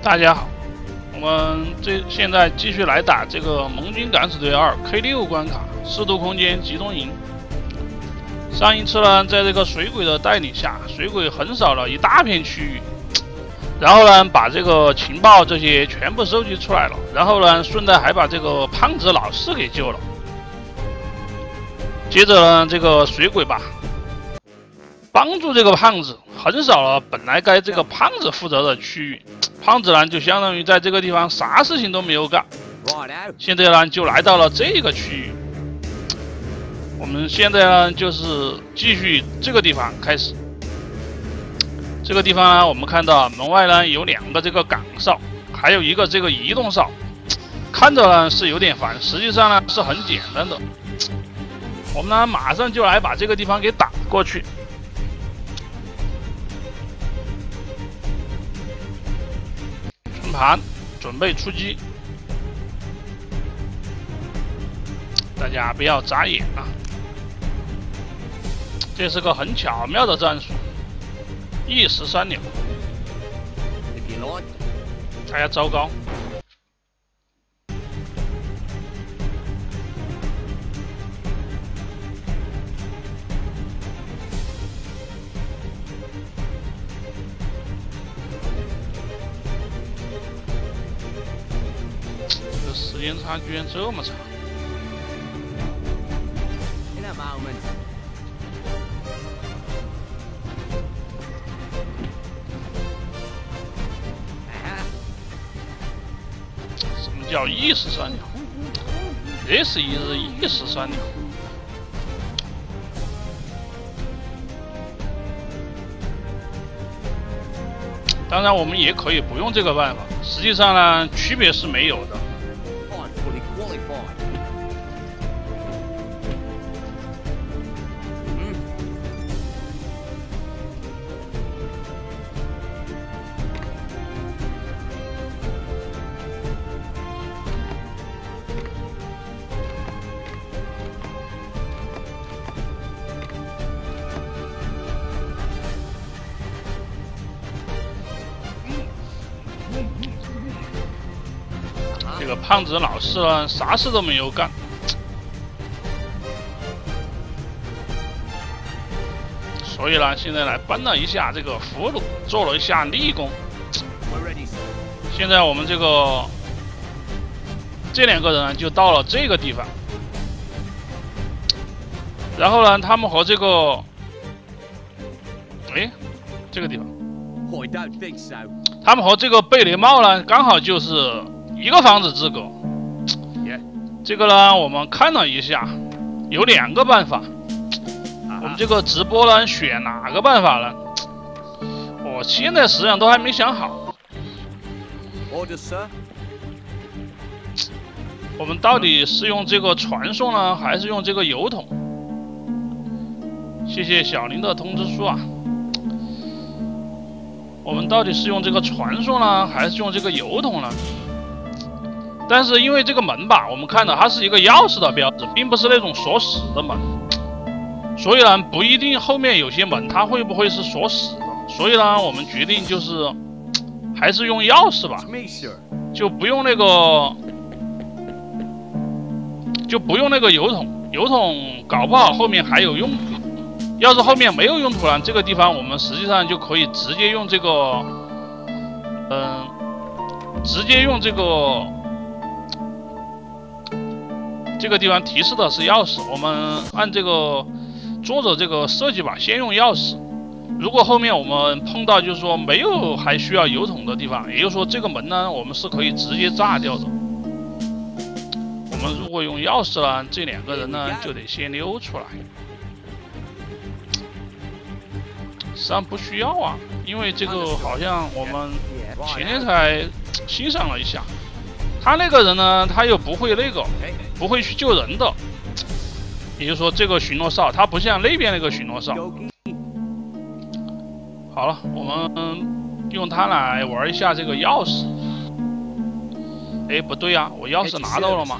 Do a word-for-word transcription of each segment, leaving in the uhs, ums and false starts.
大家好，我们这现在继续来打这个盟军敢死队二 K 六 关卡四度空间集中营。上一次呢，在这个水鬼的带领下，水鬼横扫了一大片区域，然后呢，把这个情报这些全部收集出来了，然后呢，顺带还把这个胖子老四给救了。接着呢，这个水鬼吧，帮助这个胖子横扫了本来该这个胖子负责的区域。 胖子呢，就相当于在这个地方啥事情都没有干，现在呢就来到了这个区域。我们现在呢就是继续这个地方开始。这个地方呢，我们看到门外呢有两个这个岗哨，还有一个这个移动哨，看着呢是有点烦，实际上呢是很简单的。我们呢马上就来把这个地方给打过去。 盘准备出击，大家不要眨眼啊！这是个很巧妙的战术，一石三鸟。哎呀，糟糕！时间差居然这么长！什么叫一石三鸟？这是一日一石三鸟。当然，我们也可以不用这个办法。实际上呢，区别是没有的。 这个胖子老四呢，啥事都没有干，所以呢，现在来搬了一下这个俘虏，做了一下立功。现在我们这个这两个人呢，就到了这个地方，然后呢，他们和这个，哎，这个地方，他们和这个贝雷帽呢，刚好就是。 一个房子资格，这个呢，我们看了一下，有两个办法。我们这个直播呢，选哪个办法呢？我现在实际上都还没想好。我们到底是用这个传送呢，还是用这个邮筒？谢谢小林的通知书啊。我们到底是用这个传送呢，还是用这个邮筒呢？ 但是因为这个门吧，我们看到它是一个钥匙的标志，并不是那种锁死的门，所以呢，不一定后面有些门它会不会是锁死的。所以呢，我们决定就是还是用钥匙吧，就不用那个，就不用那个邮筒，邮筒搞不好后面还有用途。要是后面没有用途呢，这个地方我们实际上就可以直接用这个，嗯、呃，直接用这个。 这个地方提示的是钥匙，我们按这个作者这个设计吧，先用钥匙。如果后面我们碰到就是说没有还需要邮筒的地方，也就是说这个门呢，我们是可以直接炸掉的。我们如果用钥匙呢，这两个人呢就得先溜出来。实际上不需要啊，因为这个好像我们前天才欣赏了一下。 他那个人呢，他又不会那个，不会去救人的，也就是说，这个巡逻哨他不像那边那个巡逻哨。好了，我们用它来玩一下这个钥匙。哎，不对呀，我钥匙拿到了吗？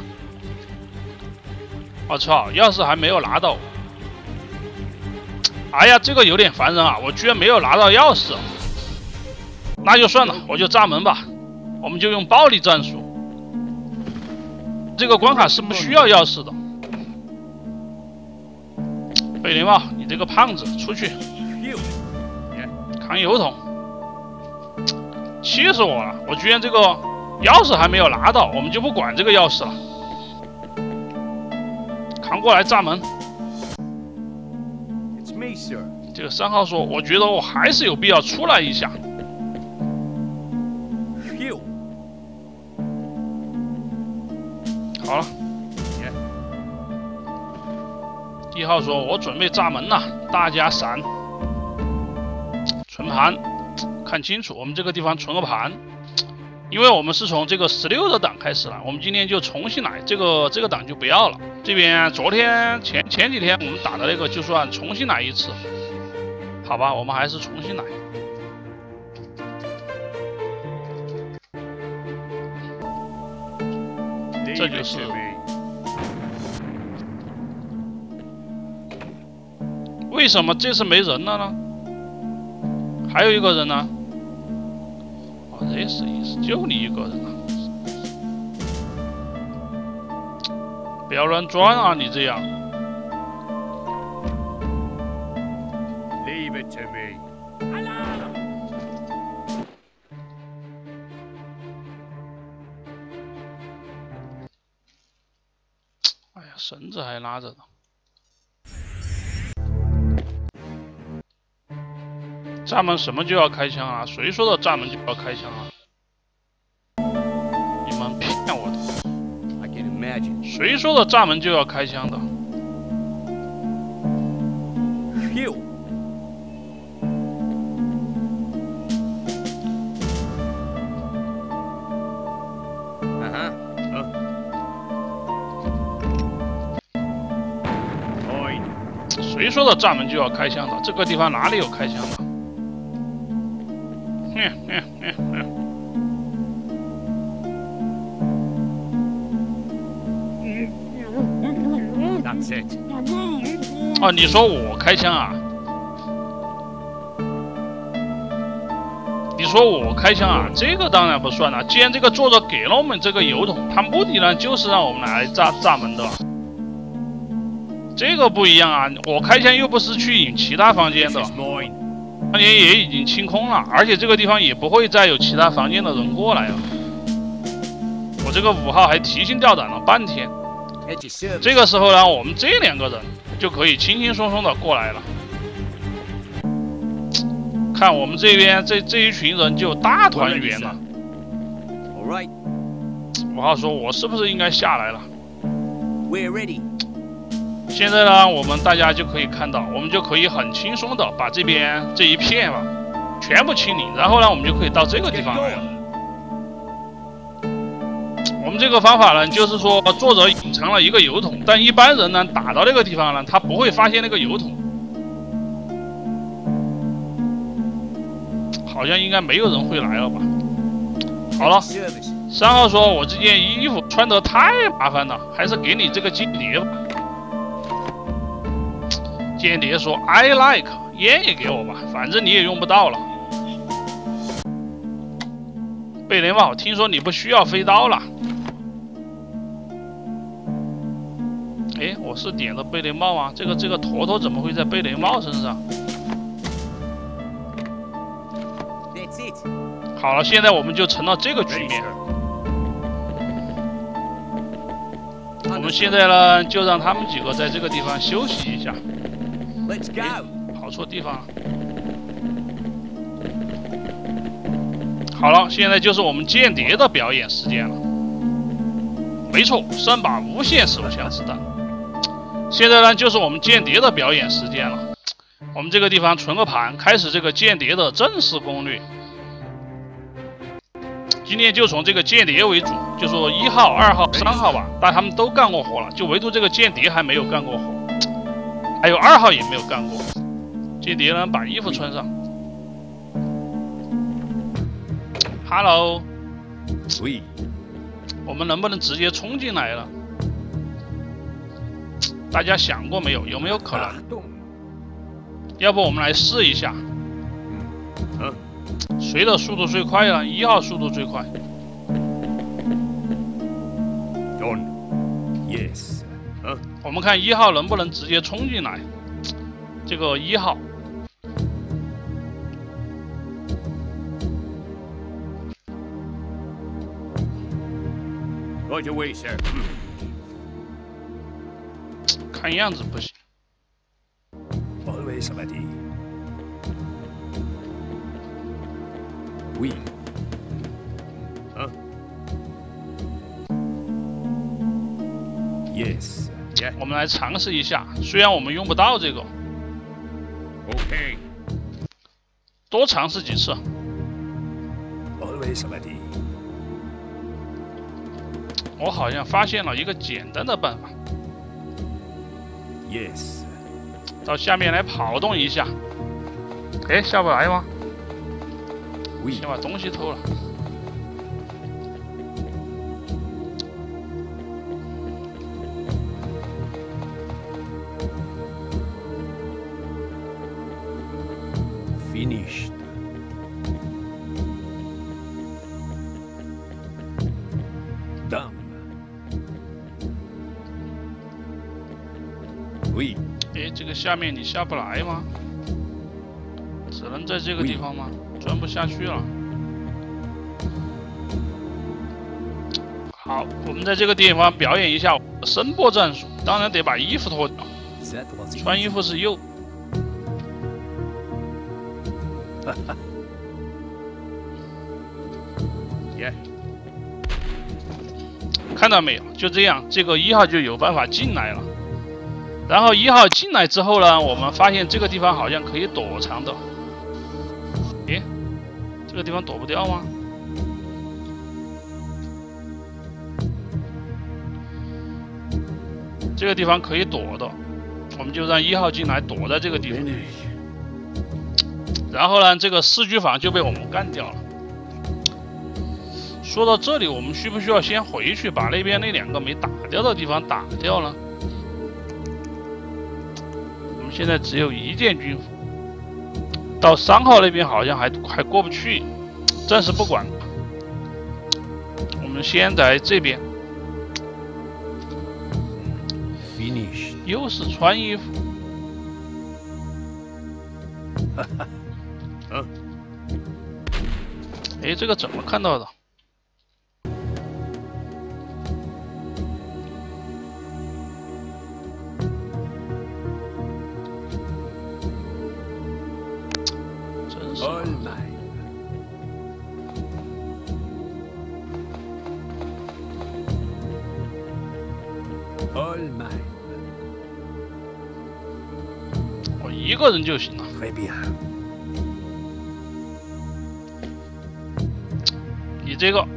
我操，钥匙还没有拿到。哎呀，这个有点烦人啊！我居然没有拿到钥匙，那就算了，我就炸门吧。 我们就用暴力战术。这个关卡是不需要钥匙的。贝雷帽，你这个胖子，出去扛油桶！气死我了！我居然这个钥匙还没有拿到，我们就不管这个钥匙了。扛过来炸门！这个三号说，我觉得我还是有必要出来一下。好了。一号说，我准备炸门了，大家闪。存盘，看清楚，我们这个地方存个盘，因为我们是从这个十六的档开始了，我们今天就重新来，这个这个档就不要了。这边昨天前前几天我们打的那个就算重新来一次，好吧，我们还是重新来。这就是。为什么这次没人了呢？还有一个人呢？哦，这是意思，就你一个人啊！不要乱转啊，你这样。Leave it to me. 哎呀，绳子还拉着呢。炸门什么就要开枪啊？谁说的炸门就要开枪啊？你们骗我的！谁说的炸门就要开枪的？谁说的炸门就要开枪的？这个地方哪里有开枪的？嗯嗯嗯嗯。That's it. 哦，你说我开枪啊？你说我开枪啊？这个当然不算了。既然这个作者给了我们这个油桶，他目的呢就是让我们来炸炸门的。这个不一样啊！我开枪又不是去引其他房间的。房间也已经清空了，而且这个地方也不会再有其他房间的人过来了。我这个五号还提心吊胆了半天，这个时候呢，我们这两个人就可以轻轻松松的过来了。看我们这边这这一群人就大团圆了。五号说：“我是不是应该下来了？” We're ready. 现在呢，我们大家就可以看到，我们就可以很轻松的把这边这一片吧全部清理，然后呢，我们就可以到这个地方来了。我们这个方法呢，就是说作者隐藏了一个油桶，但一般人呢打到那个地方呢，他不会发现那个油桶。好像应该没有人会来了吧？好了，三号说：“我这件衣服穿得太麻烦了，还是给你这个间谍吧。”间谍说 ：“I like， 烟也给我吧，反正你也用不到了。”贝雷帽，听说你不需要飞刀了。哎，我是点的贝雷帽啊，这个这个坨坨怎么会在贝雷帽身上？好了，现在我们就成了这个局面。我们现在呢，就让他们几个在这个地方休息一下。Let's go. 跑错地方了。好了，现在就是我们间谍的表演时间了。没错，三把无限手枪子弹。现在呢，就是我们间谍的表演时间了。我们这个地方存个盘，开始这个间谍的正式攻略。今天就从这个间谍为主，就说一号、二号、三号吧，但他们都干过活了，就唯独这个间谍还没有干过活。还有二号也没有干过。间谍呢，把衣服穿上。Hello， 我们能不能直接冲进来了？大家想过没有？有没有可能？要不我们来试一下。谁的速度最快呢？一号速度最快。 我们看一号能不能直接冲进来。这个一号， Right away, sir. 看样子不行。 Always ready. Oui. Huh? Yes. Yeah. 我们来尝试一下，虽然我们用不到这个， Okay. 多尝试几次。 Always ready. 我好像发现了一个简单的办法， Yes. 到下面来跑动一下。哎，下不来吗？ Oui. 先把东西偷了。 Finished. Done. Oui. 哎，这个下面你下不来吗？只能在这个地方吗？钻不下去了。好，我们在这个地方表演一下声波战术，当然得把衣服脱掉。 That was 穿衣服是右。 Yeah. 看到没有？就这样，这个一号就有办法进来了。然后一号进来之后呢，我们发现这个地方好像可以躲藏的。诶，这个地方躲不掉吗？这个地方可以躲的，我们就让一号进来躲在这个地方。然后呢，这个四居坊就被我们干掉了。说到这里，我们需不需要先回去把那边那两个没打掉的地方打掉呢？我们现在只有一件军服，到三号那边好像还还过不去，暂时不管。我们先在这边。 Finish. 又是穿衣服。 嗯。 哎，这个怎么看到的？真是。 All mine. All mine. 我一个人就行了。 Très bien. 你这个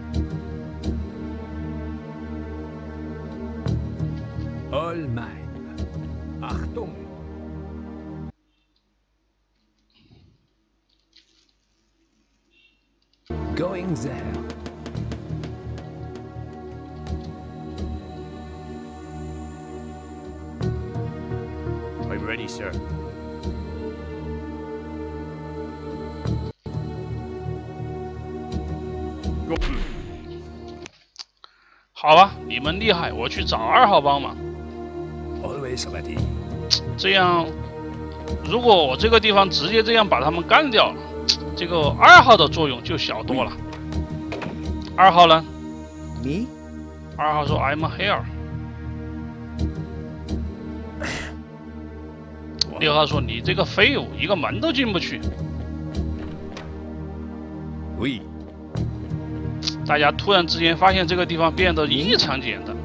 All mine. Achtung. Going there. I'm ready, sir. Go. 好吧，你们厉害，我去找二号帮忙。 Always ready. 这样，如果我这个地方直接这样把他们干掉了，这个二号的作用就小多了。二号呢？ Me? 二号说 I'm here。六号说你这个废物，一个门都进不去。 Oui. 大家突然之间发现这个地方变得异常简单。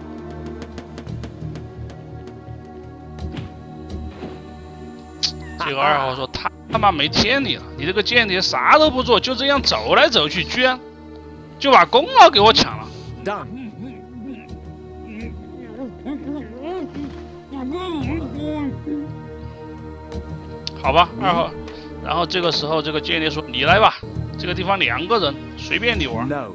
这个二号说他他妈没天理了，你这个间谍啥都不做，就这样走来走去，居然就把功劳给我抢了。 Done. 好吧，二号。然后这个时候，这个间谍说：“你来吧，这个地方两个人，随便你玩。” No.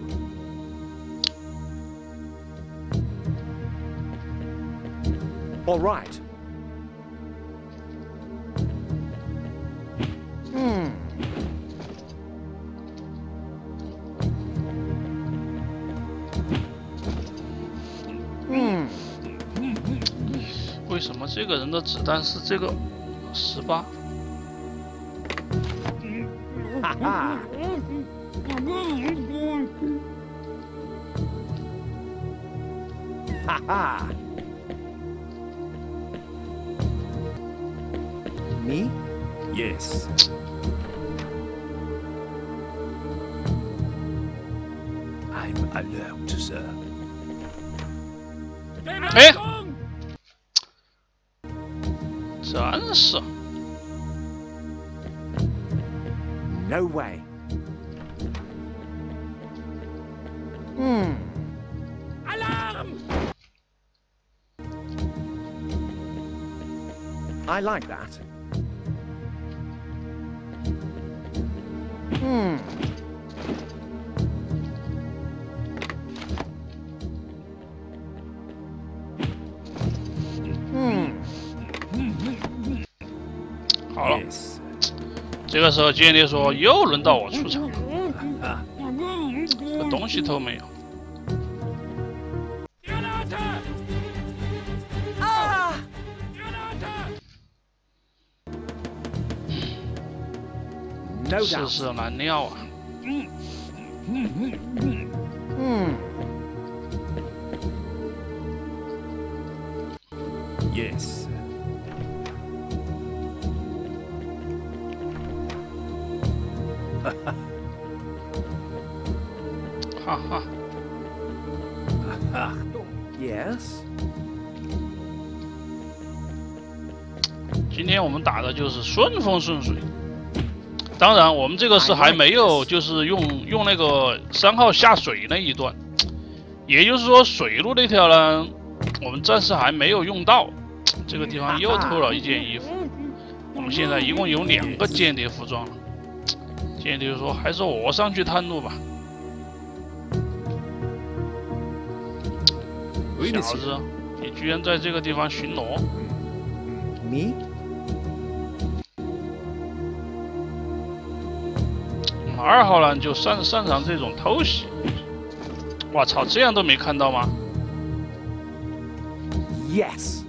All right. Hmm. Hmm. 什么这个人的子弹是这个十八？ 哈哈。哈哈。Me? Yes. I'm alert, sir. 哎，真是 No way. Hmm. Alarm! I like that. Hmm. Hmm. 好了， Yes. 这个时候间谍说又轮到我出场了，这东西都没有。 No 世 doubt. 事难料啊！ Hmm. Yes. 哈哈， Yes. 今天我们打的就是顺风顺水。当然，我们这个是还没有就是用用那个三号下水那一段，也就是说水路那条呢，我们暂时还没有用到。这个地方又偷了一件衣服。我们现在一共有两个间谍服装了。间谍说：“还是我上去探路吧。” 小子，你居然在这个地方巡逻！ Me? 二号呢就擅擅长这种偷袭。我操，这样都没看到吗？ Yes.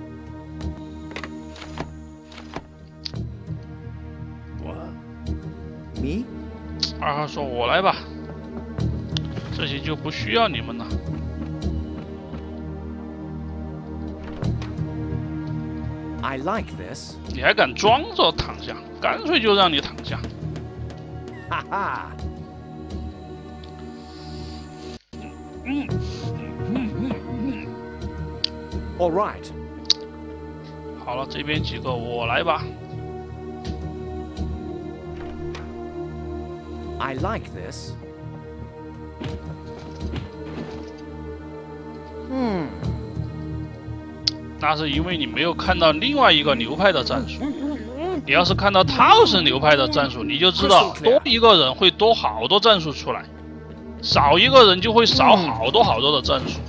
What? Me? 二号说：“我来吧，这些就不需要你们了。” I like this. 你还敢装着躺下？干脆就让你躺下。 Ha ha. 嗯 All right. 好了，这边几个我来吧。 I like this. Hmm. 那是因为你没有看到另外一个流派的战术。你要是看到套神流派的战术，你就知道多一个人会多好多战术出来，少一个人就会少好多好多的战术。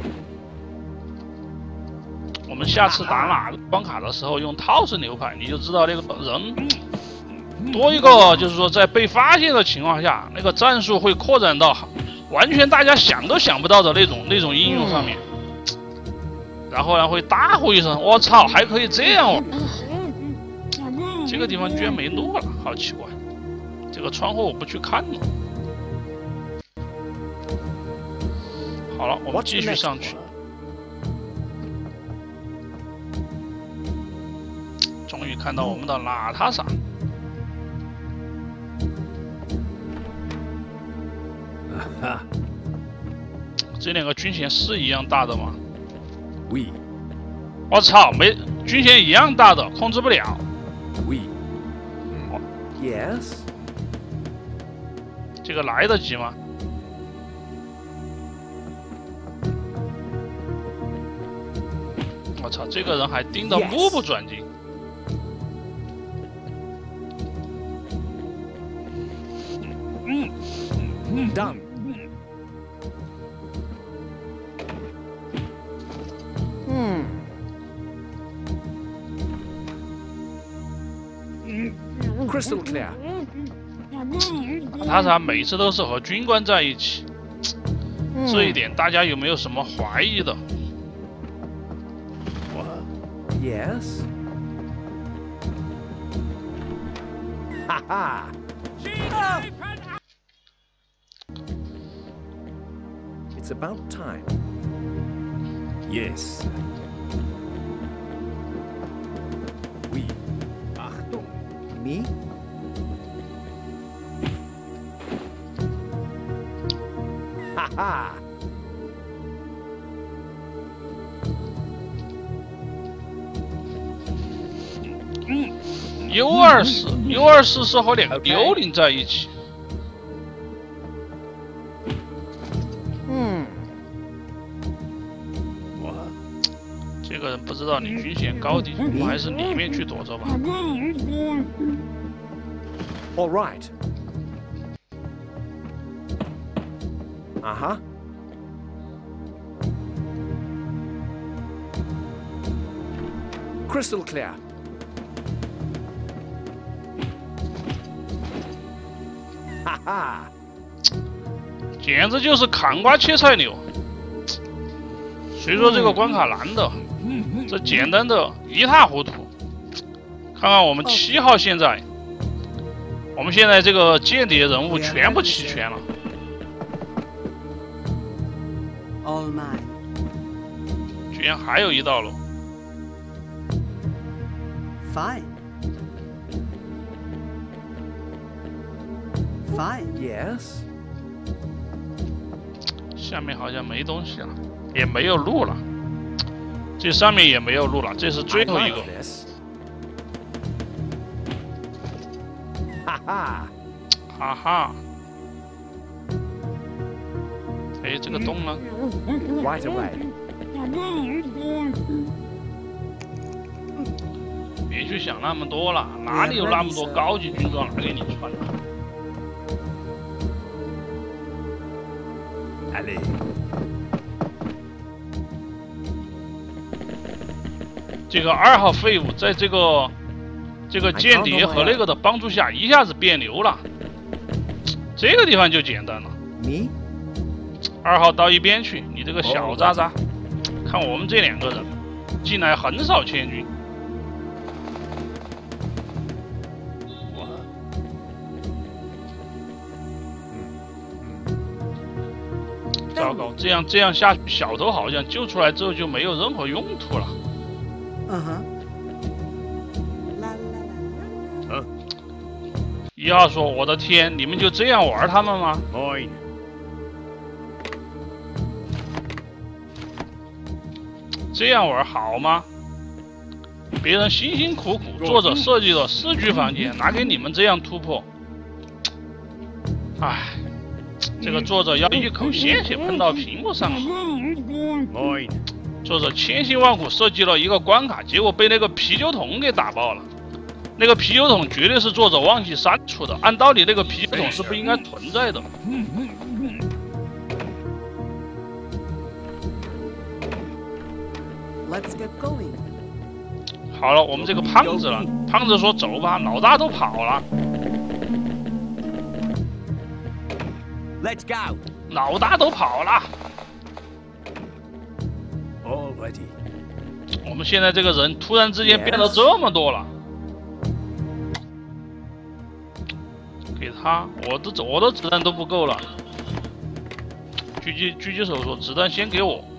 我们下次打哪个关卡的时候用套神流派，你就知道那个人多一个，就是说在被发现的情况下，那个战术会扩展到完全大家想都想不到的那种那种应用上面。 然后呢，会大呼一声：“我操，还可以这样玩！”这个地方居然没路了，好奇怪。这个窗户我不去看了。好了，我们继续上去。终于看到我们的娜塔莎。这两个军衔是一样大的吗？ We. 我操，没军衔一样大的，控制不了。 We. Yes. 这个来得及吗？我操，这个人还盯得目不转睛。嗯嗯 Done. 嗯 Crystal clear. 他啥每次都是和军官在一起，这一点大家有没有什么怀疑的？ Yes. Ha ha. It's about time. Yes. Oui. Achtung. Me? Ha ha. 嗯 ，U 二四 U 二四是和两个 Okay. 幽灵在一起。 Hmm. 这个人不知道你军衔高低，我还是里面去躲着吧。 All right. Uh-huh. Crystal clear. 哈哈， 简直就是砍瓜切菜牛。虽说这个关卡难的，这简单的一塌糊涂。看看我们七号现在，我们现在这个间谍人物全部齐全了。 All mine. 居然还有一道路。 Fine. Fine. Yes. 下面好像没东西了，也没有路了。这上面也没有路了，这是最后一个。 哈哈， 哈哈。哎，这个洞呢？ Right away. 别去想那么多了，哪里有那么多高级军装拿给你穿了？ Allez. 这个二号废物在这个这个间谍和那个的帮助下，一下子变牛了。这个地方就简单了。 Me? 二号到一边去，你这个小渣渣！看我们这两个人进来横扫千军。糟糕，这样这样下去，小头好像救出来之后就没有任何用途了。 Uh huh. La la la. 一号说：“我的天，你们就这样玩他们吗？” Mine. 这样玩好吗？别人辛辛苦苦作者设计的四居房间，拿给你们这样突破，唉，这个作者要一口鲜血喷到屏幕上了。 Mine. 作者千辛万苦设计了一个关卡，结果被那个啤酒桶给打爆了。那个啤酒桶绝对是作者忘记删除的，按道理那个啤酒桶是不应该存在的。 Let's get going. 好了，我们这个胖子了。胖子说：“走吧，老大都跑了。 Let's go. 老大都跑了。 All ready. 我们现在这个人突然之间变得这么多了。给他，我的我的子弹都不够了。狙击狙击手说：“子弹先给我。”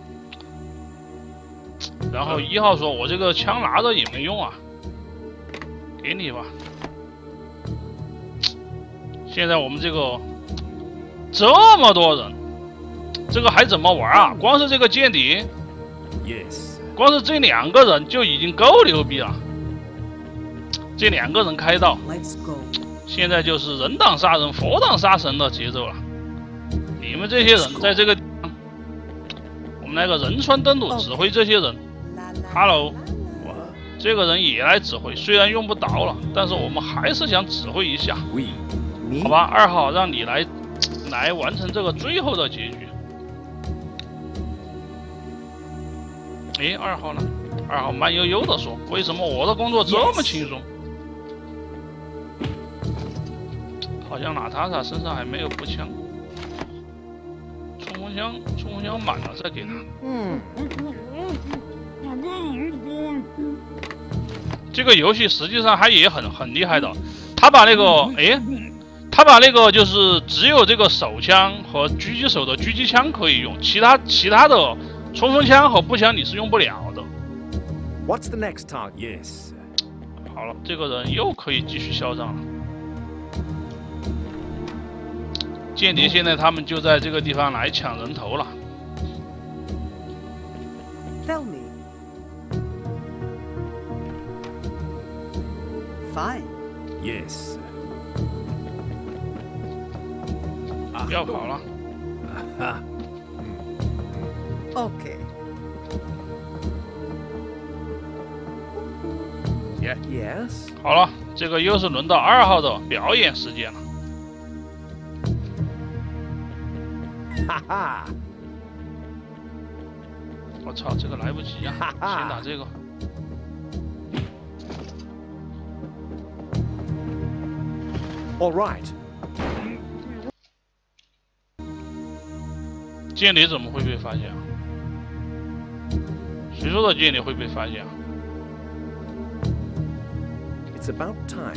然后一号说：“我这个枪拿着也没用啊，给你吧。”现在我们这个这么多人，这个还怎么玩啊？光是这个间谍， Yes. 光是这两个人就已经够牛逼了。这两个人开道， Let's go. 现在就是人挡杀人，佛挡杀神的节奏了。你们这些人在这个地方，我们来个仁川登陆指挥这些人。 La la. Hello， 这个人也来指挥，虽然用不着了，但是我们还是想指挥一下， We. Me? 好吧？二号，让你来来完成这个最后的结局。诶，二号呢？二号慢悠悠的说：“为什么我的工作这么轻松？” Yes. 好像娜塔莎身上还没有步枪，出冲锋枪，冲锋枪满了再给他。 嗯。 这个游戏实际上它也很很厉害的，他把那个哎，他把那个就是只有这个手枪和狙击手的狙击枪可以用，其他其他的冲锋枪和步枪你是用不了的。 What's the next target? Yes. 好了，这个人又可以继续嚣张了。间谍现在他们就在这个地方来抢人头了。 Tell me. Fine. Yes. 不要跑了。 啊。 Okay. Yeah. Yes. 好了，这个又是轮到二号的表演时间了。 哈哈！ 我操，这个来不及啊！先打这个。 All right. 间谍怎么会被发现啊？谁说的间谍会被发现啊？ It's about time.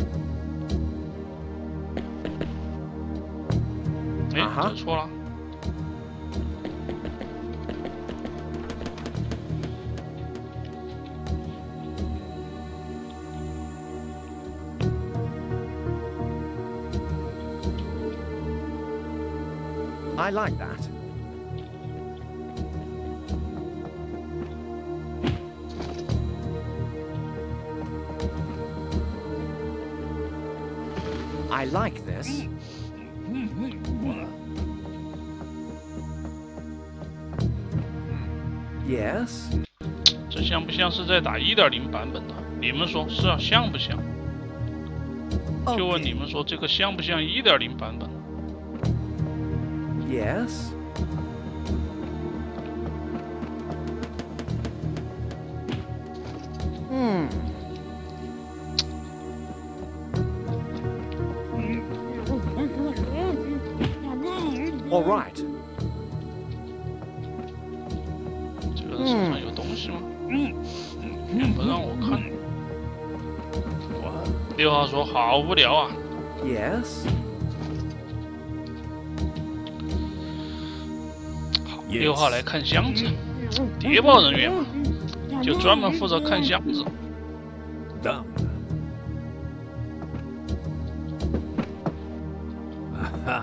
哎，这错了。 I like that. I like this. Yes. 这像不像是在打 一点零 版本的？你们说是啊，像不像？就问你们说这个像不像 一点零 版本？ Yes. Hmm. All right. 这个人手上有东西吗？嗯，不让我看。六号说好无聊啊。 Yes. 好，六号来看箱子，谍报人员嘛，就专门负责看箱子。 Done. Aha.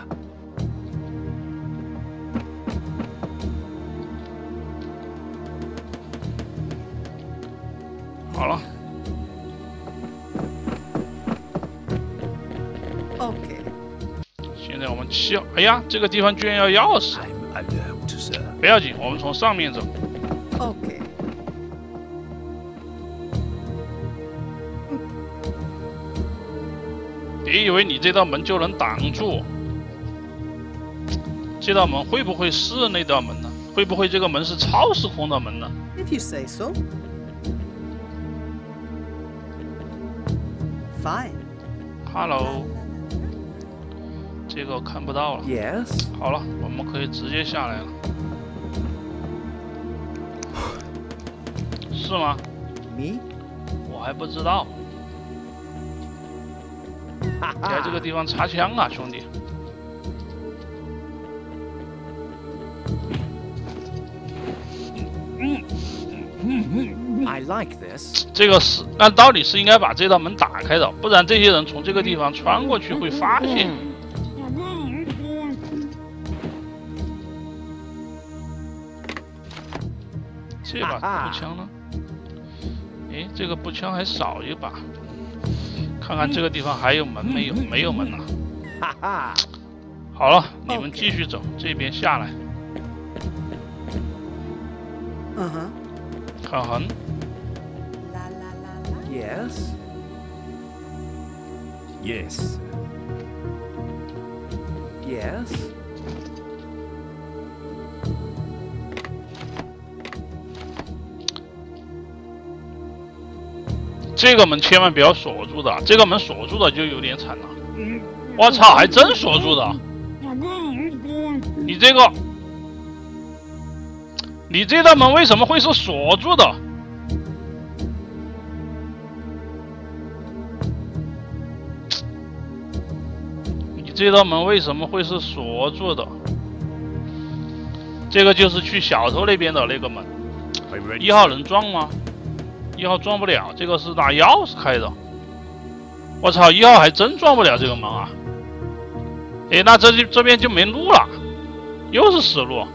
好了。 Okay. 现在我们七号，哎呀，这个地方居然要钥匙， I'm alert, sir. 不要紧，我们从上面走。 Okay. 别以为你这道门就能挡住，这道门会不会是那道门呢？会不会这个门是超时空的门呢 If you say so. Fine. ？Hello， 这个看不到了。 Yes. 好了，我们可以直接下来了。是吗？ Me? 我还不知道。你在这个地方插枪啊，兄弟！ I like this. 这个是按道理是应该把这道门打开的，不然这些人从这个地方穿过去会发现。这把步枪呢？诶，这个步枪还少一把。看看这个地方还有门没有？没有门了。 哈哈。 好了，你们继续走，这边下来。 Uh huh. 看横。 La la la la. Yes. Yes. Yes. 这个门千万不要锁住的，这个门锁住的就有点惨了。我操，还真锁住的！你这个， 你这道门为什么会是锁住的？你这道门为什么会是锁住的？这个就是去小偷那边的那个门。一号能撞吗？一号撞不了，这个是拿钥匙开的。我操，一号还真撞不了这个门啊！哎，那这这边就没路了，又是死路。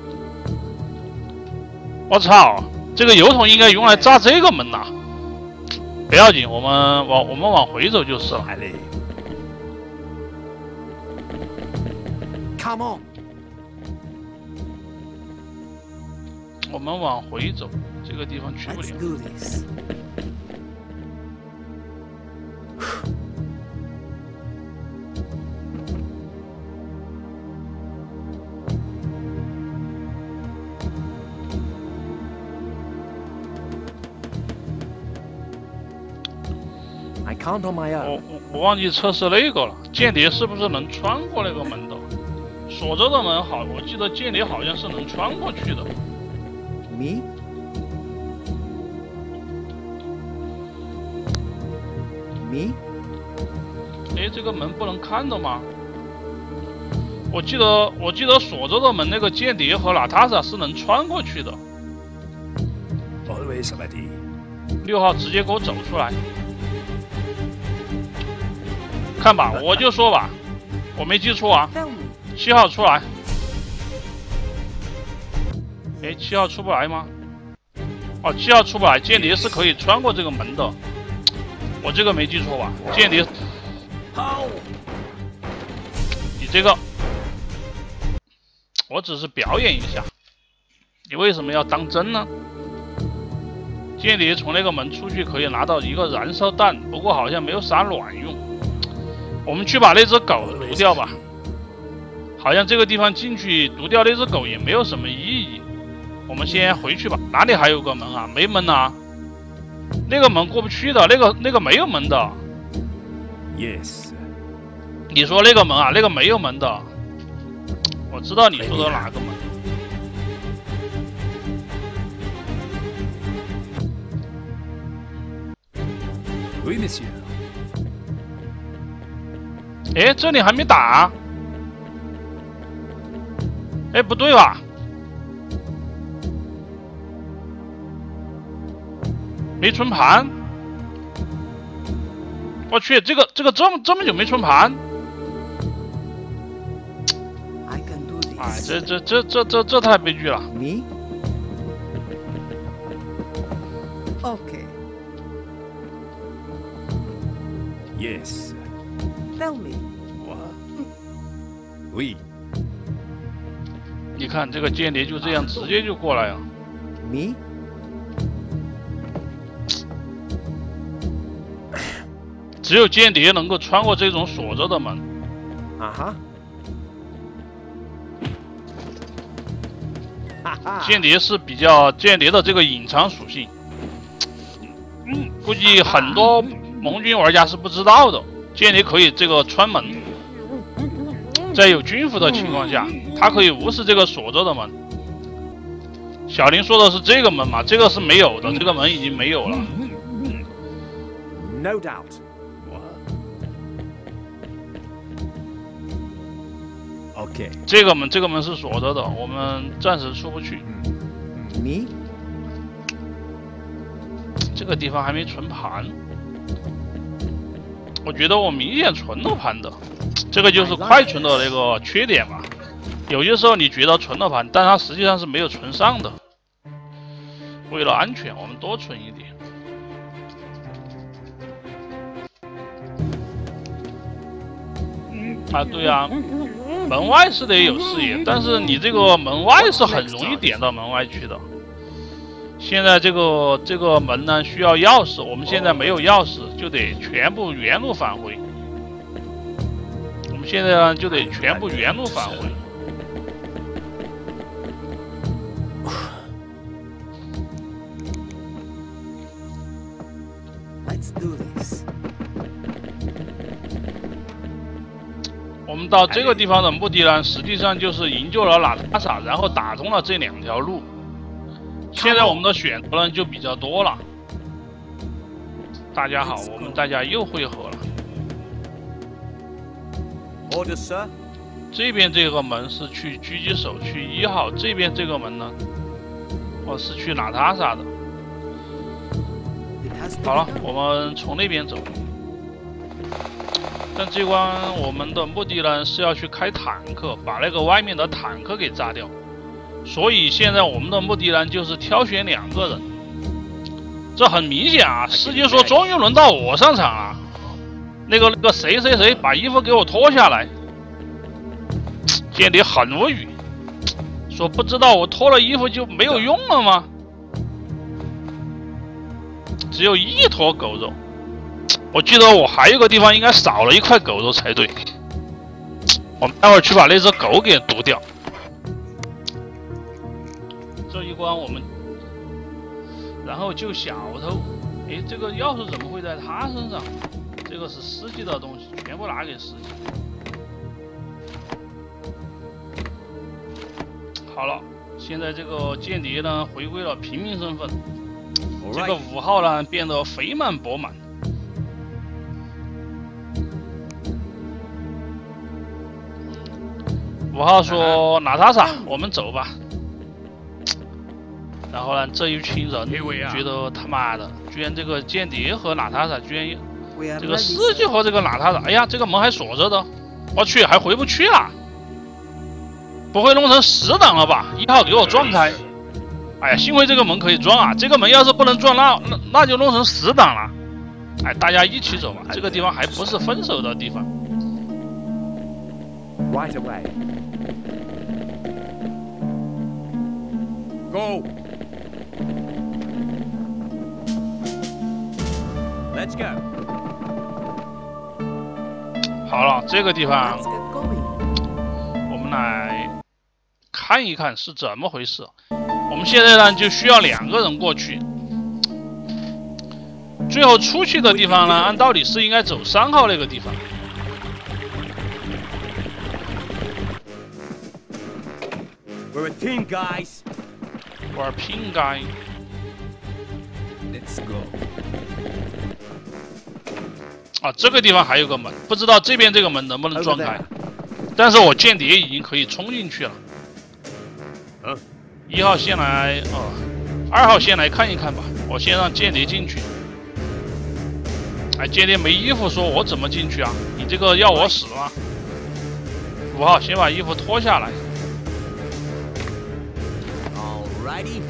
我操，这个油桶应该用来炸这个门呐、啊！不要紧，我们往我们往回走就是了。 Come on， 我们往回走，这个地方去不了。 Let's do this. I can't on my 我 own. 我我忘记测试那个了，间谍是不是能穿过那个门的？锁着的门好，我记得间谍好像是能穿过去的。 Me? Me? 哎，这个门不能看的吗？我记得我记得锁着的门那个间谍和娜塔莎是能穿过去的。 Always ready. 六号直接给我走出来，看吧，我就说吧，我没记错啊。 Tell me. 七号出来。哎，七号出不来吗？哦，七号出不来，间谍是可以穿过这个门的。我这个没记错吧？间谍，你这个，我只是表演一下，你为什么要当真呢？间谍从那个门出去可以拿到一个燃烧弹，不过好像没有啥卵用。我们去把那只狗毒掉吧。 好像这个地方进去毒掉那只狗也没有什么意义，我们先回去吧。哪里还有个门啊？没门啊！那个门过不去的，那个那个没有门的。 Yes. 你说那个门啊？那个没有门的。我知道你说的哪个门。 Oui, monsieur. 哎，这里还没打。 哎，不对吧？没存盘。我去，这个这个这么这么久没存盘。 I can do this. 哎，这这这这这这太悲剧了。 Me? Okay. Yes. Tell me. What? Oui. 你看这个间谍就这样直接就过来了。 Me? 只有间谍能够穿过这种锁着的门。 Uh huh. 哈哈。 间谍是比较间谍的这个隐藏属性，嗯，估计很多盟军玩家是不知道的。间谍可以这个穿门，在有军服的情况下，他可以无视这个锁着的门。小林说的是这个门嘛？这个是没有的，这个门已经没有了。 No doubt. Okay. 这个门，这个门是锁着的，我们暂时出不去。 Me? 这个地方还没存盘，我觉得我明显存了盘的，这个就是快存的那个缺点吧。有些时候你觉得存了盘，但它实际上是没有存上的。为了安全，我们多存一点。啊，对啊，门外是得有视野，但是你这个门外是很容易点到门外去的。现在这个这个门呢需要钥匙，我们现在没有钥匙，就得全部原路返回。我们现在呢就得全部原路返回。 Let's do this. 我们到这个地方的目的呢，实际上就是营救了娜塔莎，然后打通了这两条路。 现在我们的选择呢就比较多了。大家好，我们大家又汇合了。 Order, sir. 这边这个门是去狙击手，去一号。这边这个门呢，我是去娜塔莎的。 It has to 好了 be，done. 我们从那边走。但这关我们的目的呢是要去开坦克，把那个外面的坦克给炸掉。所以现在我们的目的呢就是挑选两个人。这很明显啊，司机说终于轮到我上场了。那个那个谁谁谁把衣服给我脱下来。间谍很无语，说不知道我脱了衣服就没有用了吗？只有一坨狗肉。 我记得我还有个地方应该少了一块狗肉才对。我们待会儿去把那只狗给毒掉。这一关我们，然后救小偷。诶，这个钥匙怎么会在他身上？这个是司机的东西，全部拿给司机。好了，现在这个间谍呢回归了平民身份， All 这个 right. 五号呢变得肥满饱满。 五号说：“娜塔莎，我们走吧。”然后呢，这一群人 Here we are. 觉得他妈的，居然这个间谍和娜塔莎居然 We are 这个 ready. 司机和这个娜塔莎，哎呀，这个门还锁着的，我去，还回不去了，不会弄成死档了吧？一号给我撞开！哎呀，幸亏这个门可以撞啊，这个门要是不能撞，那那那就弄成死档了。哎，大家一起走吧，这个地方还不是分手的地方。 Right away. Go. Let's go. 好了，这个地方 Let's get going. 我们来看一看是怎么回事。我们现在呢就需要两个人过去。最后出去的地方呢，按道理是应该走三号那个地方。 We're a team, guys. 玩拼该， Let's go. 啊，这个地方还有个门，不知道这边这个门能不能撞 Over 开 there.。 但是我间谍已经可以冲进去了。 嗯， 一号先来，哦，二号先来看一看吧。我先让间谍进去。哎，间谍没衣服，说我怎么进去啊？你这个要我死吗？五号先把衣服脱下来。 Alrighty.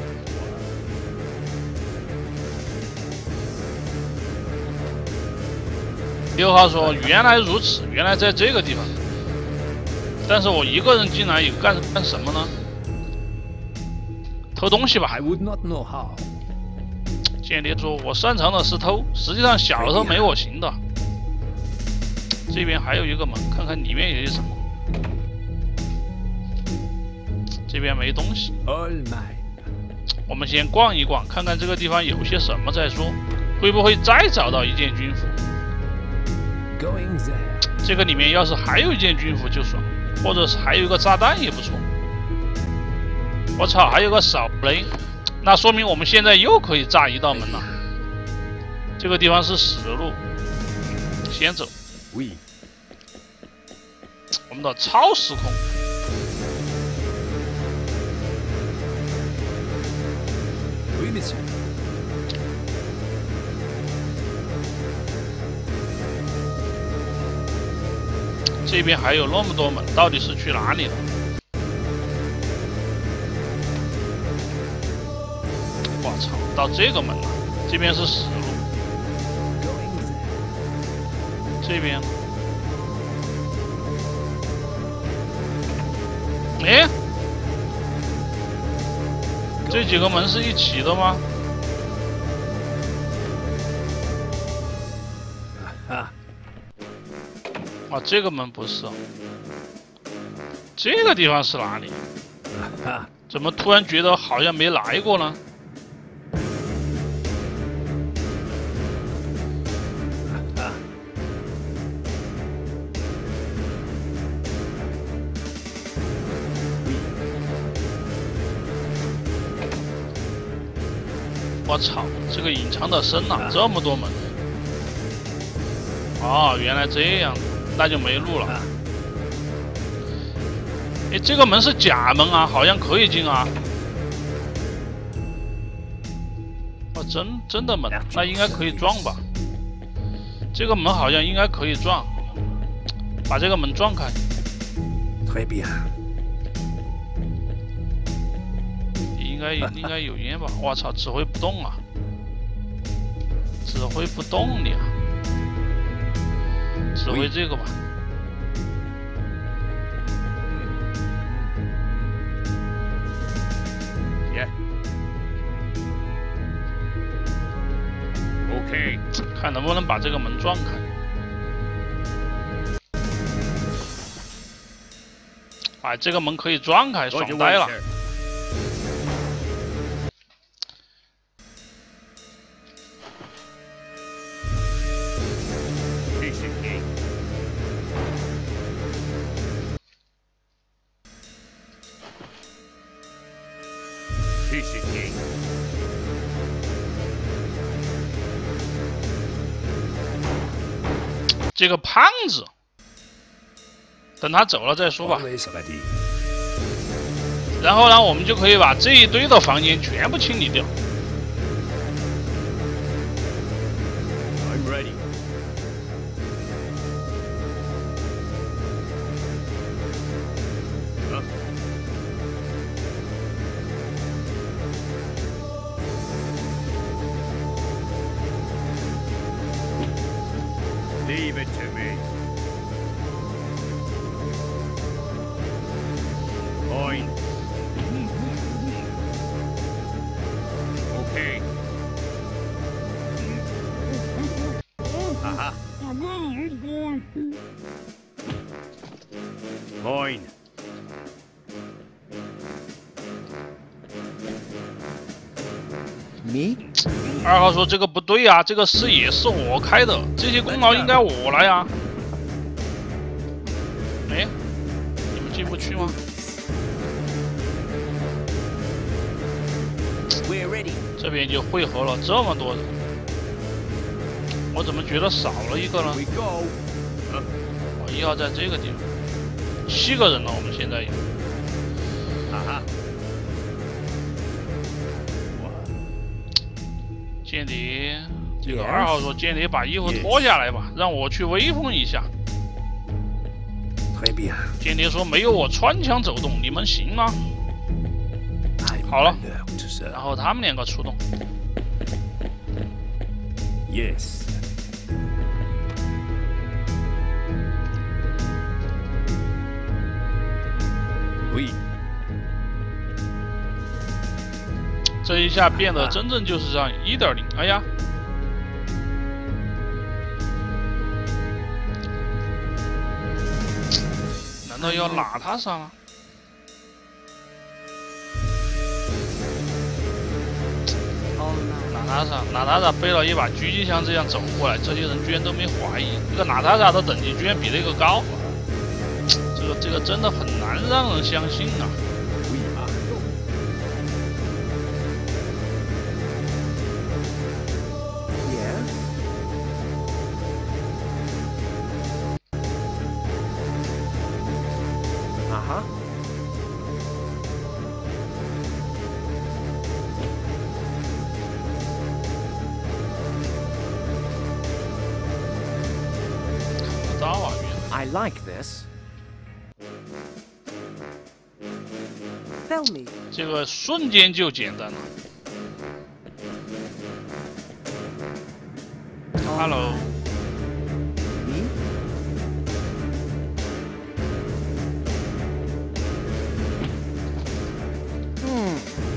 六号说：“原来如此，原来在这个地方。但是我一个人进来有干干什么呢？偷东西吧。 I would not know how. 间谍说：“我擅长的是偷，实际上小偷没我行的。”这边还有一个门，看看里面有些什么。这边没东西， All mine. 我们先逛一逛，看看这个地方有些什么再说。会不会再找到一件军服？ Going there. 这个里面要是还有一件军服就爽，或者是还有一个炸弹也不错。我操，还有个扫雷，那说明我们现在又可以炸一道门了。这个地方是死路，先走。 We. 我们的超时空， Oui, monsieur. 这边还有那么多门，到底是去哪里了？我操，到这个门了，这边是死路， Going there. 这边，哎，这几个门是一起的吗？ Ah. 啊，这个门不是，这个地方是哪里？ Ah. 怎么突然觉得好像没来过呢？ Ah. 我操，这个隐藏的深呐、啊，这么多门。哦，原来这样，那就没路了。哎，这个门是假门啊，好像可以进啊。哦，真真的门，那应该可以撞吧？这个门好像应该可以撞，把这个门撞开。 Très bien。 应该应该有烟吧？我操，指挥不动啊！指挥不动你啊！指挥这个吧。 Yeah. OK。 看能不能把这个门撞开。 哎，这个门可以撞开，爽呆了！这个胖子。 等他走了再说吧。然后呢，我们就可以把这一堆的房间全部清理掉。 I'm ready. Huh? Leave it to me. Fine. Okay. Aha. Fine. Me? 二号说这个不对啊，这个视野是我开的，这些功劳应该我来啊。哎，你们进不去吗？ 这边就汇合了这么多人，我怎么觉得少了一个呢？我一号在这个地方，七个人了，我们现在有。啊哈！间谍，这个二号说间谍把衣服脱下来吧，让我去威风一下。间谍说没有我穿墙走动，你们行吗？好了。 然后他们两个出动。 Yes。 喂。 这一下变得真正就是上一点零。哎呀，难道要拿他上了？ 娜塔莎，娜塔莎背了一把狙击枪，这样走过来，这些人居然都没怀疑。这个娜塔莎的等级居然比那个高，这个这个真的很难让人相信啊！ 啊哈。 I like this. Tell me. 这个瞬间就简单了。Hello. Me? Hmm.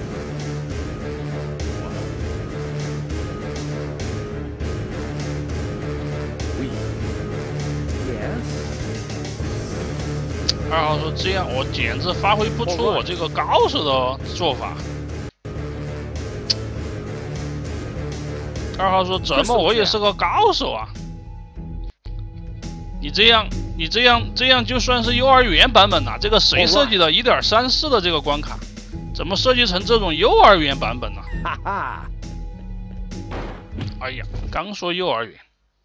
Yes. 二号说这样我简直发挥不出我这个高手的做法。二号说怎么我也是个高手啊？你这样你这样这样就算是幼儿园版本了、啊？这个谁设计的 一点三四 的这个关卡，怎么设计成这种幼儿园版本呢、 哈哈哎呀，刚说幼儿园。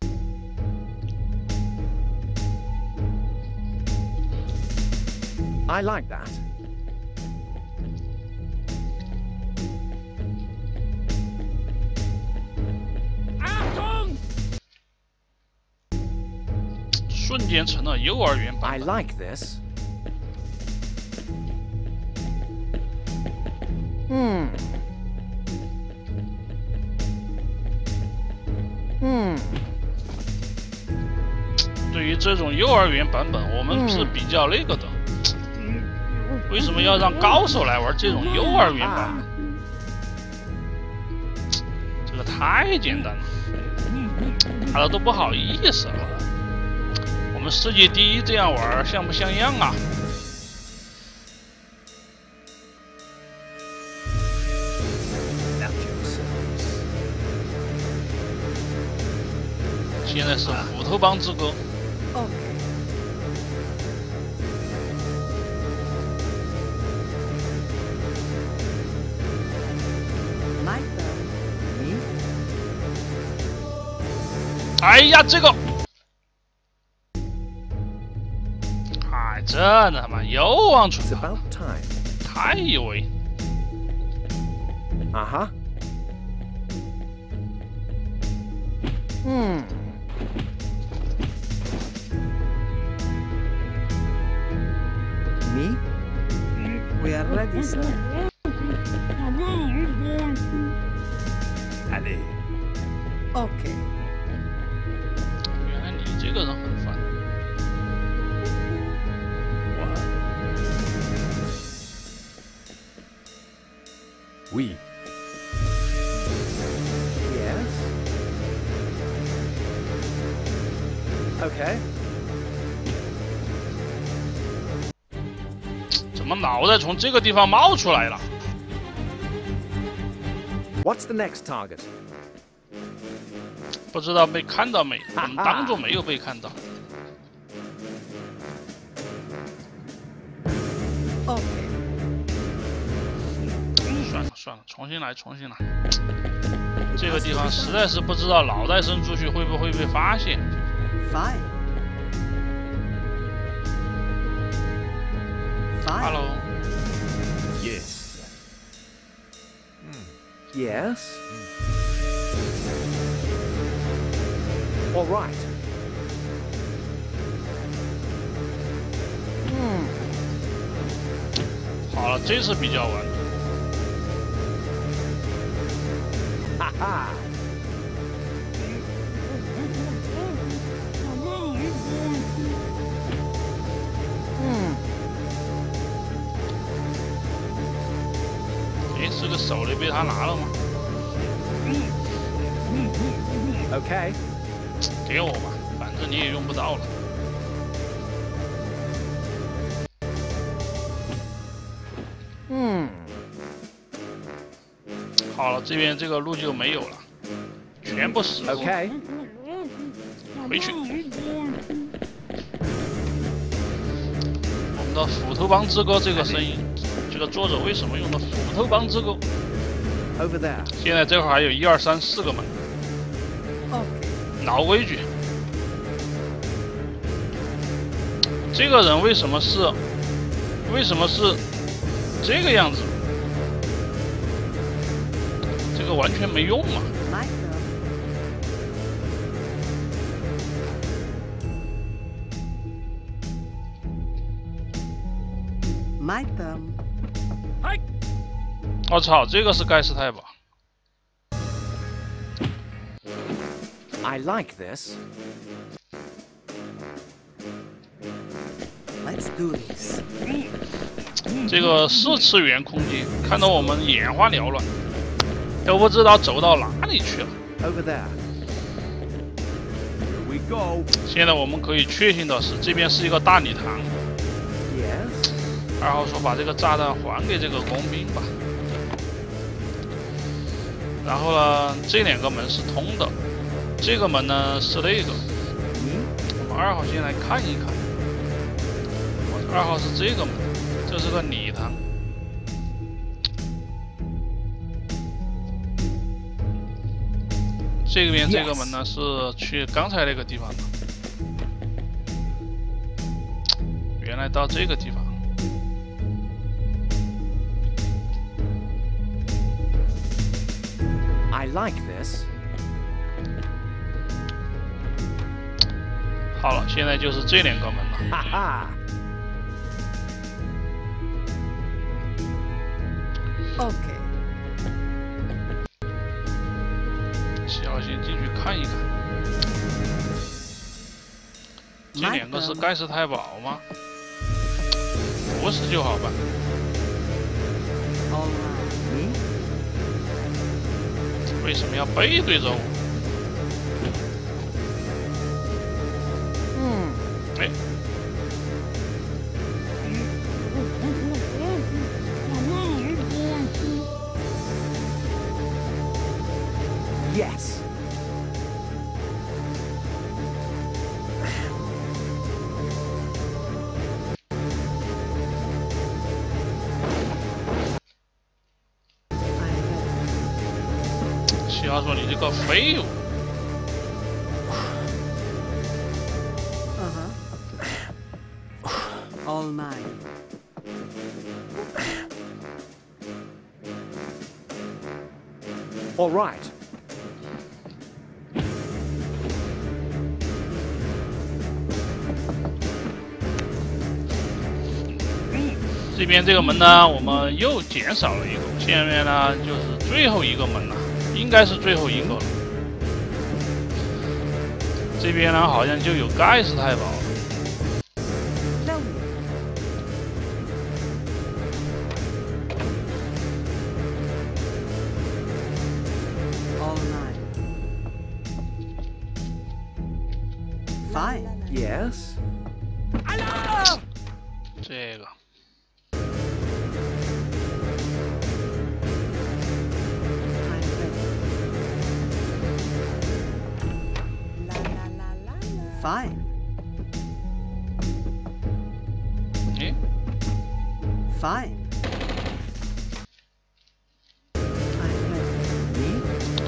I like that. Achtung! 瞬间成了幼儿园版 I 本。 like this. Hmm. Hmm. 对于这种幼儿园版本，我们是比较那个的。为什么要让高手来玩这种幼儿园版本？这个太简单了，打的都不好意思了。我们世界第一这样玩，像不像样啊？ 现在是斧头帮之歌。 Okay. My turn. Me? 哎呀，这个，哎，真的他妈又往出 It's 跑， about time. 太以为。 Uh huh. Hmm. Me? We are ready, sir. Allez. Okay. 原来你这个人很烦。 Oui. Yes. Okay. 怎么脑袋从这个地方冒出来了？ What's the next target? 不知道被看到没？我们当做没有被看到。 Okay. 算了算了，重新来，重新来。这个地方实在是不知道脑袋伸出去会不会被发现。 Fine. Fine. Hello， Yes. Yes. All right. Hmm. 好了，这次比较稳。 Ha ha. Hmm. 哎，这个手雷被他拿了吗？ Okay. 给我吧，反正你也用不到了。 Hmm. 好了，这边这个路就没有了，全部死路。 Okay. 回去。我们的斧头帮之歌这个声音，这个作者为什么用的斧头帮之歌？ Over there. 现在这会儿还有一二三四个门， Okay. 老规矩。这个人为什么是？为什么是这个样子？这个完全没用啊！ My turn. My turn. 我操，这个是盖世太保。 I like this. Let's do this. 这个四次元空间看得我们眼花缭乱，都不知道走到哪里去了。 Over there. Here we go. 现在我们可以确信的是，这边是一个大礼堂。 Yes. 二号说把这个炸弹还给这个工兵吧。然后呢，这两个门是通的，这个门呢是那个。 Me? 我们二号先来看一看。我二号是这个门，这是个礼堂。 这边这个门呢是去刚才那个地方的，原来到这个地方。 I like this. 好了，现在就是这两个门了。 Ha ha. Okay. 小心进去看一看。这两个是盖世太保吗？不是就好办。 All right. Me? 为什么要背对着我？ Hmm. 哎， Yes. 奇亚说：“你这个废物！ Uh-huh. All mine. All right. 这边这个门呢，我们又减少了一个，下面呢就是最后一个门了，应该是最后一个了。这边呢好像就有盖世太保了。 All mine. Fine. Yes. 这个 I'm ready. Fine. 哎， Fine. I'm ready. Me?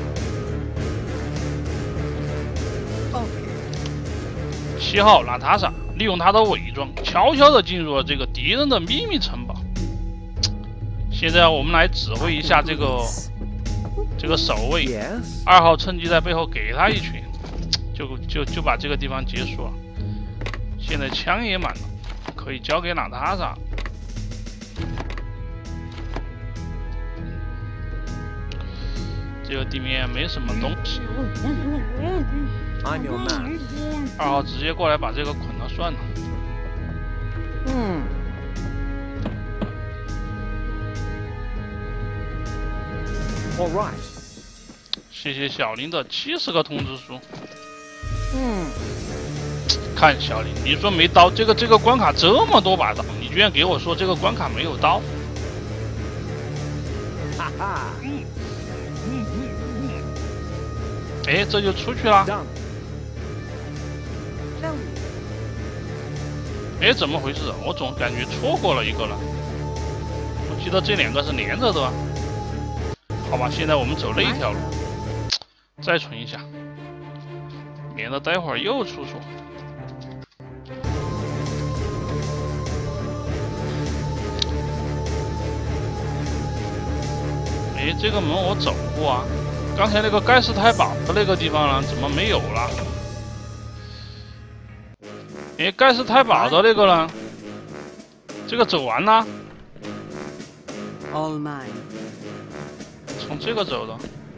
Okay. 七号娜塔莎利用他的伪装，悄悄地进入了这个敌人的秘密城堡。现在我们来指挥一下这个这个守卫。 Yes. 二号趁机在背后给他一拳，就就就把这个地方结束了。现在枪也满了，可以交给娜塔莎。这个地面没什么东西， I'm your man. 二号直接过来把这个捆了算了。 Hmm. All right. 谢谢小林的七十个通知书。 Hmm. 看小林，你说没刀，这个这个关卡这么多把刀，你居然给我说这个关卡没有刀？ Ha ha. 哎，这就出去了。 Done. 哎，怎么回事？我总感觉错过了一个了。我记得这两个是连着的吧？好吧，现在我们走那一条路，再存一下，免得待会儿又出错。哎，这个门我走过啊，刚才那个盖世太保的那个地方呢，怎么没有了？ 哎，盖世太保的那个呢？这个走完了， All mine. 从这个走的。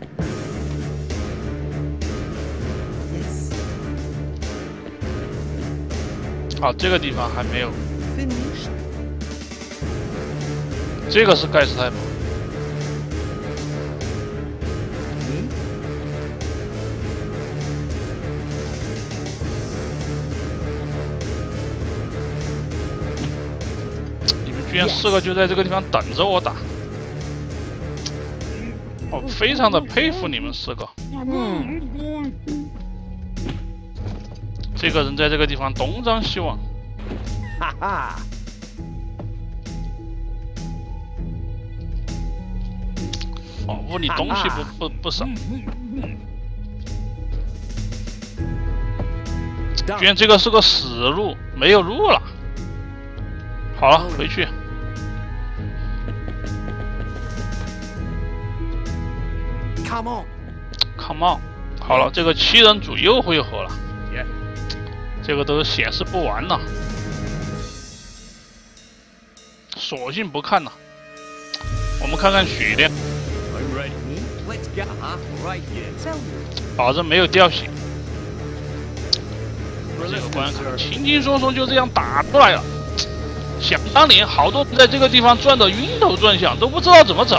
Yes. 好，这个地方还没有， Finished. 这个是盖世太保。 Me? 你们居然四个就在这个地方等着我打，我非常的佩服你们四个。这个人在这个地方东张西望， Ha ha. 哦，屋里东西不不不少。 居然这个是个死路，没有路了。好了，回去。 Come on, Come on， 好了，这个七人组又回合了， Yeah. 这个都显示不完了，索性不看了。我们看看血量， I'm ready. let's go. Uh-huh. Right, yeah. Tell me. 保证没有掉血。这个关卡轻轻松松就这样打出来了。想当年，好多人在这个地方转得晕头转向，都不知道怎么走。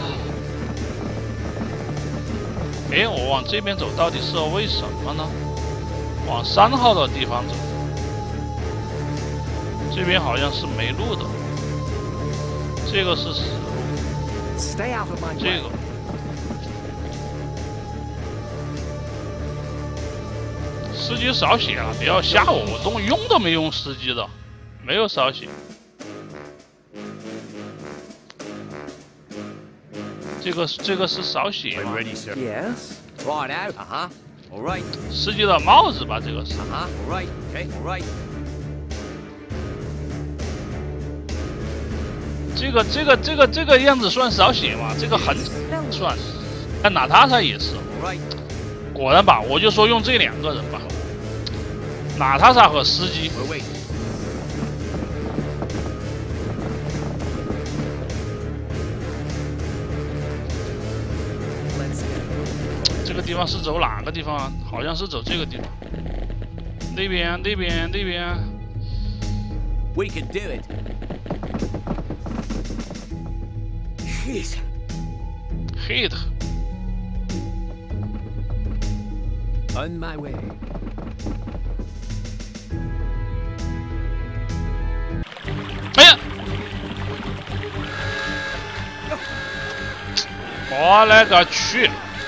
哎，我往这边走，到底是为什么呢？往三号的地方走，这边好像是没路的，这个是死路， Stay out of my 这 way. 个司机少血了，不要吓我，我都用都没用司机的，没有少血。这个这个是少血 I'm 吗？ ready, sir. Yes. Right out. Uh-huh. All right. 司机的帽子吧，这个是。 Uh-huh. All right. Okay. All right. 这个这个这个这个样子算少血吗？这个很算。但娜塔莎也是， All right. 果然吧，我就说用这两个人吧，娜塔莎和司机。 We're waiting. 这个地方是走哪个地方啊？好像是走这个地方。那边，那边，那边。 We can do it. Shit. Hit。 On my way. 哎呀！我勒个去！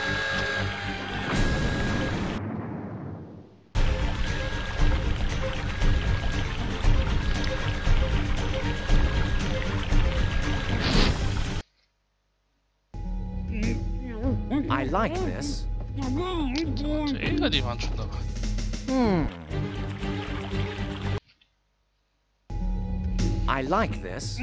I like this. 这个地方出的吧？ Hmm. I like this.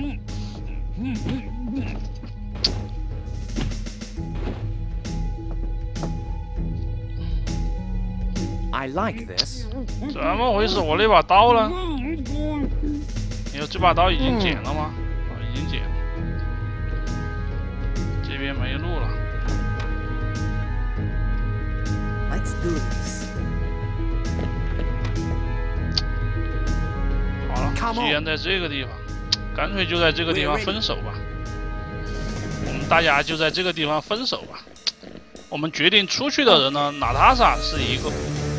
I like this. 怎么回事？我那把刀呢？你说这把刀已经捡了吗？啊，已经捡了。这边没路了。 Let's do this. 好了， Come on 既然在这个地方，干脆就在这个地方分手吧。我们大家就在这个地方分手吧。我们决定出去的人呢，娜塔莎是一个。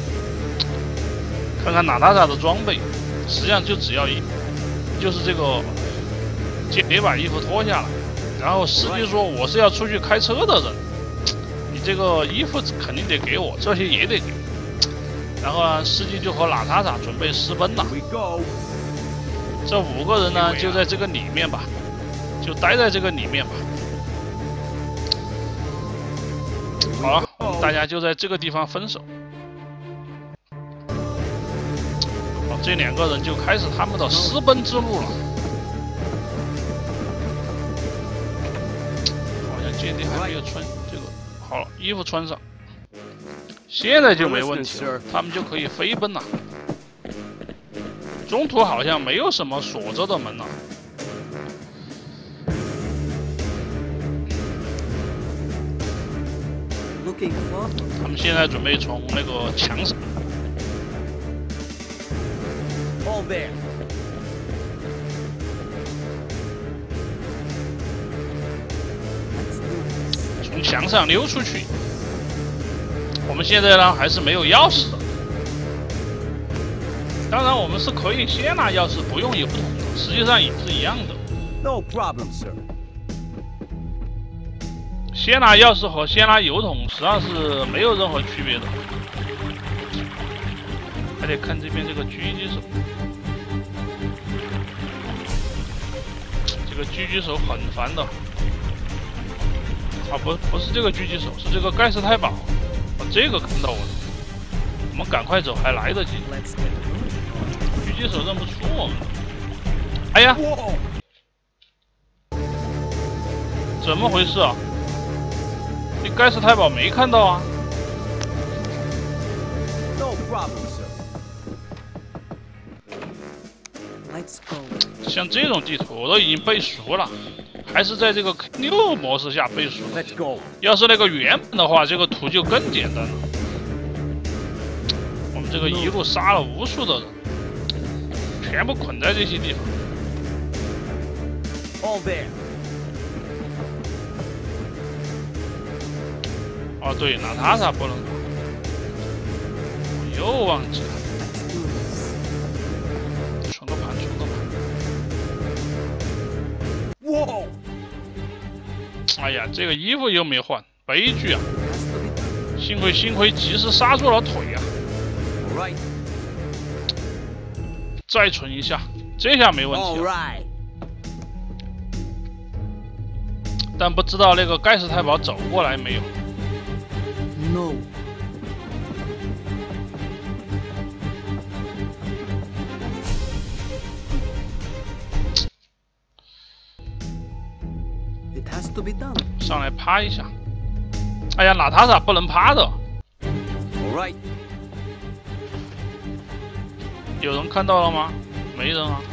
看看娜塔莎的装备，实际上就只要一，就是这个别把衣服脱下来，然后司机说我是要出去开车的人，你这个衣服肯定得给我，这些也得给。然后呢，司机就和娜塔莎准备私奔了。 We go. 这五个人呢，就在这个里面吧，就待在这个里面吧。好了，我们大家就在这个地方分手。好，这两个人就开始他们的私奔之路了。好像间谍还没有穿这个，好了，衣服穿上，现在就没问题了，他们就可以飞奔了。 中途好像没有什么锁着的门了。 Looking for 他们现在准备从那个墙上， All there. 从墙上溜出去。我们现在呢还是没有钥匙的，当然我们是可以先拿钥匙不用油桶的，实际上也是一样的。 No problem, sir. 先拿钥匙和先拿油桶实际上是没有任何区别的，还得看这边这个狙击手，这个狙击手很烦的。啊，不，不是这个狙击手，是这个盖世太保，啊，这个看到我了。 我们赶快走，还来得及。 Let's get going. 狙击手认不出我们。哎呀， Whoa! 怎么回事啊？你盖世太保没看到啊？ No problem, sir. Let's go. 像这种地图我都已经背熟了，还是在这个 K 六 模式下背熟。 Let's go. 要是那个原本的话，这个图就更简单了。我们这个一路杀了无数的人，全部捆在这些地方。 All there. 哦，对，娜塔莎不能打，我又忘记了。 Let's do this. 存个盘，存个盘。 Whoa! 哎呀，这个衣服又没换，悲剧啊！ Has to be done. 幸亏幸亏及时刹住了腿啊！ All right. 再存一下，这下没问 All 题了。 right. 但不知道那个盖世太保走过来没有？ No. It has to be done. 上来趴一下。哎呀，娜塔莎不能趴的。 All right. 有人看到了吗？没人啊。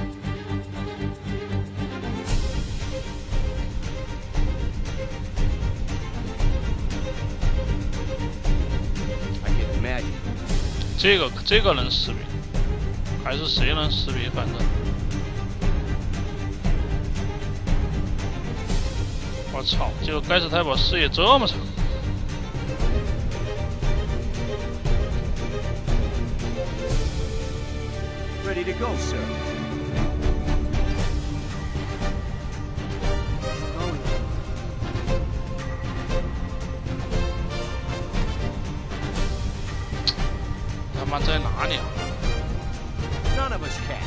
I can imagine. 这个这个能识别，还是谁能识别？反正，我操！这个盖世太保视野这么长。 Ready to go, sir. Going. 他妈在哪里啊？ None of us can.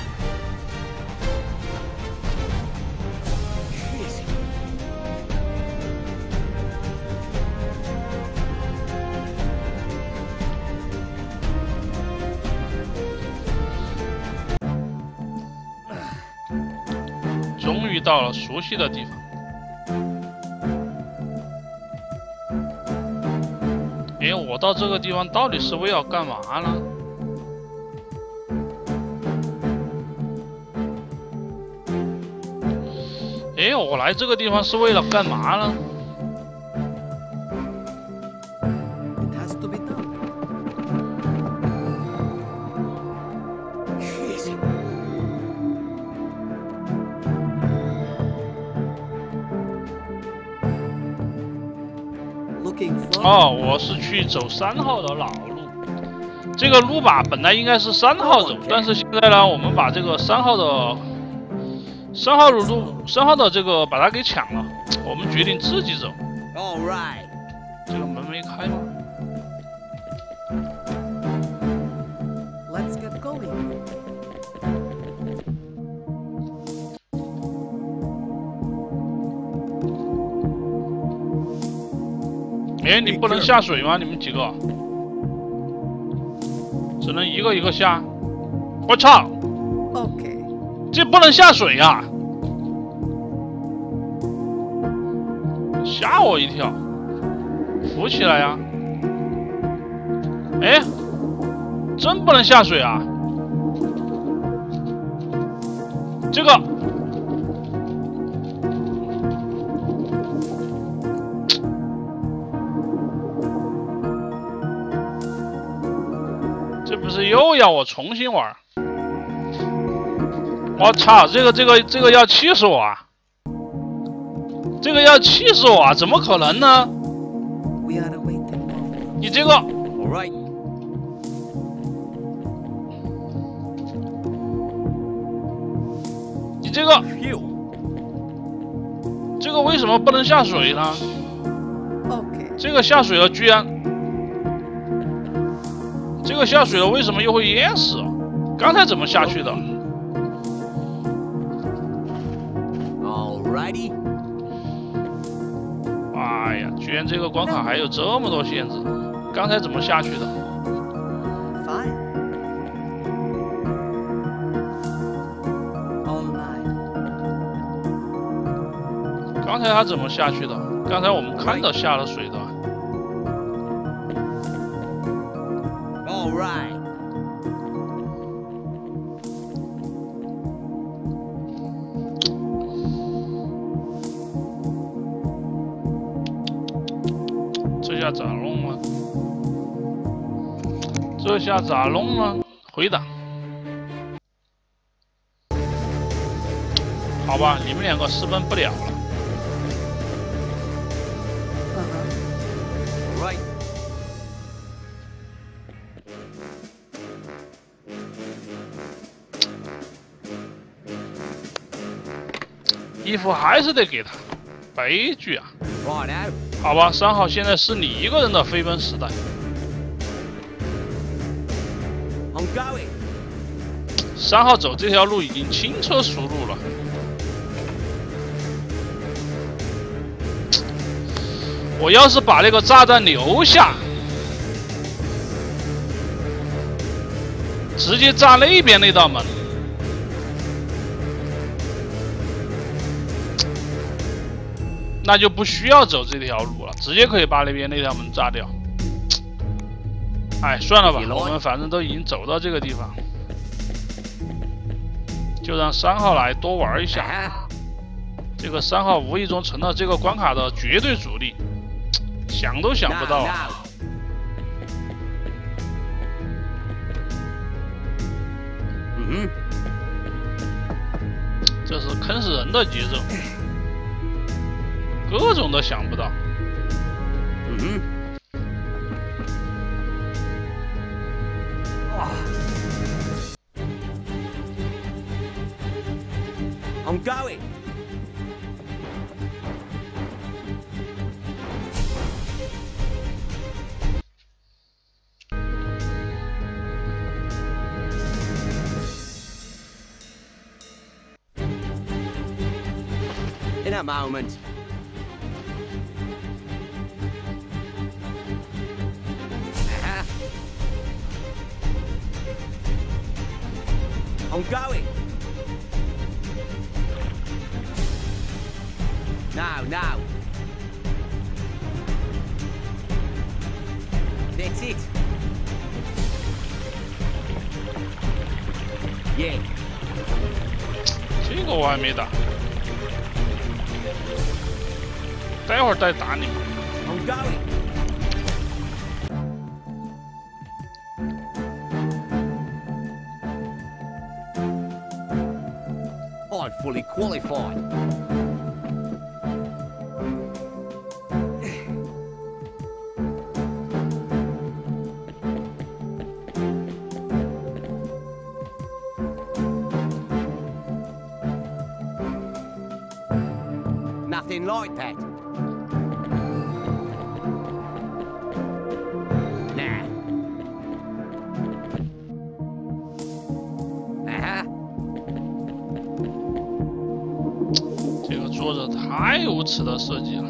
Easy. 终于到了熟悉的地方。哎，我到这个地方到底是为了干嘛呢？哎，我来这个地方是为了干嘛呢？ It has to be done. Easy. Looking for. 哦，我是去走三号的老路。这个路吧，本来应该是三号走，但是现在呢，我们把这个三号的三号路路三号的这个把它给抢了，我们决定自己走。 All right. 这个门没开吗？ Let's get going. 哎，你不能下水吗？你们几个？只能一个一个下。我操！ Okay. 这不能下水呀、啊！吓我一跳！浮起来呀、啊！哎，真不能下水啊！这个。 这不是又要我重新玩？我操！这个这个这个要气死我啊！这个要气死我啊！怎么可能呢？ We are awaiting orders. 你这个， All right. 你这个， Phew. 这个为什么不能下水呢？ Okay. 这个下水了居然，这个下水了为什么又会淹死？刚才怎么下去的？ All righty. 哎呀，居然这个关卡还有这么多限制，刚才怎么下去的？ Fine. All right. 刚才他怎么下去的？刚才我们看到下了水的。 All right. 这下咋弄啊？这下咋弄呢？回答。好吧，你们两个私奔不了了。 Uh-huh. All right. 衣服还是得给他，悲剧啊！ Right out. 好吧，三号现在是你一个人的飞奔时代。 I'm going. 三号走这条路已经轻车熟路了。我要是把那个炸弹留下，直接炸那边那道门，那就不需要走这条路了，直接可以把那边那条门炸掉。哎，算了吧，我们反正都已经走到这个地方。 就让三号来多玩一下，这个三号无意中成了这个关卡的绝对主力，想都想不到啊！ 嗯哼， 这是坑死人的节奏，各种都想不到。 嗯哼。哇！ I'm going. In a moment. Uh-huh. I'm going. Now, now. That's it. Yeah. 这个我还没打，待会儿再打你们。 I'm going. I'm fully qualified. Nothing like that. Nah. Uh-huh. 这个作者太无耻的设计了。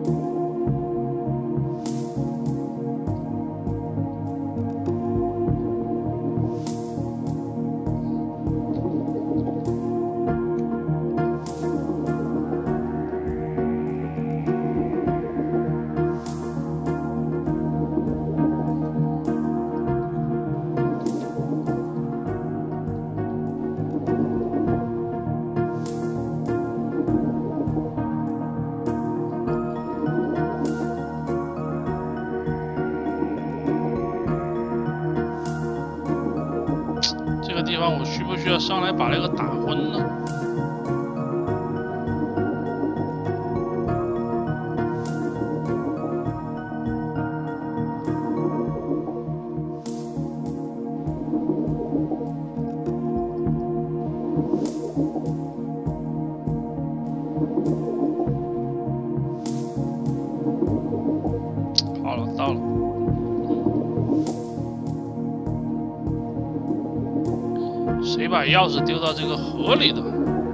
这个地方我需不需要上来把那个打昏呢？好了，到了。 谁把钥匙丢到这个河里的？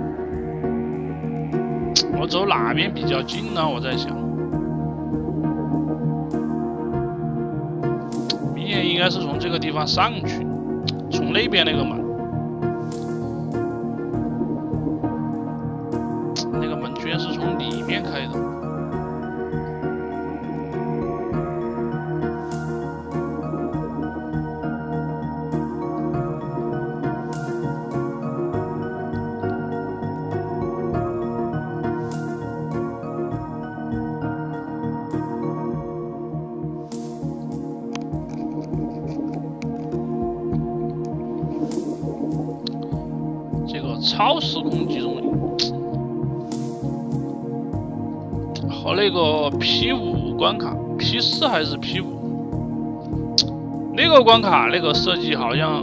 我走哪边比较近呢？我在想，明显应应该是从这个地方上去，从那边那个门，那个门居然是从里面开的。超时空集中营和那个 P 五 关卡 ，P 四 还是 P 五？那个关卡那个设计好像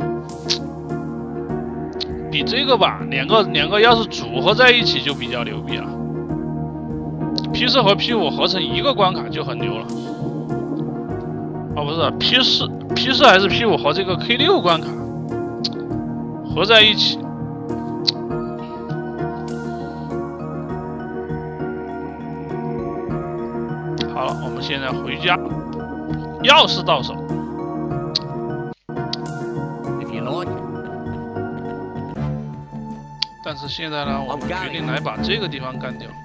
比这个吧，两个两个要是组合在一起就比较牛逼了。P 四 和 P 五 合成一个关卡就很牛了。哦，不是 P 四 P 四 还是 P 五 和这个 K 六 关卡合在一起。好了，我们现在回家，钥匙到手。 If you like. 但是现在呢，我们决定来把这个地方干掉。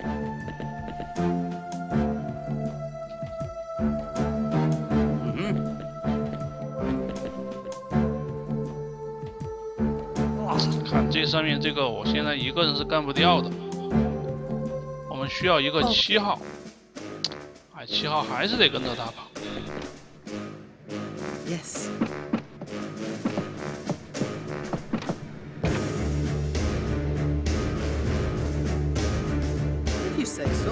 嗯哼。 看这上面这个，我现在一个人是干不掉的。我们需要一个七号。哎，七号还是得跟着他跑。 Yes. If you say so.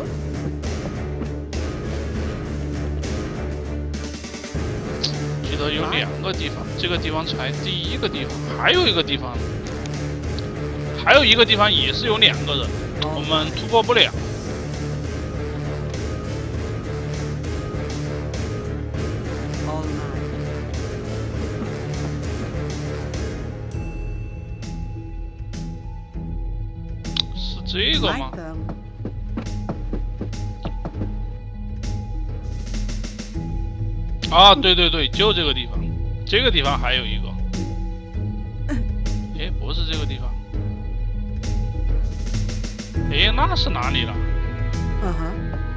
记得有两个地方，这个地方才第一个地方，还有一个地方，还有一个地方也是有两个人，我们突破不了。 这个吗？啊，对对对，就这个地方，这个地方还有一个。哎，不是这个地方。哎，那是哪里了？ 嗯哼。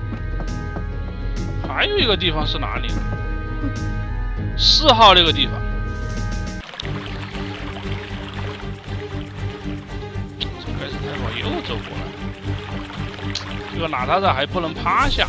还有一个地方是哪里呢？四号那个地方。 又走过来，这个哪吒的还不能趴下。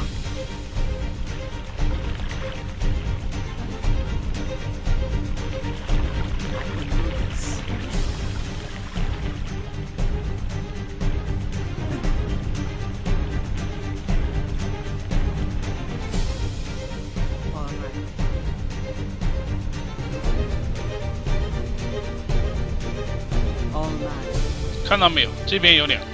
看到没有？这边有两个。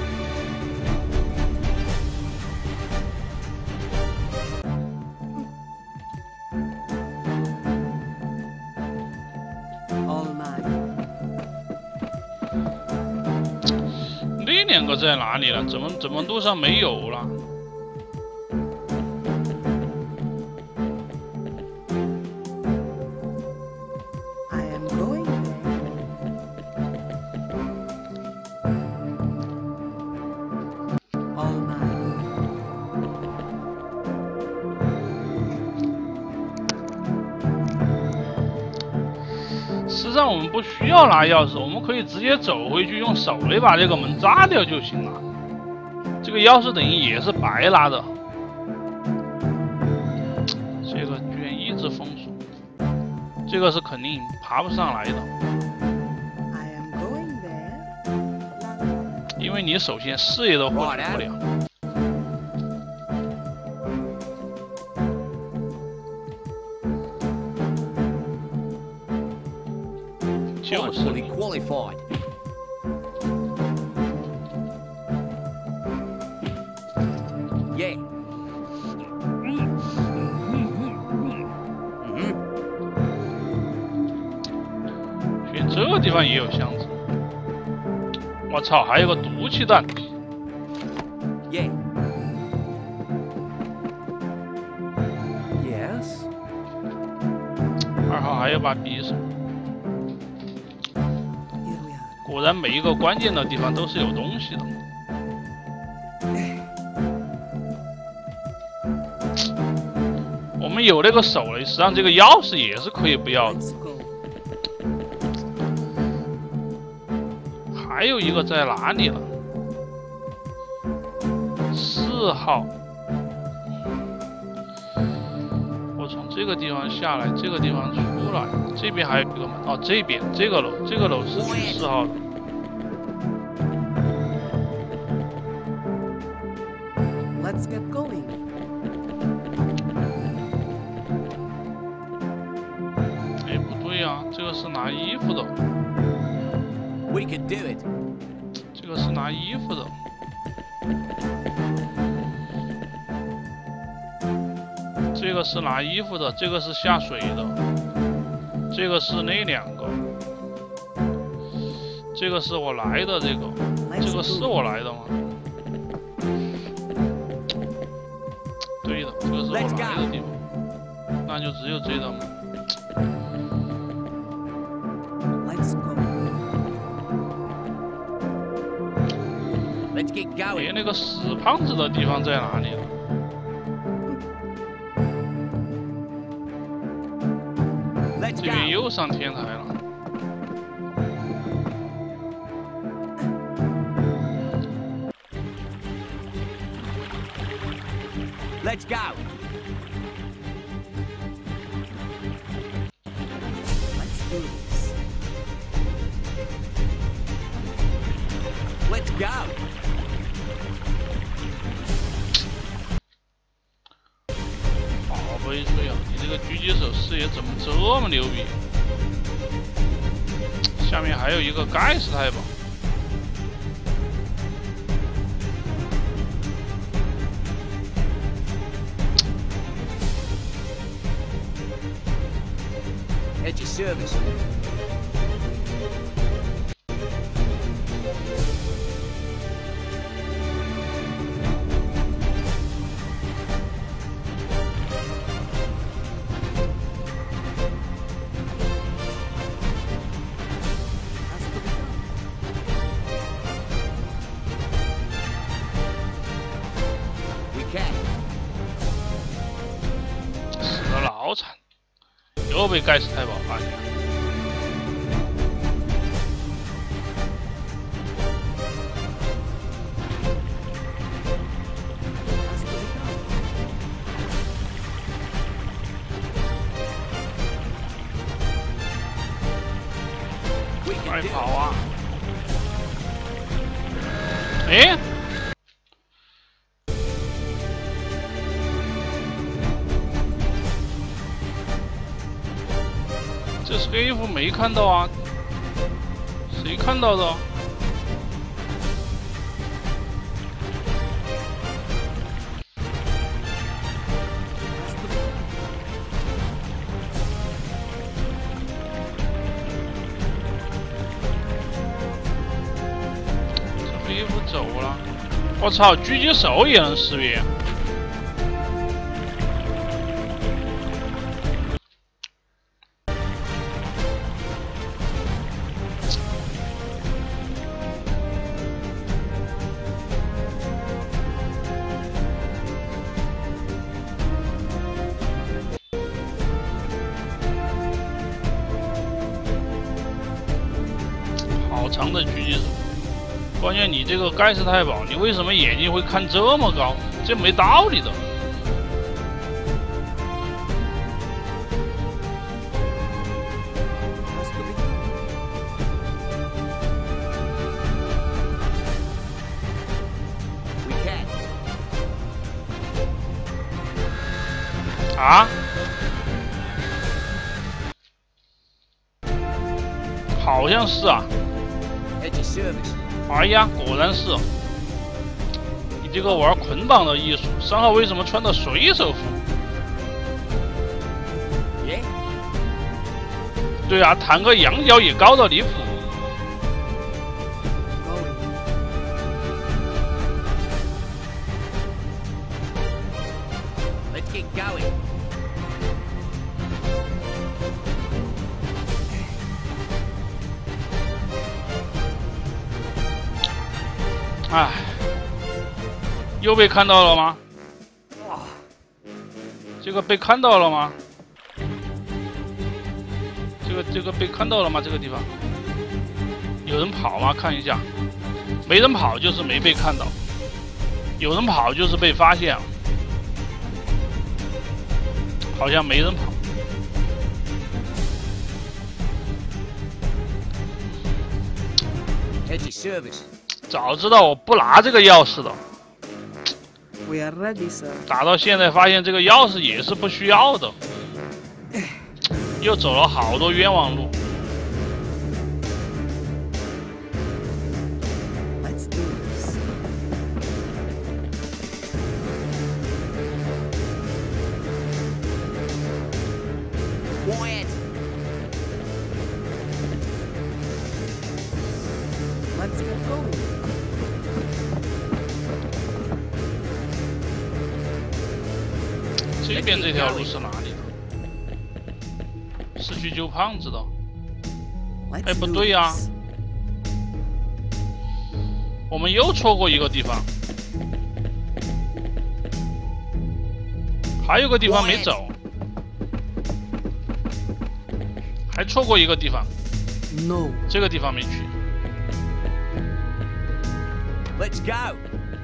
那两个在哪里了？怎么怎么路上没有了？ 实际上我们不需要拿钥匙，我们可以直接走回去，用手雷把这个门炸掉就行了。这个钥匙等于也是白拿的。这个居然一直封锁，这个是肯定爬不上来的。因为你首先视野都获取不了。 I'm fully qualified. Yeah. 嗯。 嗯。 选这个地方也有箱子。我操，还有个毒气弹。 Yeah. Yes. 二号还有把匕首。 Here we are. 果然每一个关键的地方都是有东西的。我们有那个手雷，实际上这个钥匙也是可以不要的。 Let's go. 还有一个在哪里了？四号。我从这个地方下来，这个地方出来，这边还有一个门。哦，这边这个楼，这个楼是去四号的。 Let's get going. 哎，不对呀、啊，这个是拿衣服的， We can do it. 这个是拿衣服的。这个是拿衣服的，这个是下水的，这个是那两个，这个是我来的这个，这个是我来的吗？ 对的，这个是我来的地方，那就只有这道门。 Let's go. Let's get 哎， going. 那个死胖子的地方在哪里了？ Let's 这边 go. 又上天台了。 Let's go. Let's do this. Let's go. 好悲催啊！你这个狙击手视野怎么这么牛逼？下面还有一个盖世太保。 At your service. Has to be done. We can. 死得老惨，又被盖世太保发现。 Has to be done. We 快 can do 跑 it. 啊！哎，这黑服没看到啊？谁看到的？ Has to be done. 这黑服走了，我操！狙击手也能识别。好长的狙击手，关键你这个盖世太保，你为什么眼睛会看这么高？这没道理的。 Has to be done. We can. 啊？好像是啊。 At your service. 哎呀，果然是。你这个玩捆绑的艺术，三号为什么穿的水手服？ Yeah. 对啊，弹个羊角也高的离谱。 Going. Let's get going. 唉，又被看到了吗？这个被看到了吗？这个这个被看到了吗？这个地方有人跑吗？看一下，没人跑就是没被看到，有人跑就是被发现了，好像没人跑。 Edge service. 早知道我不拿这个钥匙的， We are ready, sir. 打到现在发现这个钥匙也是不需要的，又走了好多冤枉路。 Let's do this. Quiet. Let's get going. 这边这条路是哪里的？是去救胖子的。 Let's 哎，不 do 对呀、 this. 我们又错过一个地方，还有个地方没走，还错过一个地方， No. 这个地方没去。 Let's go.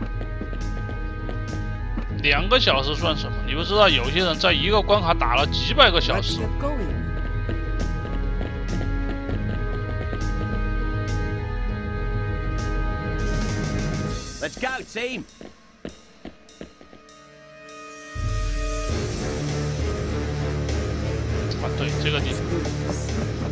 两个小时算什么？你不知道有些人在一个关卡打了几百个小 Let's 时。 get going. Let's go, team. 啊，对，这个地方。 Do this.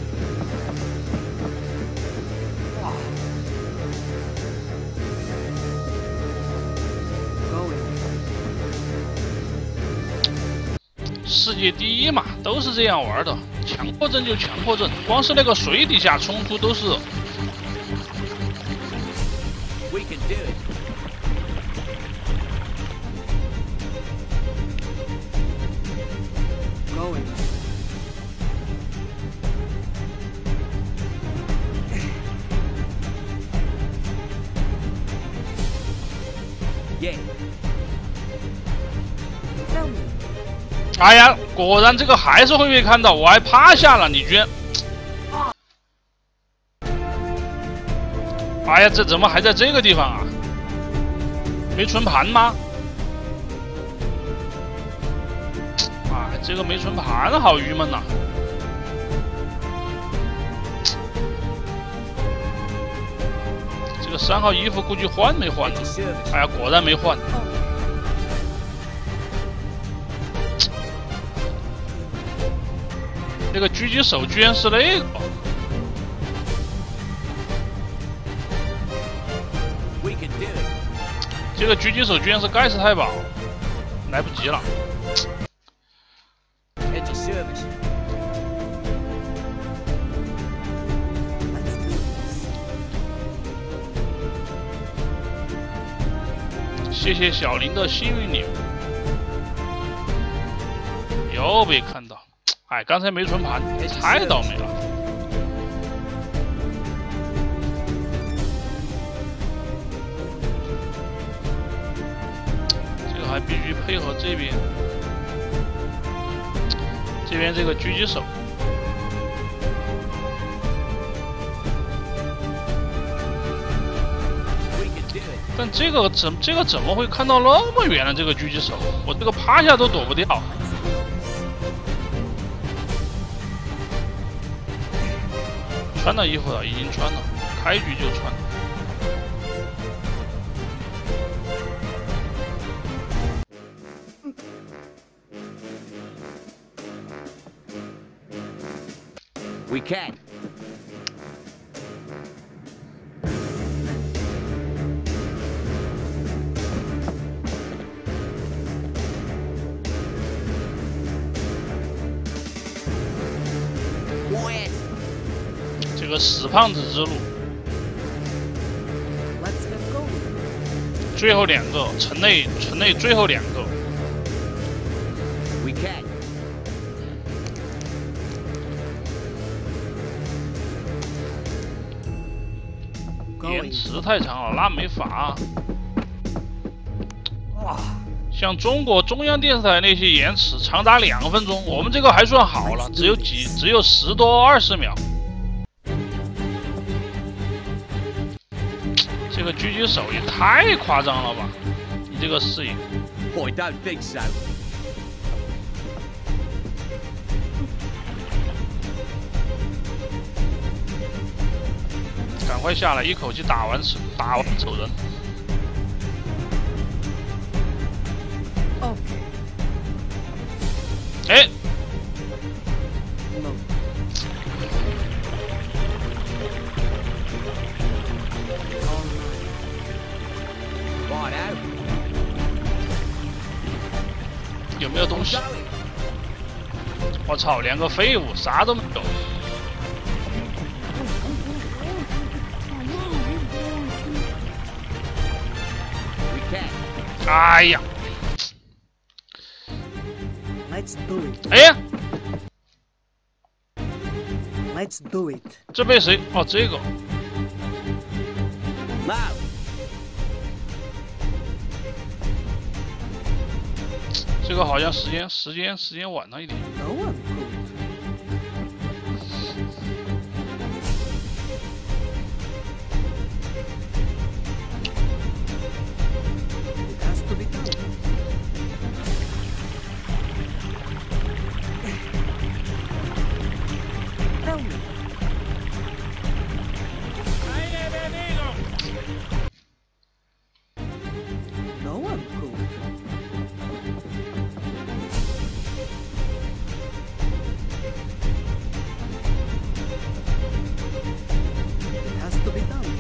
Going. 世界第一嘛，都是这样玩的。强迫症就强迫症，光是那个水底下冲突都是。 We can do it. Going. Yeah. Tell me. 哎呀，果然这个还是会被看到，我还趴下了，你居然！哎呀，这怎么还在这个地方啊？没存盘吗？哎，这个没存盘，好郁闷呐、这个三号衣服估计换没换呢 Edge？service. 哎呀，果然没换。 那个狙击手居然是那个， We can do it. 这个狙击手居然是盖世太保，来不及了。 Edge service. Let's do this. 谢谢小林的幸运礼物，又被看到。哎，刚才没存盘，太倒霉了。这个还必须配合这边，这边这个狙击手。 We can do it. 但这个怎这个怎么会看到那么远呢？这个狙击手，我这个趴下都躲不掉。 穿了衣服了，已经穿了，开局就穿了。 We can. Quiet. 这个死胖子之路， Let's get going. 最后两个城内城内最后两个， We can. Going. 延迟太长了，那没法。 哇， 像中国中央电视台那些延迟长达两分钟，我们这个还算好了，只有几只有十多二十秒。这个狙击手也太夸张了吧！你这个视野。 I don't think so. 赶快下来，一口气打完打完走人。 Okay. 哎， No. Right out. 有没有东西？ Going. 我操，连个废物，啥都没有。 We can. 哎呀， Let's do it. 哎呀， Let's do it. 这被谁？哦，这个。 Loud. 这个好像时间时间时间晚了一点。 No one could. It has to be done. Tell me. No one could. It has to be done.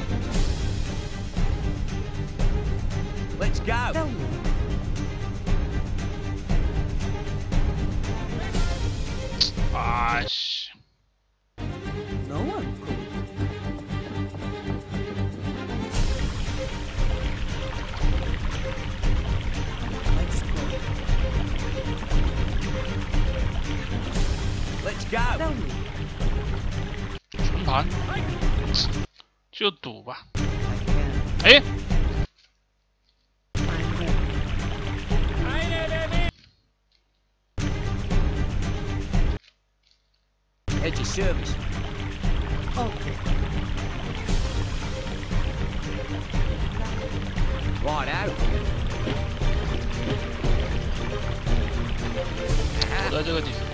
Let's go. Tell me. 哎西， No one could. Let's go. Let's go. Tell me. 纯盘，就赌吧。 I can. 哎， I'm ready. Head your service. Okay. Right out. 我在这个地方。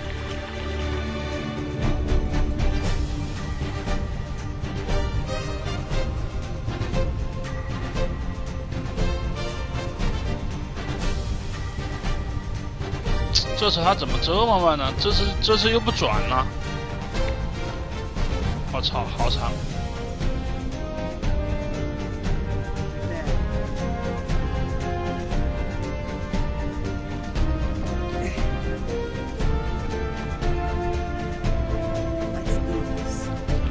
这次他怎么这么慢呢？这次这次又不转了。我操，好长！ Let's do this.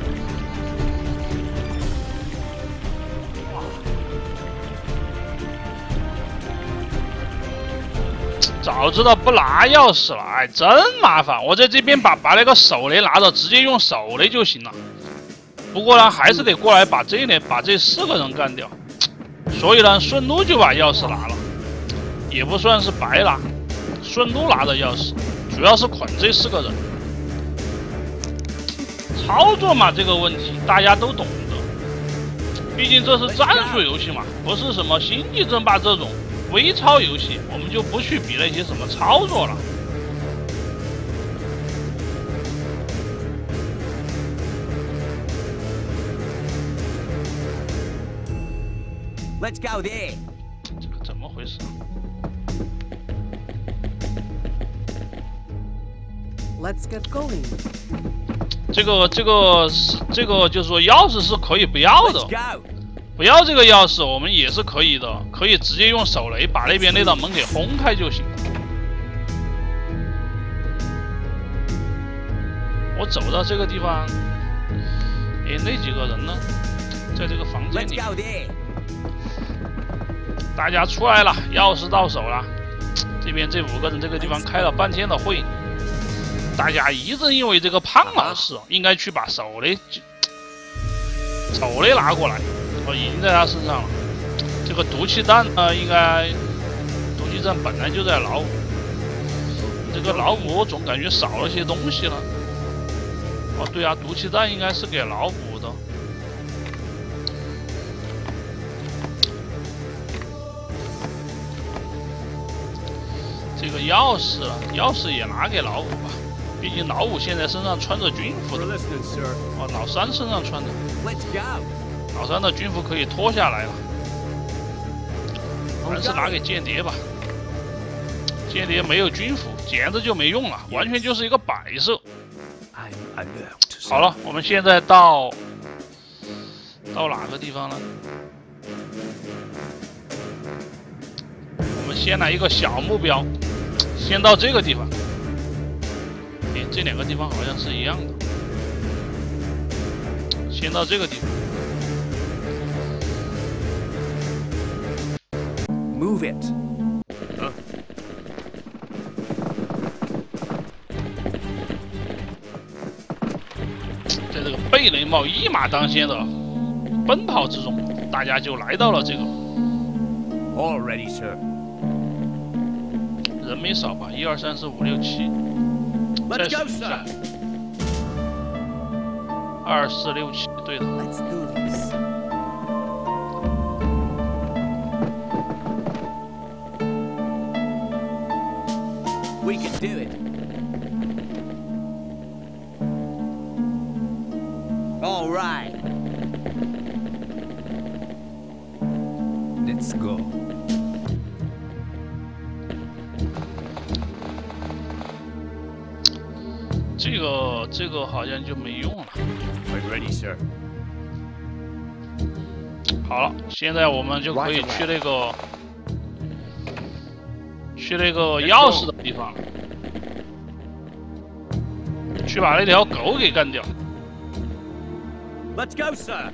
早知道不拿钥匙了，哎，真麻烦！我在这边把把那个手雷拿着，直接用手雷就行了。不过呢，还是得过来把这里把这四个人干掉。所以呢，顺路就把钥匙拿了，也不算是白拿，顺路拿的钥匙，主要是捆这四个人。操作嘛，这个问题大家都懂的，毕竟这是战术游戏嘛，不是什么星际争霸这种。 微操游戏，我们就不去比那些什么操作了。 Let's go there. 这个怎么回事？ Let's get going. 这个这个是这个就是说钥匙是可以不要的 Let's，go. 不要这个钥匙我们也是可以的，可以直接用手雷把那边那道门给轰开就行。我走到这个地方，哎，那几个人呢？在这个房间 Let's 里， go there. 大家出来了，钥匙到手了。这边这五个人这个地方开了半天的会，大家一直因为这个胖老师应该去把手雷手雷拿过来， 哦，已经在他身上了。这个毒气弹呢，应该毒气弹本来就在老五。这个老五我总感觉少了些东西了。哦，对啊，毒气弹应该是给老五的。这个钥匙，钥匙也拿给老五吧，毕竟老五现在身上穿着军服的。哦，老三身上穿的。 Let's go. 老三的军服可以脱下来了，还是拿给间谍吧。间谍没有军服，简直就没用了，完全就是一个摆设。好了，我们现在到到哪个地方呢？我们先来一个小目标，先到这个地方。哎，这两个地方好像是一样的。先到这个地方。 Move it. 嗯。在这个贝雷帽一马当先的奔跑之中，大家就来到了这个。 All ready, sir. 人没少吧？一二三四五六七，再数一下。二四六七，对的。 Let's do this. We can do it. All right. Let's go. 这个这个好像就没用了。 We're ready, sir. 好了，现在我们就可以去那个去那个钥匙的地方，去把那条狗给干掉。 Let's go, sir.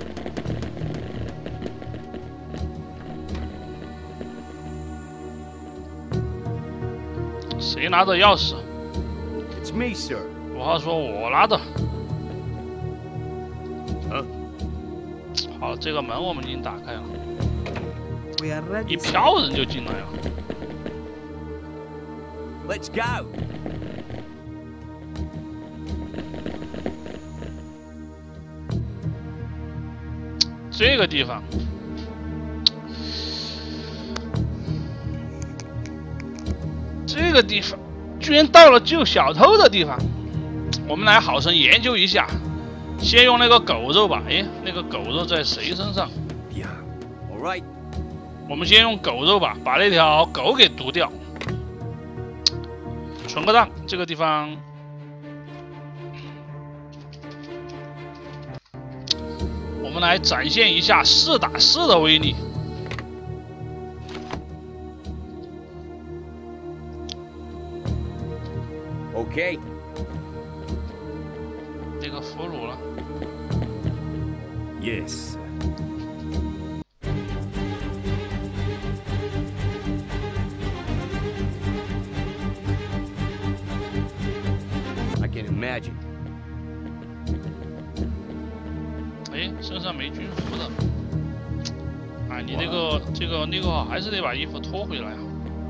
谁拿着钥匙？ It's me, sir. 我话说我拿的。 嗯。 好，这个门我们已经打开了， We are ready. 一 sir. 票人就进来了。 Let's go. 这个地方，这个地方居然到了救小偷的地方，我们来好生研究一下。先用那个狗肉吧，哎，那个狗肉在谁身上？ Yeah. All right. 我们先用狗肉吧，把那条狗给毒掉。存个档，这个地方。 我们来展现一下四打四的威力。 Okay. 这个俘虏了。 Yes. I can imagine. 哎，身上没军服的。啊，你那个这个那个还是得把衣服脱回来啊！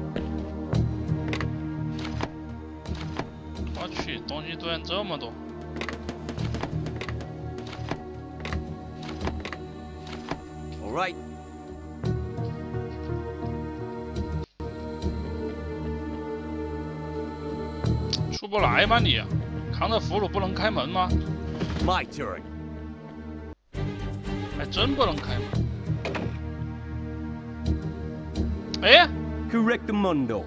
我去，东西居然这么多！ All right. 出不来吗你？扛着俘虏不能开门吗？ My turn. 还真不能开门。哎， Correct the mundo.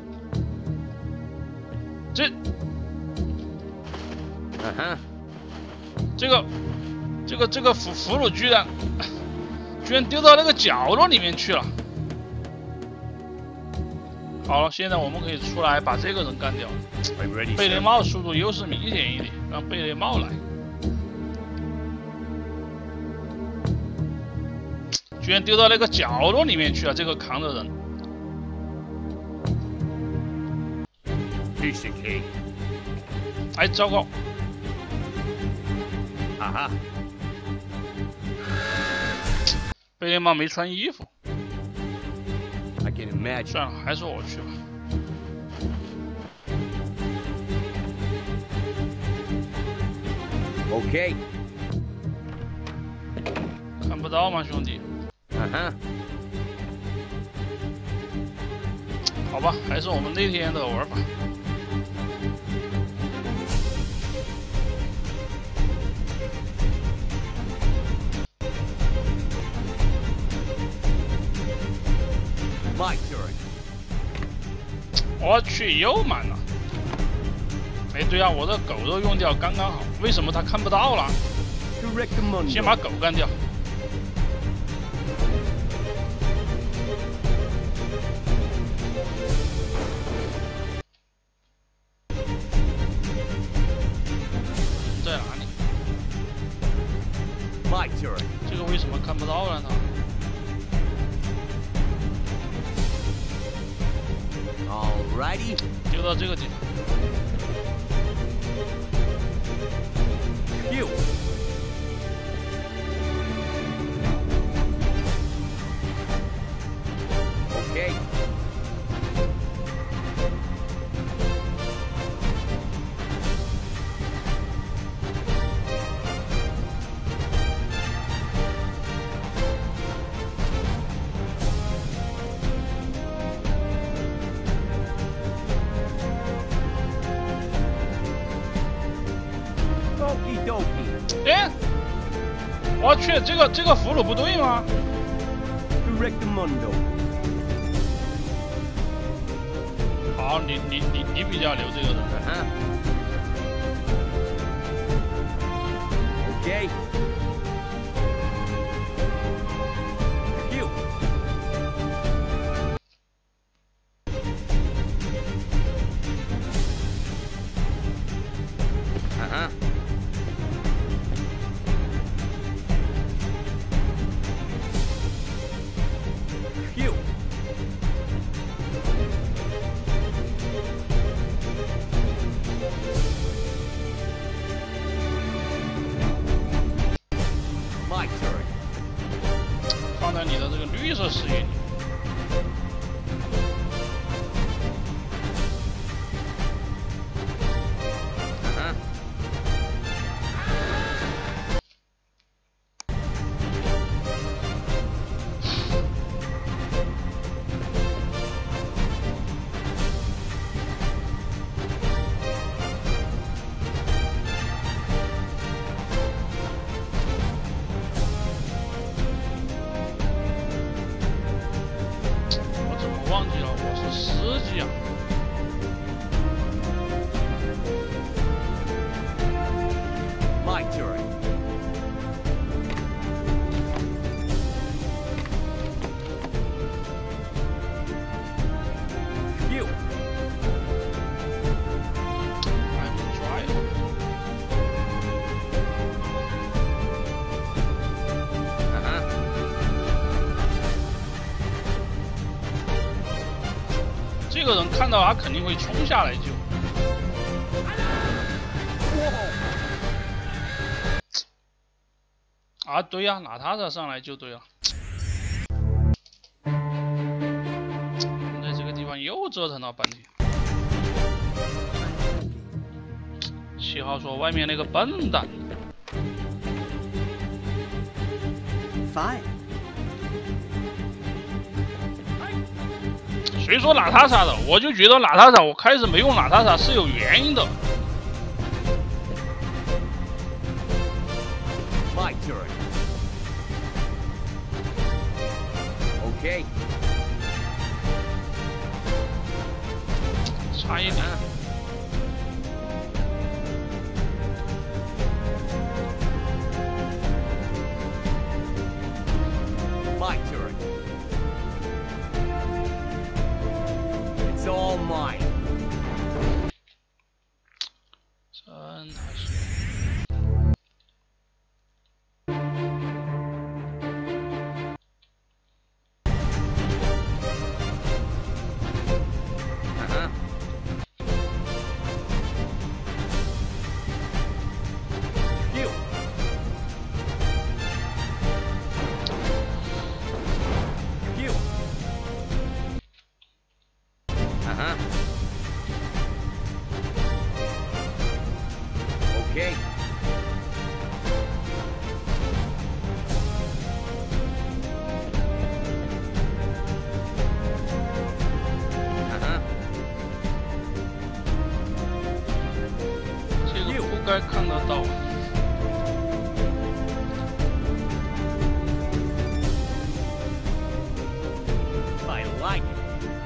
这 Uh huh. 这个这个这个俘俘虏居然居然丢到那个角落里面去了。好了，现在我们可以出来把这个人干掉。 I'm ready, 贝雷 sir. 帽速度优势明显一点，让贝雷帽来。居然丢到那个角落里面去了，这个扛着人。 Piece of cake. 哎，糟糕！ Uh huh. 贝雷猫没穿衣服， I can imagine. 算了，还是我去吧。 Okay. 看不到吗，兄弟？ Uh-huh. 好吧，还是我们那天的玩法。 My turn. 我去，又满了。哎，对啊，我这狗肉用掉刚刚好。为什么它看不到了？ Direct the 先把 mundo. 狗干掉。在哪里？ My turn. 这个为什么看不到了呢？ Alrighty. 丢到这个地方。 You. Okay. Okie dokie. 哎，我去，这个这个俘虏不对吗？ Direct the mundo. 好，你你你你比较牛这个人。 Uh-huh. Okay. You. Uh-huh. You. My turn. 放在你的这个绿色视野里。 Uh-huh. 这个人看到他肯定会冲下来救。啊，对呀、啊，哪塔塔上来就对了。在这个地方又折腾了半天。七号说外面那个笨蛋。 Fine. 谁说哪塔塔的？我就觉得哪塔塔，我开始没用哪塔塔是有原因的。 My turn. Okay. 差一点。 My turn. It's all mine. 真还是。 Uh-huh. Uh-huh. Okay. Uh-huh. 这个不该看得到。 I like it.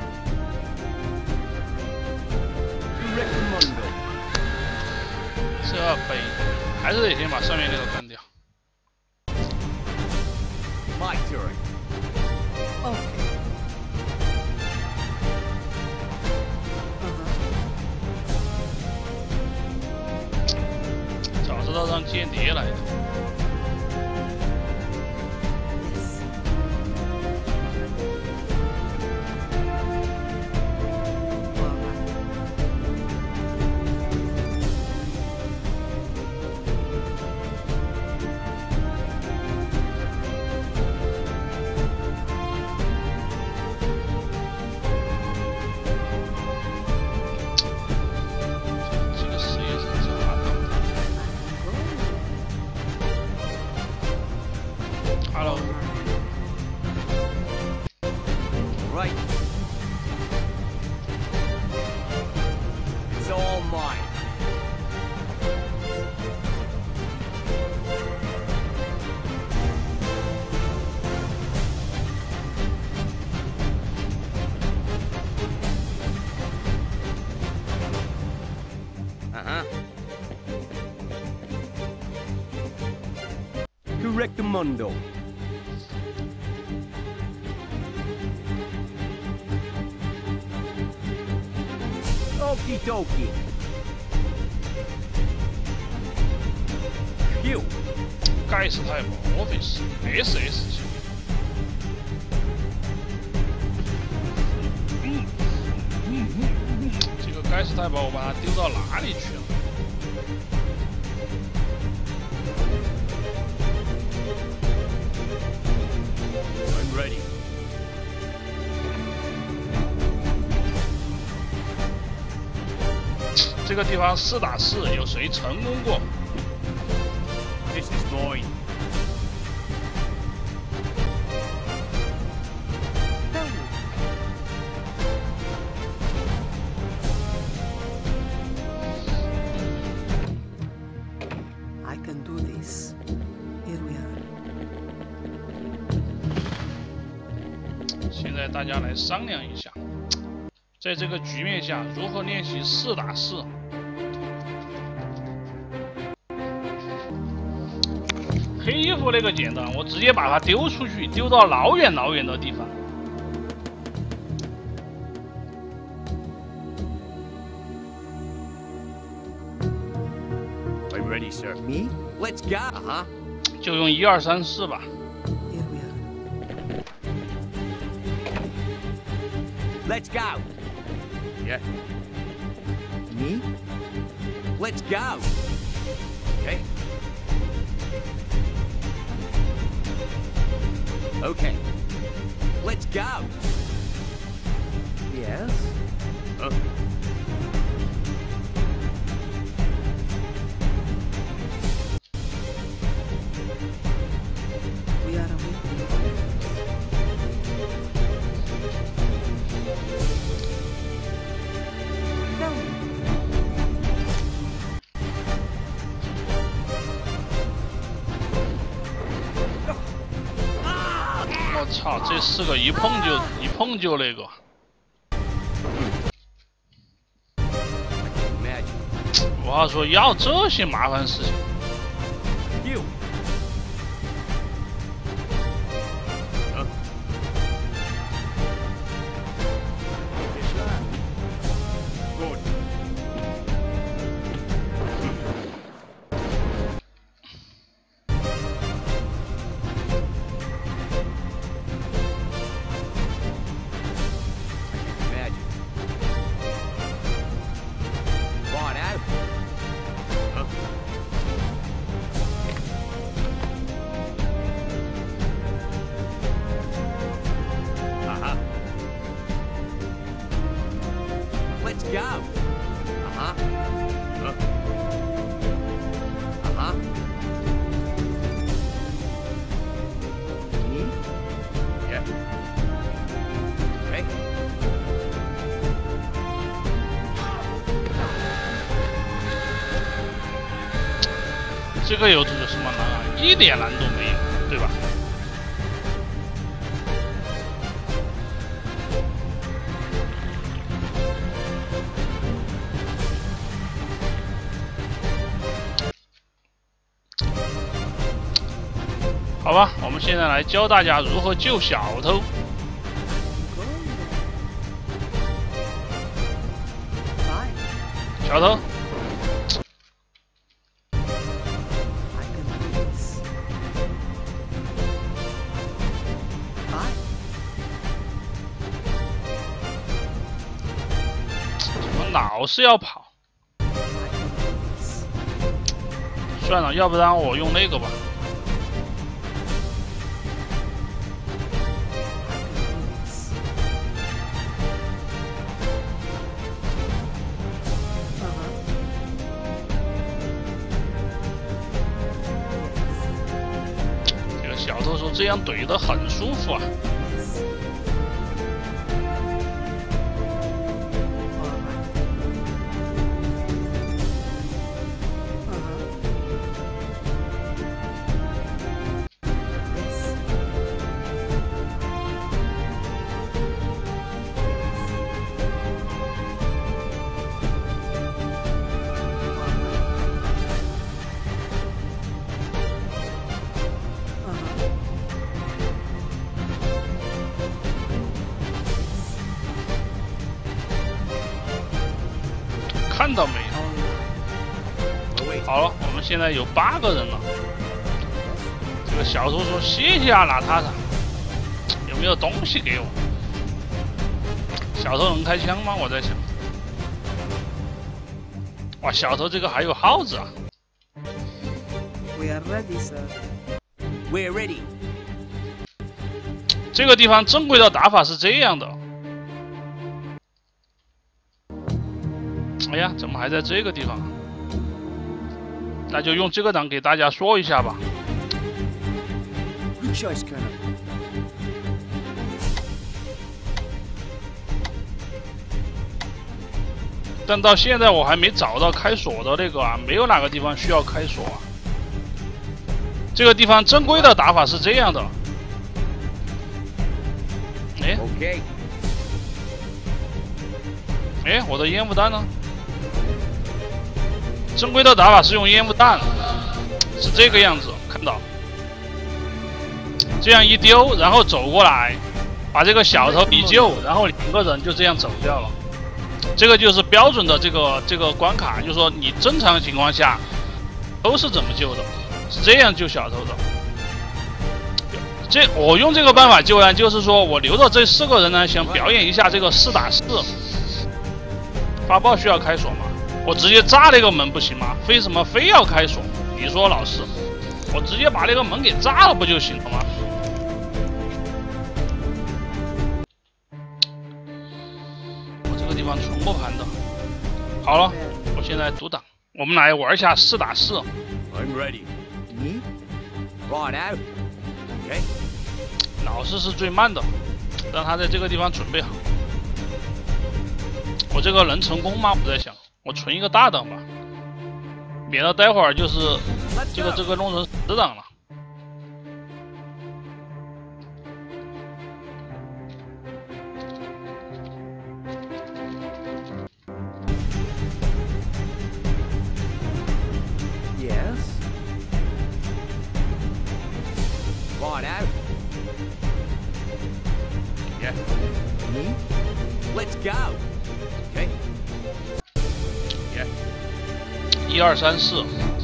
Recommendo. 这北还是得先把上面那个干掉。 My turn. Okay. Uh-huh. 早知道让间谍来的。 Yes. All right. Hello， Right. It's all mine. Uh-huh. Correct the mundo. Okie dokie. Q. 盖世太保 Office S S 级。这个盖世太保我把它丢到哪里去了？ I'm ready. 这个地方四打四，有谁成功过？ This is mine. Tell me. I can do this. Here we are. 现在大家来商量一下，在这个局面下如何练习四打四。黑衣服那个简单，我直接把它丢出去，丢到老远老远的地方。 I'm ready, sir. Me? Let's go, huh? 就用一二三四吧。 Here we are. Let's go. Yeah. Me? Let's go. Okay. Okay. Let's go. Yes. Huh? We are awaiting. Tell me. 我操，这四个一碰就一碰就那个。 Imagine. 我要说要这些麻烦事情。 You. Huh? Good. Imagine. Come on out. Huh? Let's go. Uh-huh. Huh? Uh-huh. Me? Yeah. Okay. 这个游戏有什么难啊？一点难度没有，对吧？好吧，我们现在来教大家如何救小偷。 Fine. 小偷， I can do this. Fine. 怎么老是要跑？ I can do this. 算了，要不然我用那个吧。 这个小偷说这样怼得很舒服啊。 看到没有？ Wait. 好了，我们现在有八个人了。这个小偷说：“谢谢啊，老太太，有没有东西给我？”小偷能开枪吗？我在想。哇，小偷这个还有耗子啊！ We are ready, sir. We're ready. 这个地方正规的打法是这样的。哎呀，怎么还在这个地方？那就用这个档给大家说一下吧。 Good choice, Colonel. 但到现在我还没找到开锁的那个啊，没有哪个地方需要开锁啊。这个地方正规的打法是这样的。哎 Okay. 哎，我的烟雾弹呢？正规的打法是用烟雾弹，是这个样子，看到？这样一丢，然后走过来，把这个小偷一救，然后两个人就这样走掉了。这个就是标准的这个这个关卡，就是说你正常情况下都是怎么救的，是这样救小偷的。这我用这个办法救呢，就是说我留着这四个人呢，想表演一下这个四打四。发报需要开锁吗？我直接炸那个门不行吗？为什么非要开锁？你说老师，我直接把那个门给炸了不就行了吗？我这个地方纯过盘的。好了，我现在读档，我们来玩一下四打四。 I'm ready. Me? Right out. Okay. 老师是最慢的，让他在这个地方准备好。我这个能成功吗？我在想，我存一个大档吧，免得待会儿就是 Let's 这个 go. 这个弄成死档了。 Yes. Right out. Yeah. Me? Let's go. Okay. Yeah. 一二三四，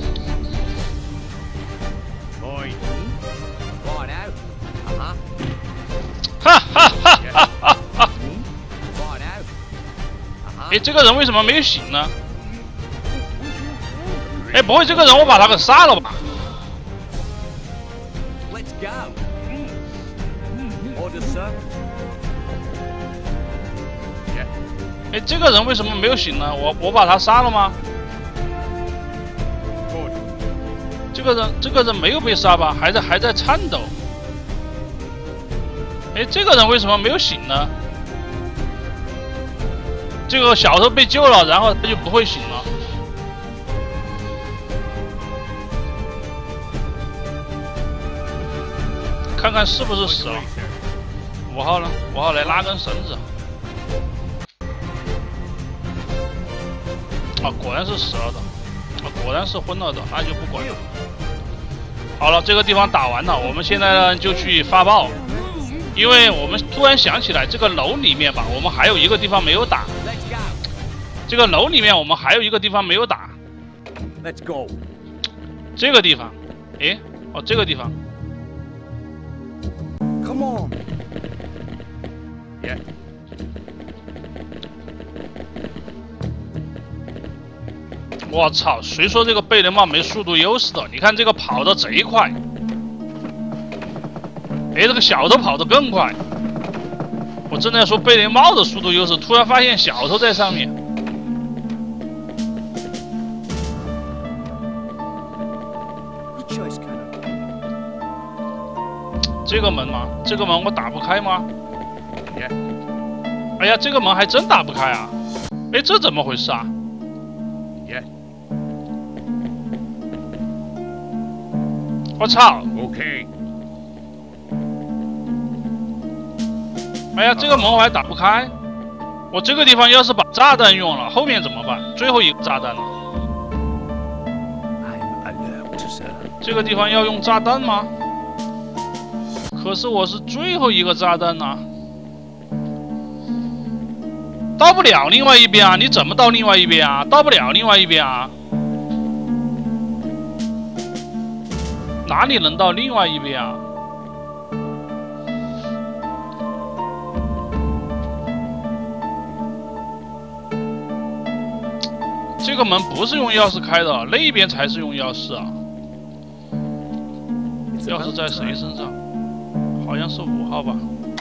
Fine. Me? Right out. Uh-huh. 哈哈哈哈哈哈！ Me? Right out. Uh-huh. 哎，这个人为什么没有醒呢？哎，不会这个人我把他给杀了吧？ Let's go. Orders, sir. Yeah. 哎，这个人为什么没有醒呢？我我把他杀了吗？ Good. 这个人这个人没有被杀吧？还在还在颤抖。哎，这个人为什么没有醒呢？这个小偷被救了，然后他就不会醒了。看看是不是死了。五号呢？五号来拉根绳子。啊，果然是死了的。啊，果然是昏了的，那就不管了。好了，这个地方打完了，我们现在呢就去发报，因为我们突然想起来，这个楼里面吧，我们还有一个地方没有打。 Let's go. 这个楼里面我们还有一个地方没有打， Let's go. 这个地方，诶，哦，这个地方， Come on. Yeah. 我操！谁说这个贝雷帽没速度优势的？你看这个跑得贼快，诶，这个小偷跑得更快。我正在说贝雷帽的速度优势，突然发现小偷在上面。 Good choice, Connor. 这个门吗？这个门我打不开吗？ Yeah. 哎呀，这个门还真打不开啊！哎，这怎么回事啊？ Yeah. 我操！ Okay. 哎呀，这个门我还打不开。我这个地方要是把炸弹用了，后面怎么办？最后一个炸弹了。 I'm alert, sir. 这个地方要用炸弹吗？可是我是最后一个炸弹呐、啊，到不了另外一边啊！你怎么到另外一边啊？到不了另外一边啊！哪里能到另外一边啊？这个门不是用钥匙开的，那边才是用钥匙啊！ It's 钥匙 about 在谁 time. 身上？好像是五号吧。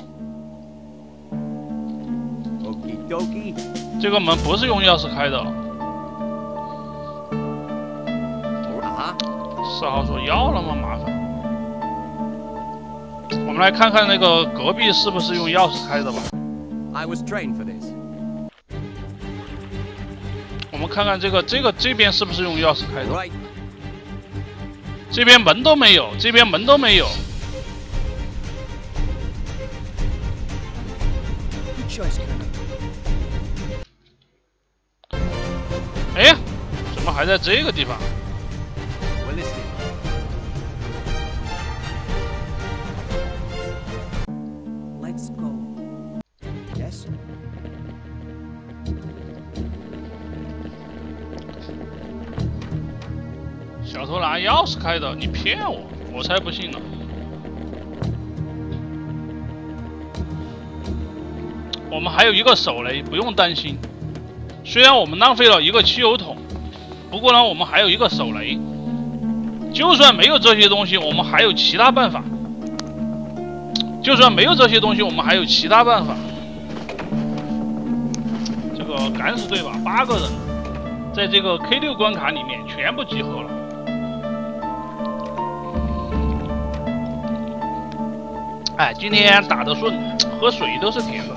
Okie dokie. 这个门不是用钥匙开的。 Uh-huh. 四号说要了吗？麻烦。我们来看看那个隔壁是不是用钥匙开的吧。 I was trained for this. 我们看看这个这个这边是不是用钥匙开的？ Right. 这边门都没有，这边门都没有。 Good choice, Connor. 哎，怎么还在这个地方？ We're listening. Let's go. Yes. 小偷拿钥匙开的，你骗我，我才不信呢。我们还有一个手雷，不用担心。虽然我们浪费了一个汽油桶，不过呢，我们还有一个手雷。就算没有这些东西，我们还有其他办法。就算没有这些东西，我们还有其他办法。这个敢死队吧，八个人，在这个 K 六关卡里面全部集合了。 哎，今天打得顺，喝水都是甜的。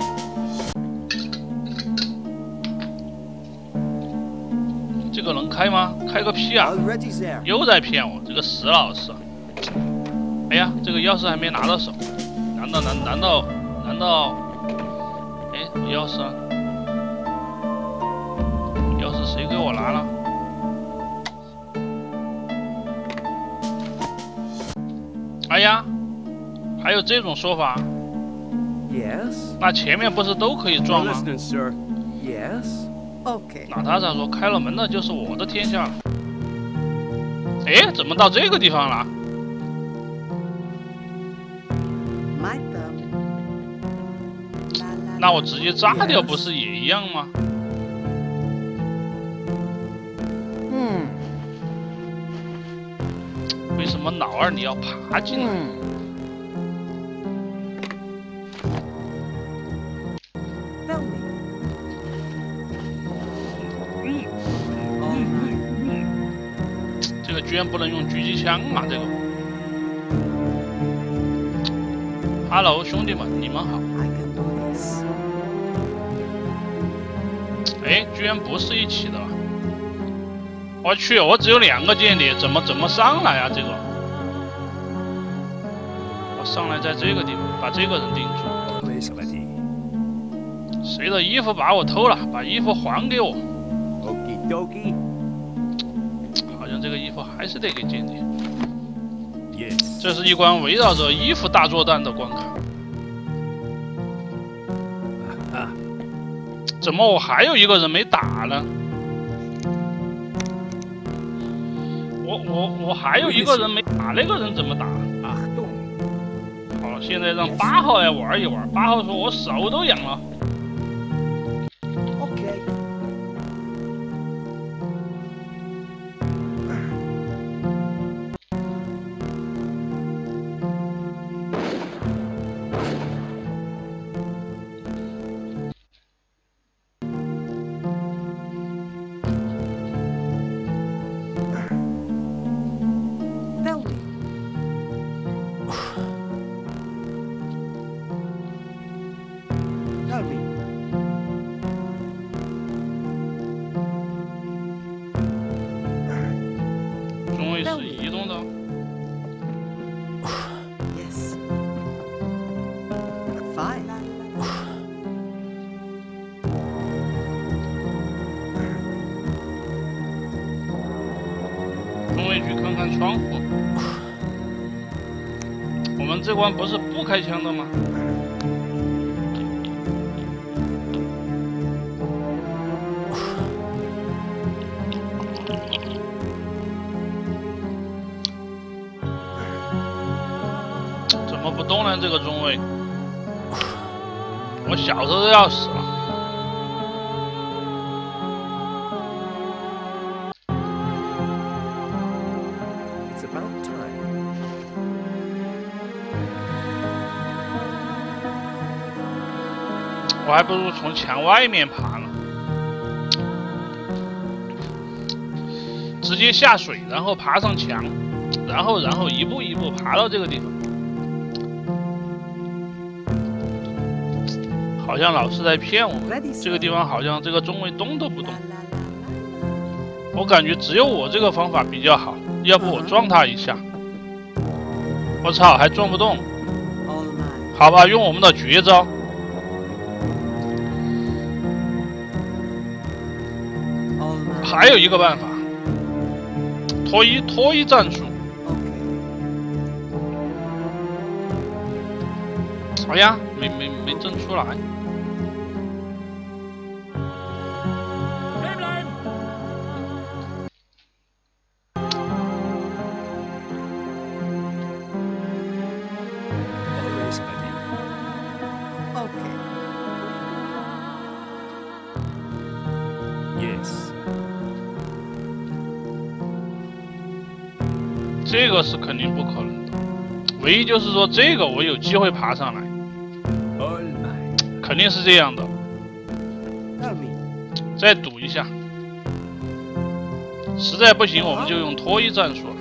这个能开吗？开个屁啊！ Already there. 又在骗我，这个死老实。哎呀，这个钥匙还没拿到手，难道难难道难道？哎，钥匙啊！钥匙谁给我拿了？哎呀！ 还有这种说法？ Yes. 那前面不是都可以 We're 撞吗？ listening, sir. Yes. Okay. 娜塔莎说：“开了门的就是我的天下。”哎，怎么到这个地方了？ My turn. La, la, 那 la. 我直接炸掉 Yes. 不是也一样吗？ Hmm. 为什么老二你要爬进来？ Hmm. Tell me. 居然不能用狙击枪啊！这个。Hello， 兄弟们，你们好。 I can do this. 哎，居然不是一起的！我去，我只有两个间谍，怎么怎么上来啊？这个，我上来在这个地方把这个人定住。 Always ready. 谁的衣服把我偷了？把衣服还给我！ Okie dokie. 好像这个衣服还是得给间谍。 Yes. 这是一关围绕着衣服大作战的关卡。 Ah. 怎么我还有一个人没打呢？我我我还有一个人没打，那个人怎么打？ Achtung. 好，现在让八号来玩一玩。八号说我手都痒了。 Okay. 中尉是移动的。 Yes. Fine. 中尉去看看窗户。我们这关不是不开枪的吗？怎么不动呢？这个中尉，我小时候都要死了。 It's about time. 我还不如从墙外面爬呢，直接下水，然后爬上墙，然后然后一步一步爬到这个地方。好像老是在骗我们， Ready, 这个 sir. 地方好像这个中尉动都不动 La,。la, la, la. 我感觉只有我这个方法比较好，要不我撞他一下。我操，还撞不动。 All mine. 好吧，用我们的绝招。 All mine. 还有一个办法，脱衣脱衣战术。 Okay. 哎呀，没没没震出来。 Stehen bleiben! Always ready. Okay. Yes. 这个是肯定不可能的，唯一就是说这个我有机会爬上来， All mine. 肯定是这样的。 Tell me. 再赌一下，实在不行我们就用脱衣战术了。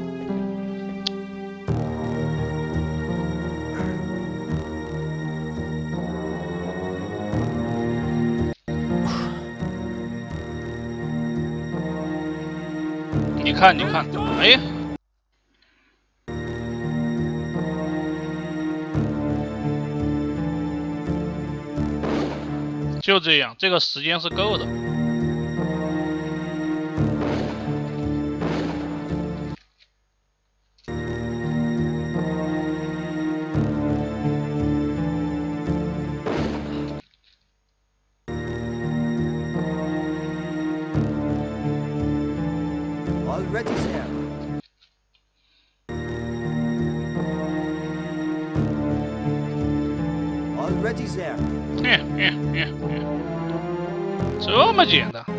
你看，你看，哎。 就这样，这个时间是够的。 Already there. Already there. 嗯嗯嗯嗯，这么简单。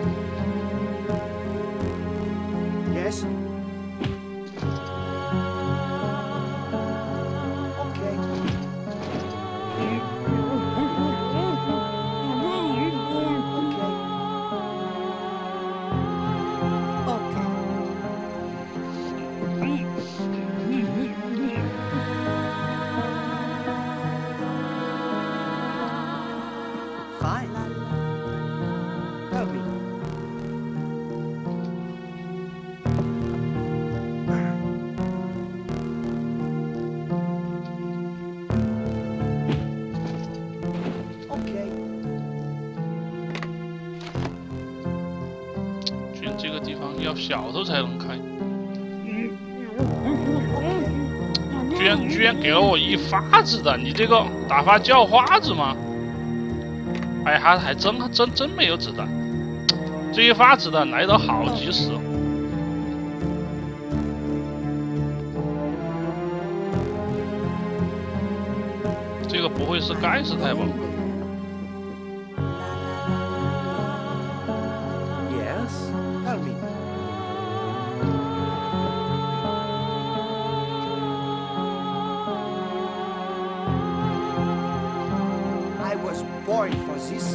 Yes. Okay. Okay. 地方要小头才能开。居然居然给了我一发子弹，你这个打发叫花子吗？哎，还还真真真没有子弹，这一发子弹来得好及时。这个不会是盖世太保？ Yes? Tell me. I was born for this.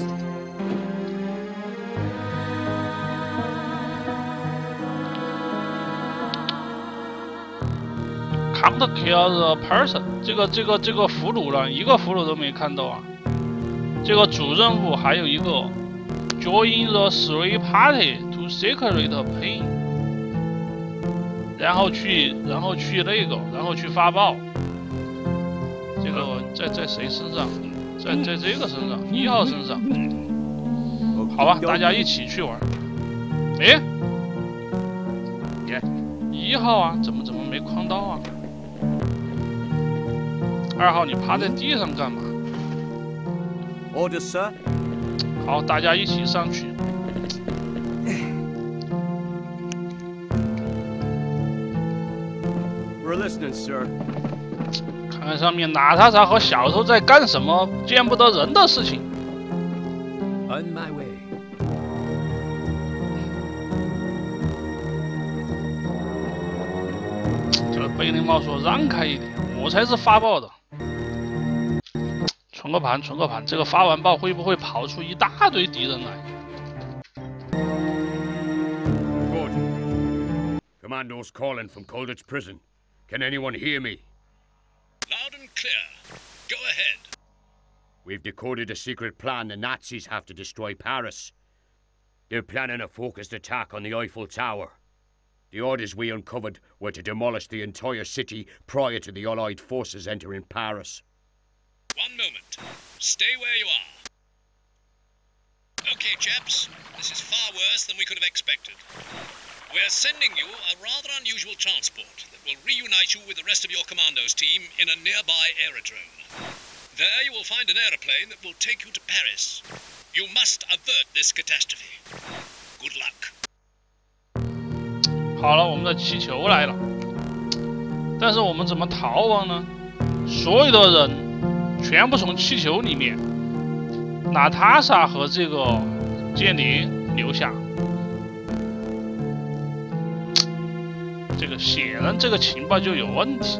Can't kill the person， 这个这个这个俘虏了，一个俘虏都没看到啊。这个主任务还有一个 Join the three party to secret pain， 然后去然后去那个，然后去发报。这个在在谁身上？在在这个身上，一号身上。好吧，大家一起去玩。哎，一号啊，怎么怎么没框到啊？ 二号，你趴在地上干嘛？ Orders, sir. 好，大家一起上去。 We're listening, sir. 看看上面娜塔莎和小偷在干什么见不得人的事情。 On my way. 这个贝林猫说：“让开一点，我才是发报的。”存个盘，存个盘，这个发完报会不会跑出一大堆敌人来？ Gordon. Commandos calling from Colditch Prison. Can anyone hear me? Loud and clear. Go ahead. We've decoded a secret plan the Nazis have to destroy Paris. They're planning a focused attack on the Eiffel Tower. The orders we uncovered were to demolish the entire city prior to the Allied forces entering Paris. One moment. Stay where you are. Okay, chaps. This is far worse than we could have expected. We're sending you a rather unusual transport that will reunite you with the rest of your commandos team in a nearby aerodrome. There you will find an aeroplane that will take you to Paris. You must avert this catastrophe. Good luck. 好了，我们的气球来了，但是我们怎么逃亡呢？所有的人全部从气球里面，娜塔莎和这个间谍留下。这个显然这个情报就有问题。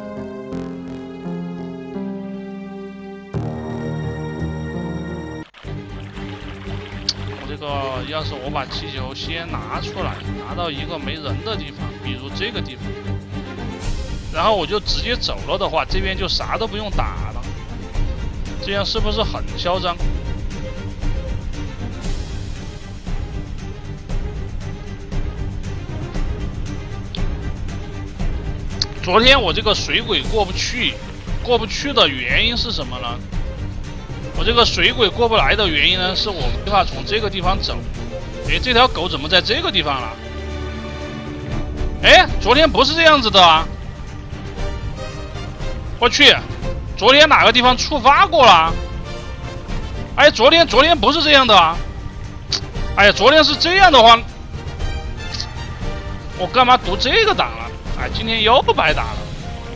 这个要是我把气球先拿出来，拿到一个没人的地方，比如这个地方，然后我就直接走了的话，这边就啥都不用打了，这样是不是很嚣张？昨天我这个水鬼过不去，过不去的原因是什么呢？我这个水鬼过不来的原因呢，是我没法从这个地方走。哎，这条狗怎么在这个地方了？哎，昨天不是这样子的啊！我去，昨天哪个地方触发过了？哎，昨天昨天不是这样的啊！哎呀，昨天是这样的话，我干嘛读这个档了？哎，今天又白打了。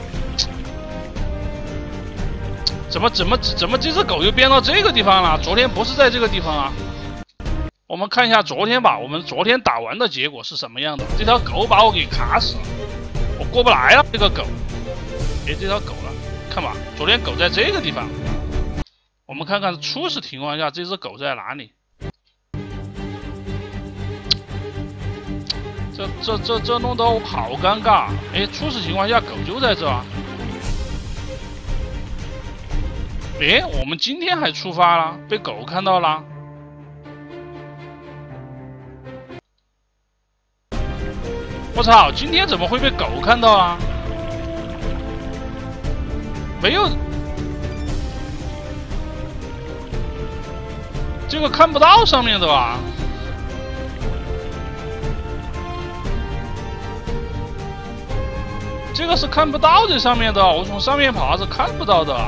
怎么怎么怎么这只狗又变到这个地方了？昨天不是在这个地方啊。我们看一下昨天吧，我们昨天打完的结果是什么样的？这条狗把我给卡死了，我过不来了。这个狗，哎，这条狗了，看吧，昨天狗在这个地方。我们看看初始情况下这只狗在哪里？这这这这弄得我好尴尬。哎，初始情况下狗就在这啊。哎，我们今天还出发了，被狗看到了。我操，今天怎么会被狗看到啊？没有，这个看不到上面的吧？ 这个是看不到这上面的，我从上面爬是看不到的。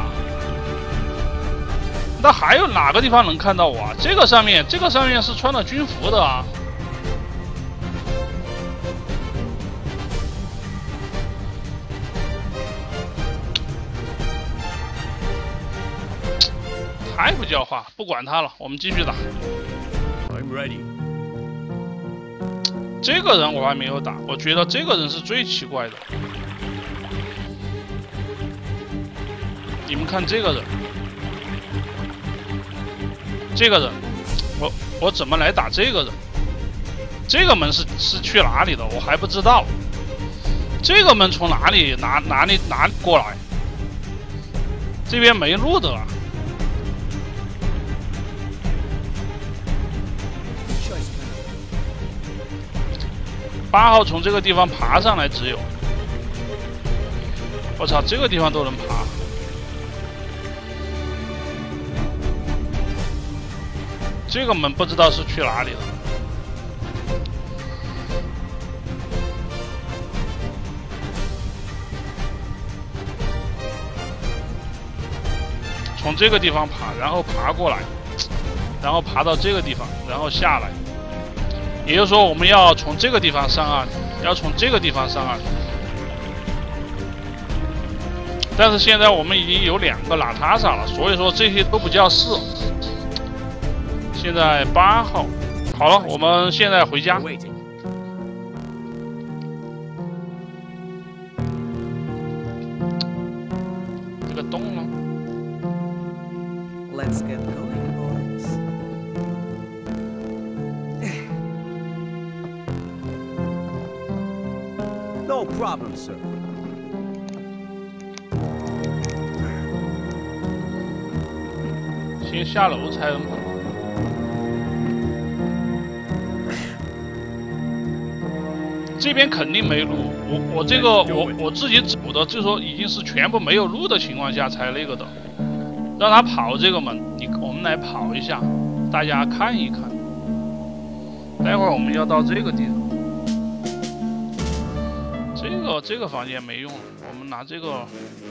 那还有哪个地方能看到我啊？这个上面，这个上面是穿了军服的啊。太不教化，不管他了，我们继续打。 I'm ready. 这个人我还没有打，我觉得这个人是最奇怪的。你们看这个人，这个人，我我怎么来打这个人？这个门是是去哪里的？我还不知道。这个门从哪里哪哪里哪里过来？这边没路的啊。 八号从这个地方爬上来，只有我操，这个地方都能爬。这个门不知道是去哪里了。从这个地方爬，然后爬过来，然后爬到这个地方，然后下来。 也就是说，我们要从这个地方上岸，要从这个地方上岸。但是现在我们已经有两个拉塔萨了，所以说这些都不叫事。现在八号，好了，我们现在回家。这个洞呢 Let's get going, boys. No problem, sir. 先下楼才能跑。这边肯定没路，我我这个我我自己走的，就是说已经是全部没有路的情况下才那个的。让他跑这个门，你我们来跑一下，大家看一看。待会儿我们要到这个地方。 这个这个房间没用了，我们拿这个。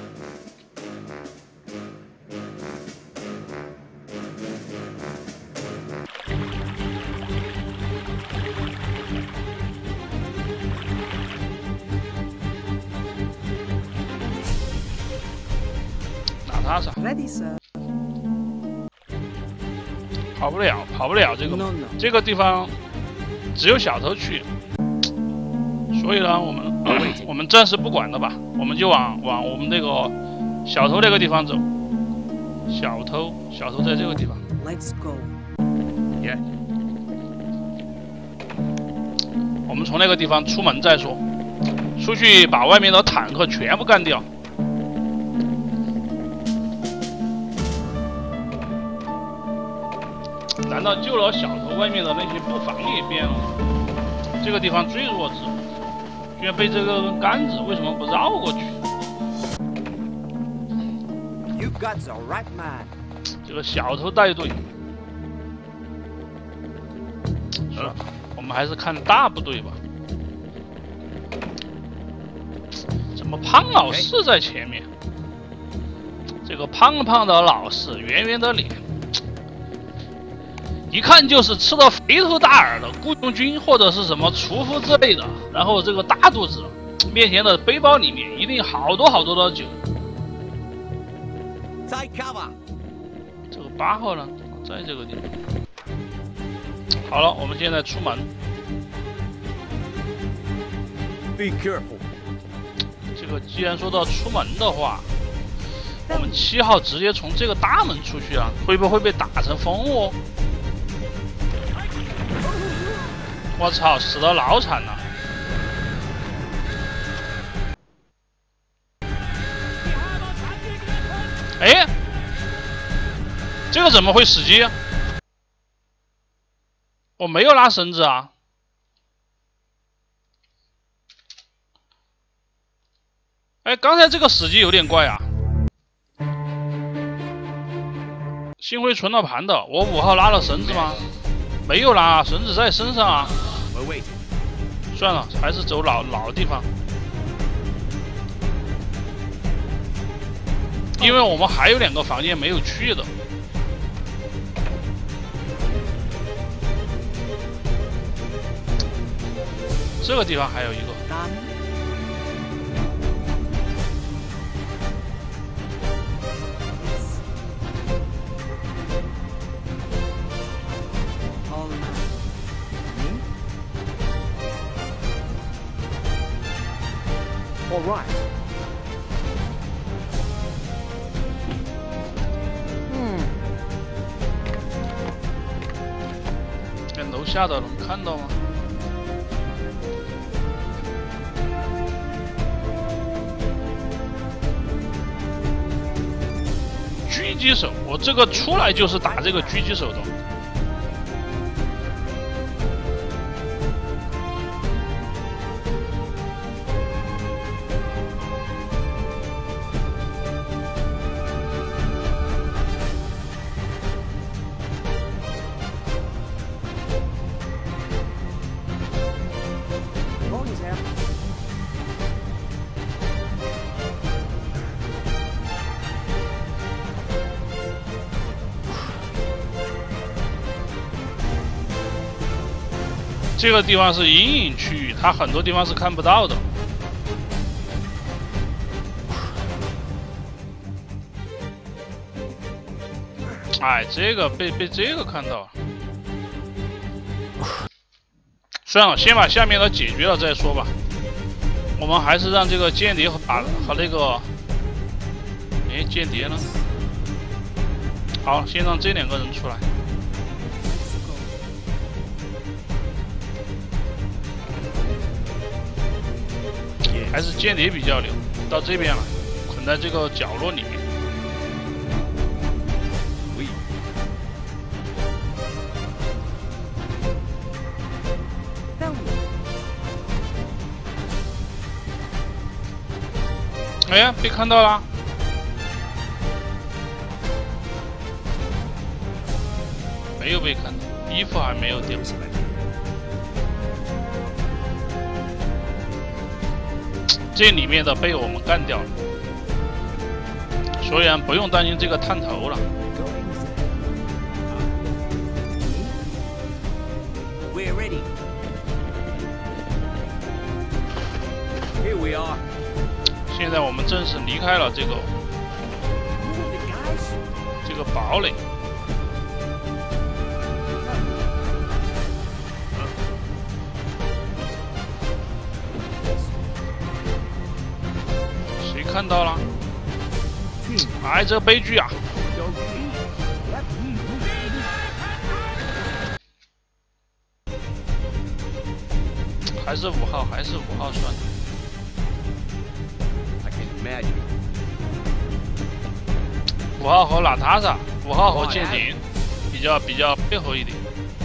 打他啥？ Ready, sir. 跑不了，跑不了这个 No, no. 这个地方只有小偷去。 所以呢，我们我们暂时不管了吧，我们就往往我们那个小偷那个地方走。小偷，小偷在这个地方。 Let's go. Yeah. 我们从那个地方出门再说，出去把外面的坦克全部干掉。难道救了小偷，外面的那些布防也变了？这个地方最弱智。 居然被这个杆子，为什么不绕过去？ You got the right man. 这个小偷带队，呃，我们还是看大部队吧。怎么胖老四在前面？这个胖胖的老四，圆圆的脸，一看就是吃的肥头大耳的雇佣军或者是什么厨夫之类的。 然后这个大肚子，面前的背包里面一定好多好多的酒。 Take cover. 这个八号呢，在这个地方。好了，我们现在出门。 Be careful. 这个既然说到出门的话，我们七号直接从这个大门出去啊，会不会被打成蜂窝？我操，死得老惨了！ 哎，这个怎么会死机？我没有拉绳子啊！哎，刚才这个死机有点怪啊！幸亏存了盘的，我五号拉了绳子吗？没有拉，绳子在身上啊！算了，还是走老老地方。 因为我们还有两个房间没有去的。这个地方还有一个。 All right. 在楼下的能看到吗？狙击手，我这个出来就是打这个狙击手的。 这个地方是阴影区域，它很多地方是看不到的。哎，这个被被这个看到了。算了，先把下面的解决了再说吧。我们还是让这个间谍和把和那个，哎，间谍呢？好，先让这两个人出来。 还是间谍比较牛，到这边了，捆在这个角落里面。哎呀，被看到了！没有被看到，衣服还没有掉。 这里面的被我们干掉了，所以不用担心这个探头了。 We're ready. Here we are. 现在我们正式离开了这个这个堡垒。谁看到了？哎，这个悲剧啊！ 还是五号，还是五号算的。五号和娜塔莎，五号和剑灵比较比较配合一点。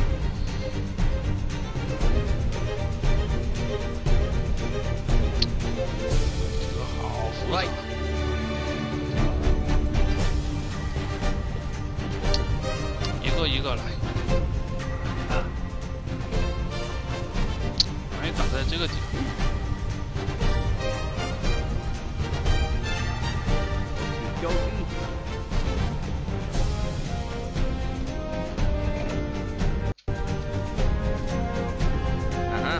这个好复杂。一个一个来。 挡在这个地方。啊！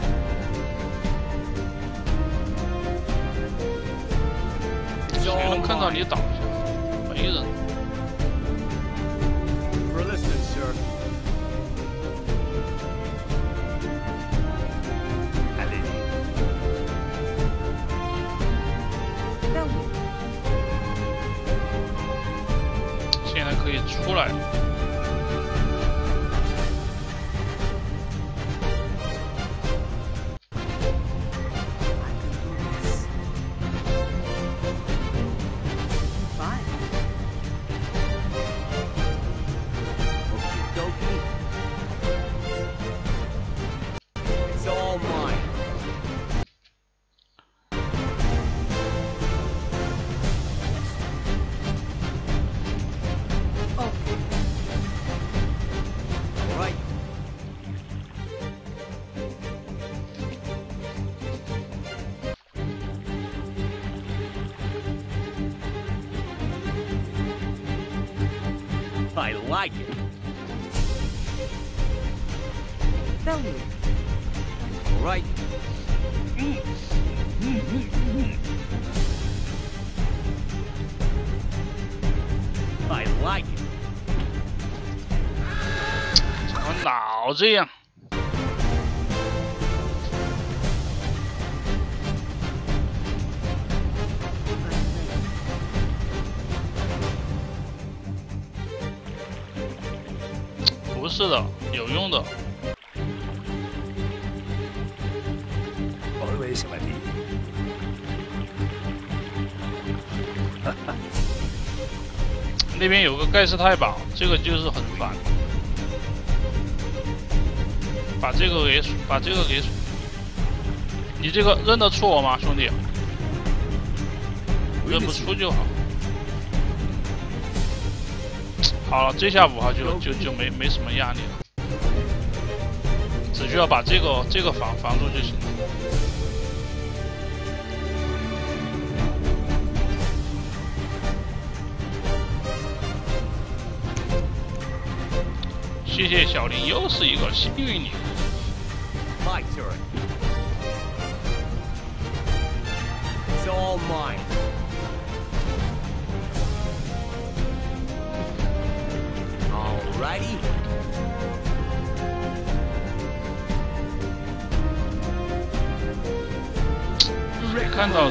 谁能看到你倒下？没人。 现在可以出来了。 I like it. Tell me. All right. I like it. 怎么老这样？不是的，有用的。 Always ready. 那边有个盖世太保，这个就是很烦。把这个给把这个给，你这个认得出我吗，兄弟？认不出就好。好了，这下五号就就就没没什么压力了，只需要把这个这个防防住就行了。 谢谢小林，又是一个幸运礼物。 My turn. It's all mine. Alrighty. 谁看到的？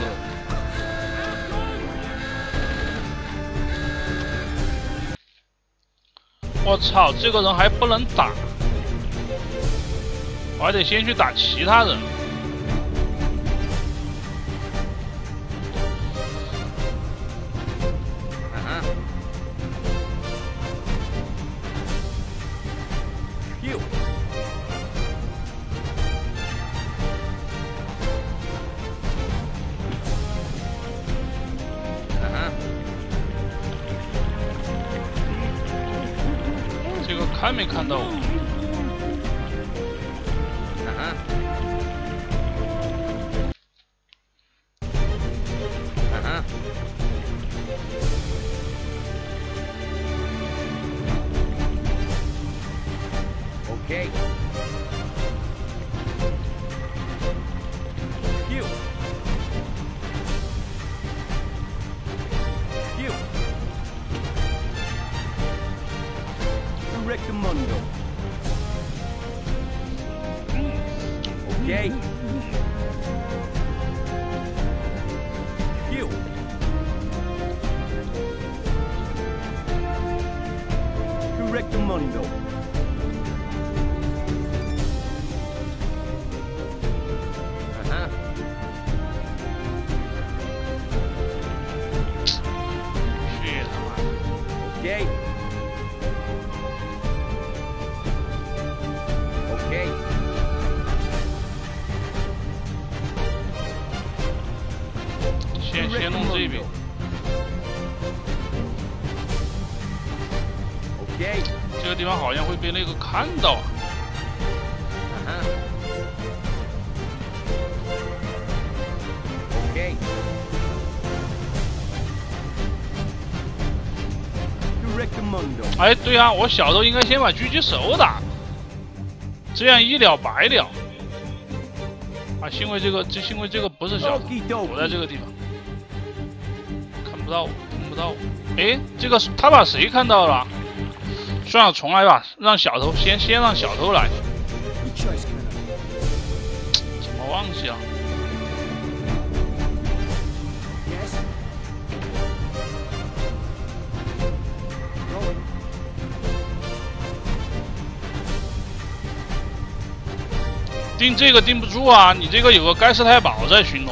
我操，这个人还不能打，我还得先去打其他人。 Uh-huh. You. Uh-huh. 这个看没看到我？ Uh-huh. Uh-huh. Okay. You. You. Rectamundo. Okay. You. Rectamundo. Uh-huh. 去他妈的！ Okay. Okay. 先先弄这边， Okay. 这个地方好像会被那个看到啊。 Uh-huh. Okay. Rectamundo. 哎，对啊，我小时候应该先把狙击手打，这样一了百了。啊，幸亏这个，这幸亏这个不是小头，我在这个地方，看不到我，看不到我。哎，这个他把谁看到了？算了，重来吧，让小头先先让小头来。 Good choice, Colonel. 怎么忘记了？ Yes. Going. 盯这个盯不住啊！你这个有个盖世太保在巡逻，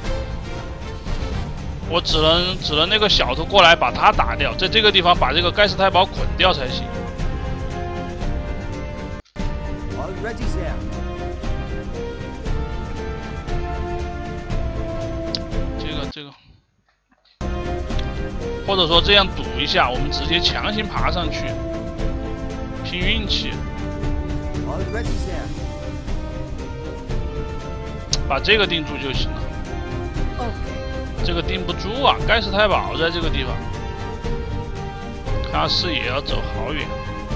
我只能只能那个小头过来把他打掉，在这个地方把这个盖世太保捆掉才行。 Already there. 这个这个，或者说这样赌一下，我们直接强行爬上去，拼运气， Already there. 把这个定住就行了。 Okay. 这个定不住啊，盖世太保在这个地方， 看下视野要走好远。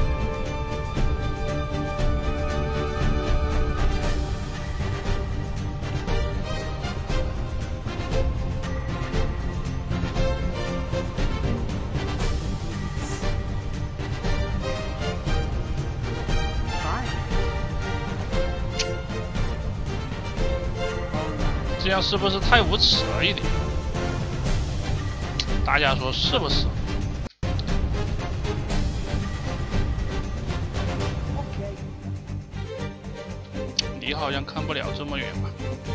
这样是不是太无耻了一点？大家说是不是？你好像看不了这么远吧？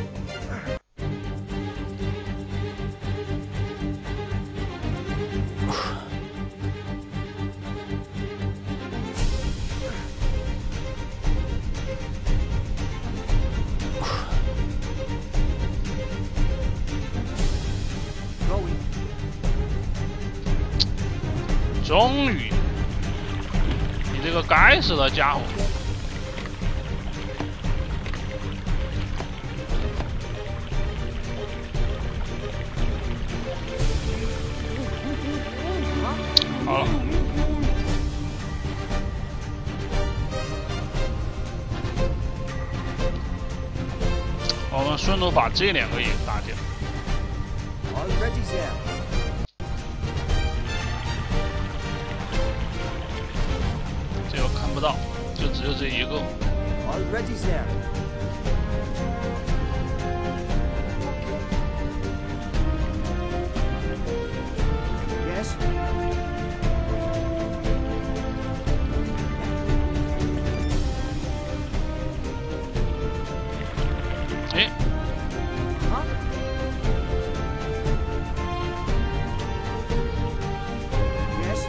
终于，你这个该死的家伙！好了，我们顺路把这两个也打掉。 Already there. 这个看不到，就只有这一个。 Already there. Yes. 哎， Huh? Yes.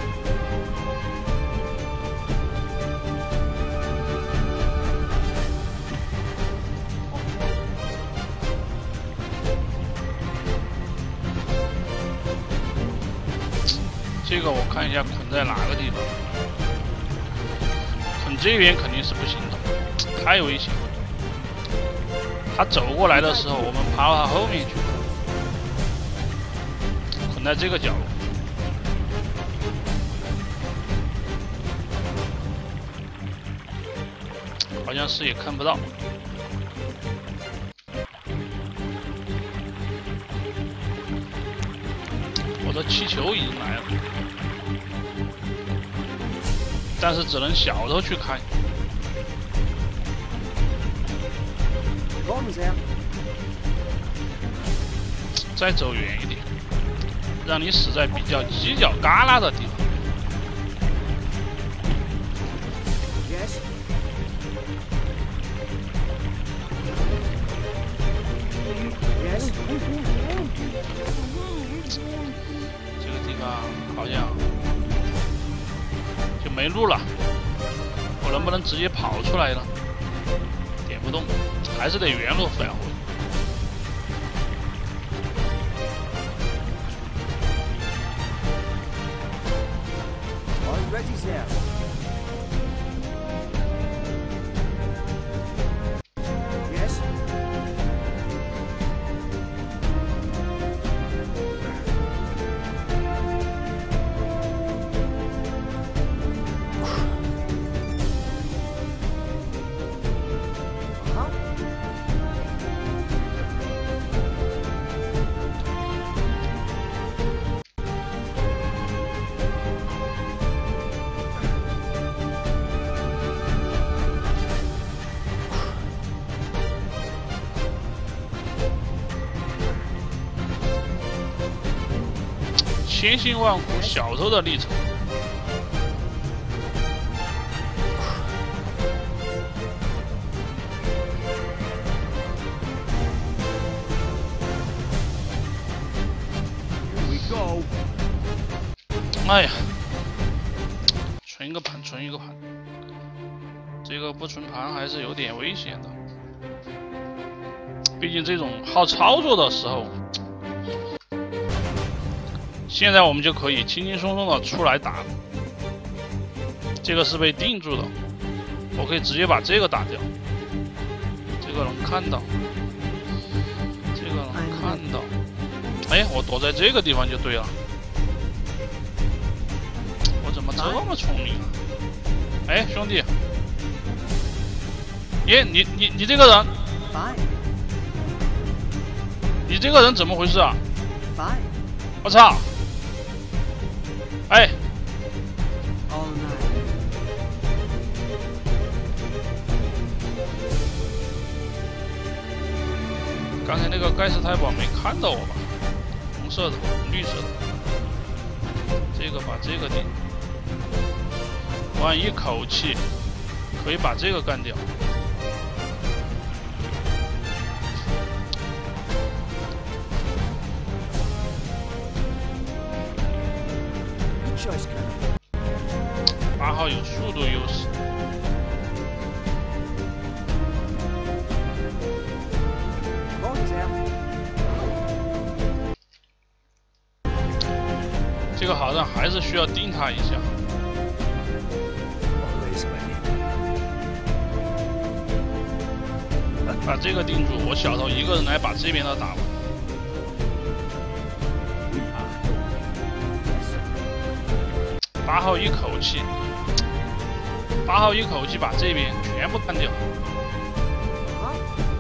这个我看一下捆在哪个地方。捆这边肯定是不行的，太危险了。他走过来的时候，我们爬到他后面去。捆在这个角落。好像是也看不到。我的气球已经来了，但是只能小头去开。 Bomb there. 再走远一点，让你死在比较犄角旮旯的地方。 Yes. Yes. 这个地方好像就没路了，我能不能直接跑出来呢？点不动，还是得原路返回。 Already there. Yes. Huh? “千辛万苦小偷的历程。 Here we go. 哎呀，存一个盘，存一个盘，这个不存盘还是有点危险的。毕竟这种好操作的时候，现在我们就可以轻轻松松的出来打了。这个是被定住的，我可以直接把这个打掉。这个能看到，这个能看到。哎，我躲在这个地方就对了。 怎么这么聪明啊？哎，兄弟，耶，你你你这个人， Fine. 你这个人怎么回事啊？ Fine. 我操！哎， All night. 刚才那个盖世太保没看到我吧？红色的，绿色的，这个把这个顶，玩一口气可以把这个干掉。 Good choice, Colonel. 八号有速度优势， Going there. 这个好像还是需要盯他一下。 Always ready. 把这个定住，我小头一个人来把这边的打完。八号一口气，八号一口气把这边全部干掉。 Huh?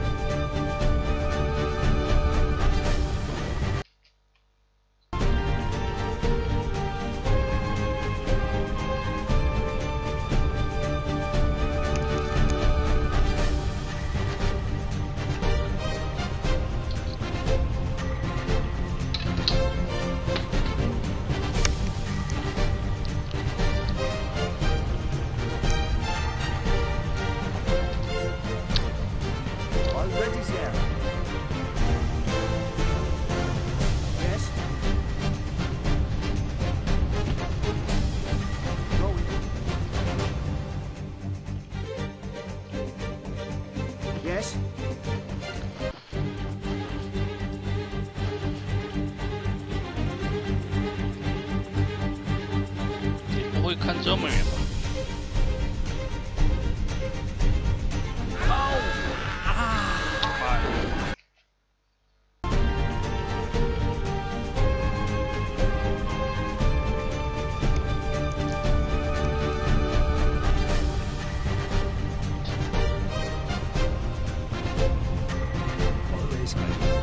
会看这么远吧？妈呀！ Always ready.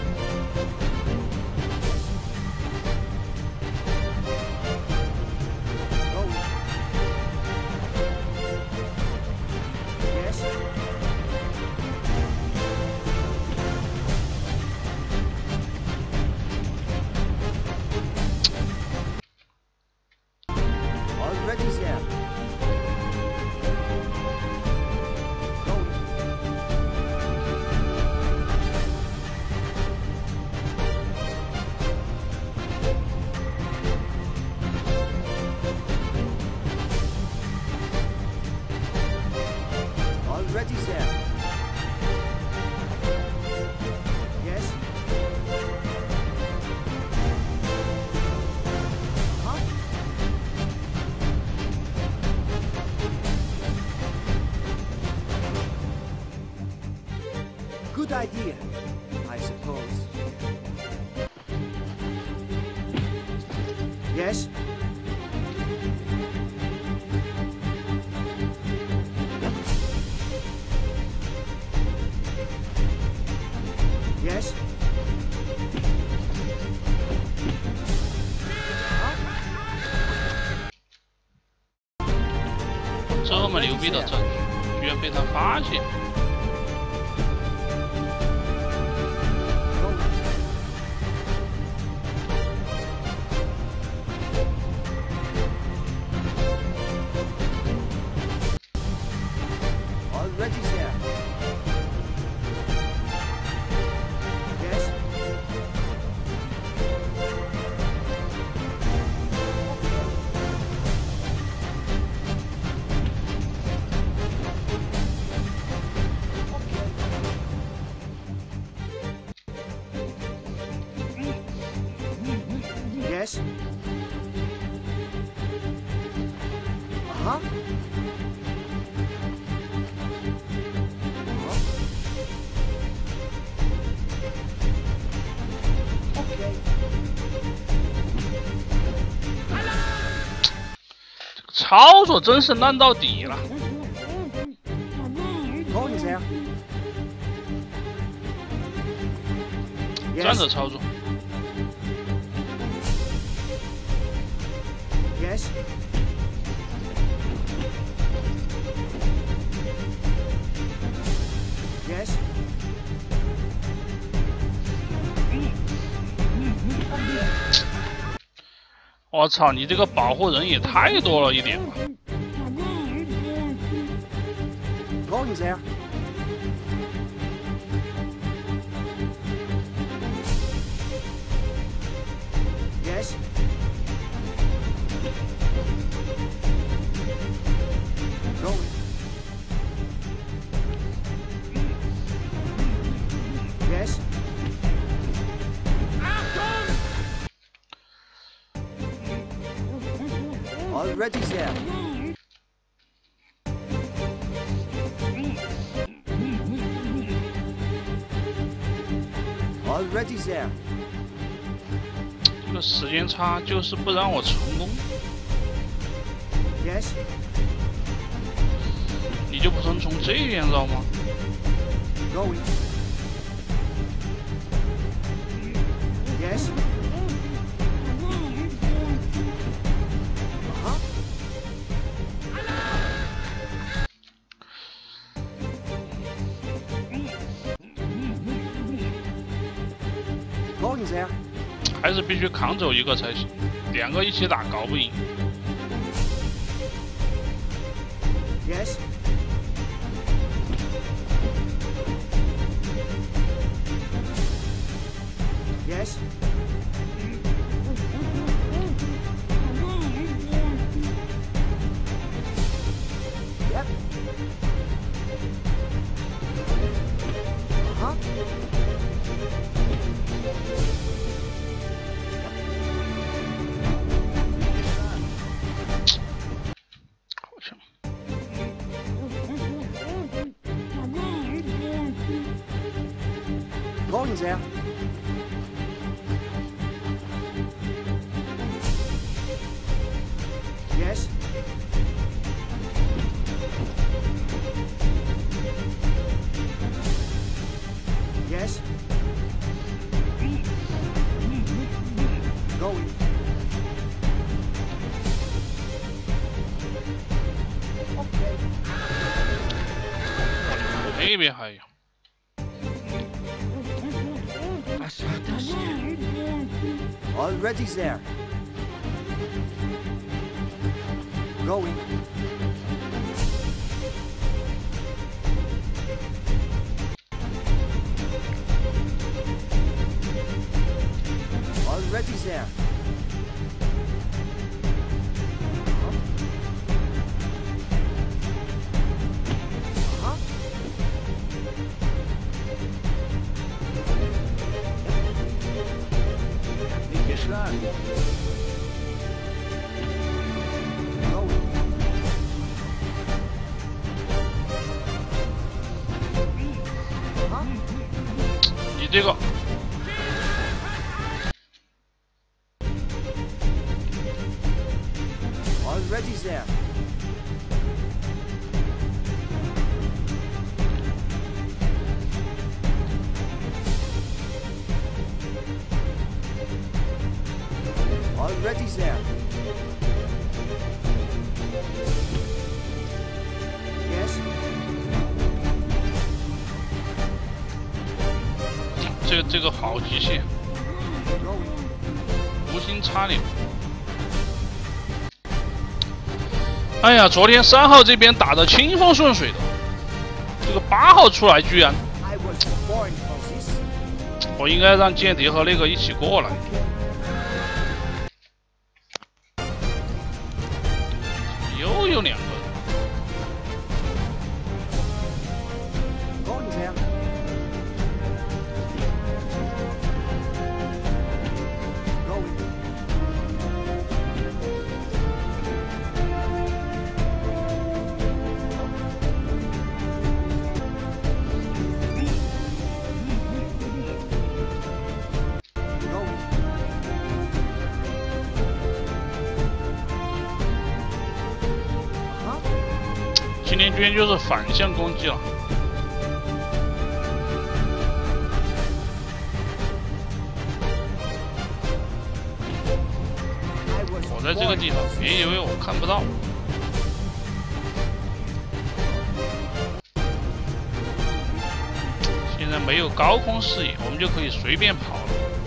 Yes. Already there. Going. Already there. Yes. Huh? Good idea, I suppose. Yes. Yes. 这么牛逼的阵局，居然被他发现。 Going. Already there. Yes. Yes. Uh-huh. Okay. 操作真是烂到底了。 Going there. 站 Yes. 着操作。 Yes. Yes. 我操，你这个保护人也太多了一点吧？ Going there. Yes. Going. Yes. Already there. Already there. 这个时间差就是不让我成功， Yes. 你就不能从这边绕吗？ Going. Yes. Uh-huh. Going there. 还是必须扛走一个才行，两个一起打搞不赢。 Yes. Yes. Yep. Uh-huh. 好像 Going there. Yes. Yes. Going. Okay. 那边还有。 Already there. Going. Already there. Uh-huh. Nicht geschlagen. Going. Uh-huh. 你这个 Already there. Already there. Yes. 这个这个好极限， Going. 无心插柳。哎呀，昨天三号这边打的清风顺水的，这个八号出来居然， I was born for this. 我应该让间谍和那个一起过来。 又有两个， Going there. Going. Going. 这边就是反向攻击了。我在这个地方，别以为我看不到。现在没有高空视野，我们就可以随便跑了。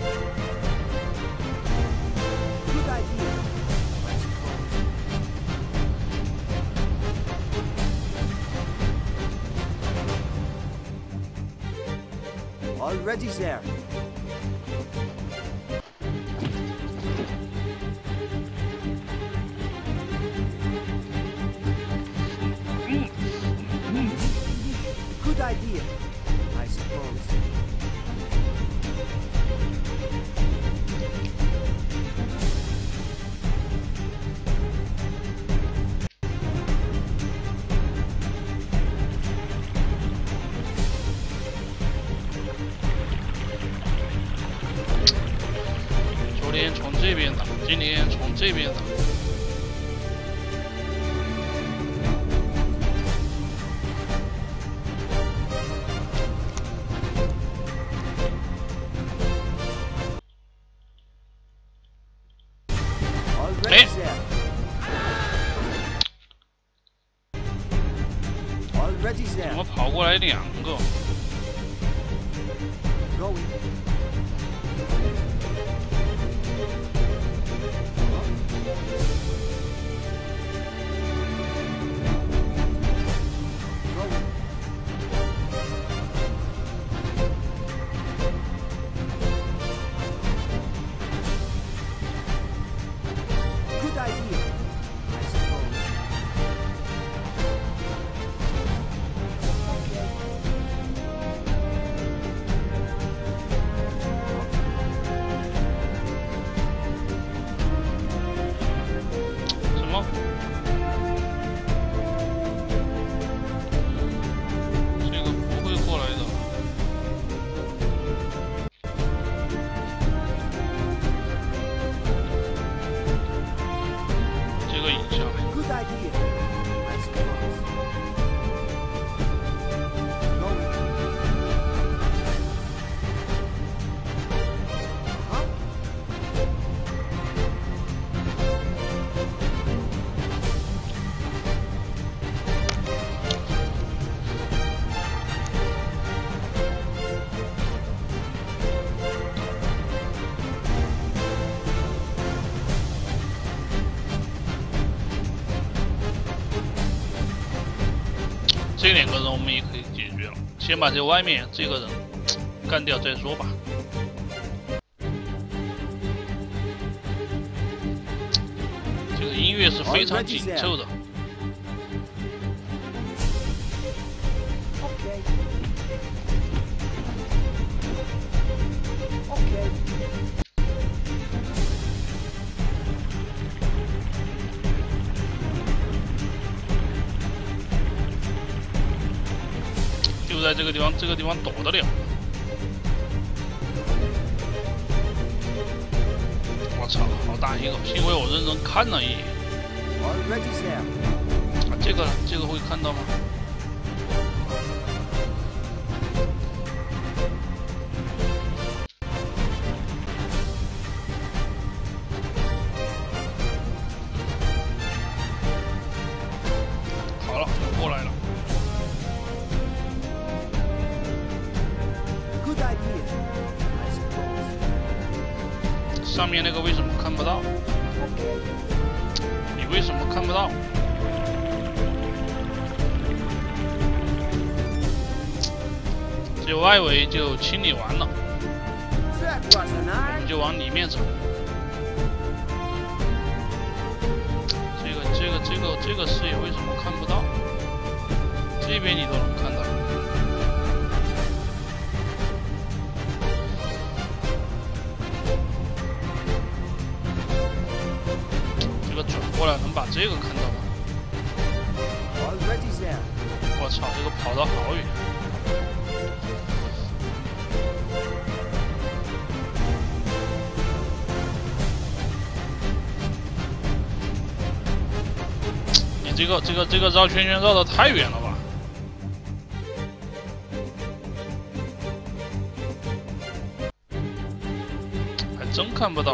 Already there. Good idea, I suppose. "昨天从这边打，今天从这边打。 Already there. Already 怎 there. 么跑过来两个？ Going. Going. Good idea, I suppose. Okay. 什么？这个不会过来的。这个引下来。 Good idea, I suppose. Going. Uh-huh. "这两个人我们也可以解决了，先把这外面这个人干掉再说吧。这个音乐是非常紧凑的。 Okay. Okay. 就在这个地方，这个地方躲得了。我操，好大一个！幸亏我认真看了一眼。 Already there. 啊，这个这个会看到吗？好了，过来了。 Good idea, I suppose. 上面那个为什么看不到？ Okay. 你为什么看不到？这外围就清理完了， That was an 我 eye. 们就往里面走。这个这个这个这个视野为什么看不到？这边你都能看到。这个转过来能把这个看到吗？ Already there. 我操，这个跑得好远！你这个这个这个绕圈圈绕得太远了吧？ 真看不到。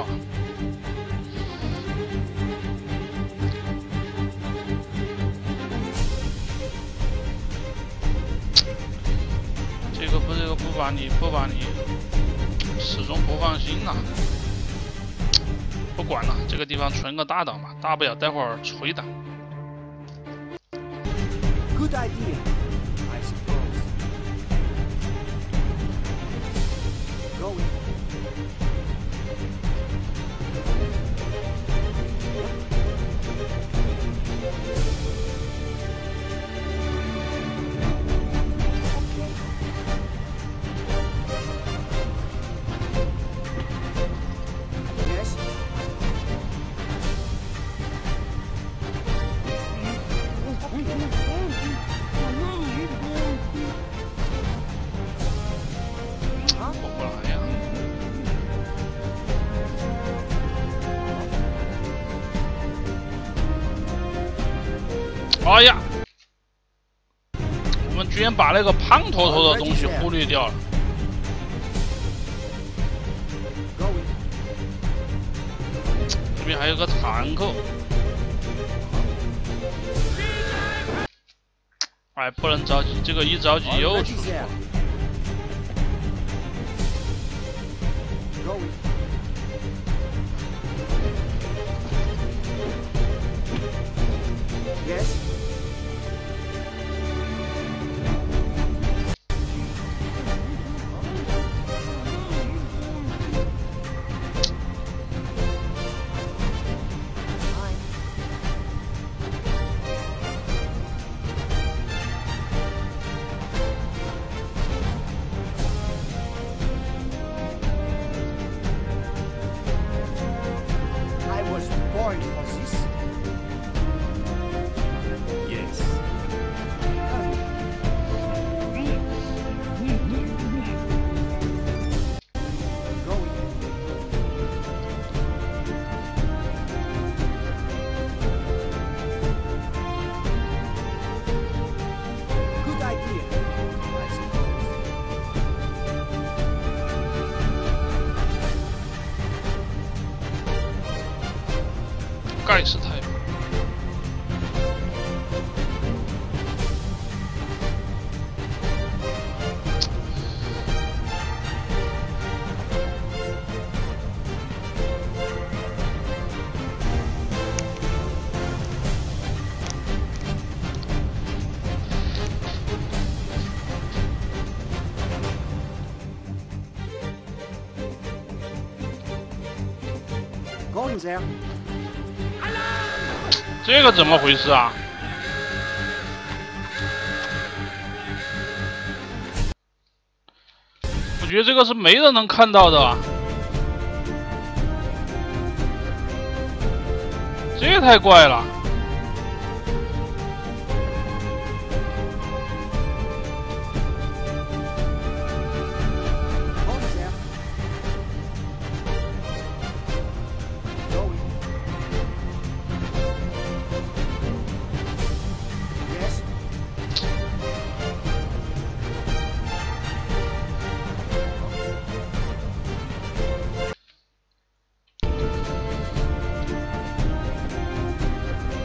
这个不，这个不把你不把你，始终不放心呐、啊。不管了，这个地方存个大档吧，大不了待会儿锤档。 Good idea, I suppose. Going. Yes. 过不来呀！哎呀，我们居然把那个胖坨坨的东西忽略掉了。 这边还有个坦克，哎，不能着急，这个一着急又出错了。 Going. Yes. Fine. 盖世太保。 Going there. 这个怎么回事啊？我觉得这个是没人能看到的啊，这也太怪了。 Going.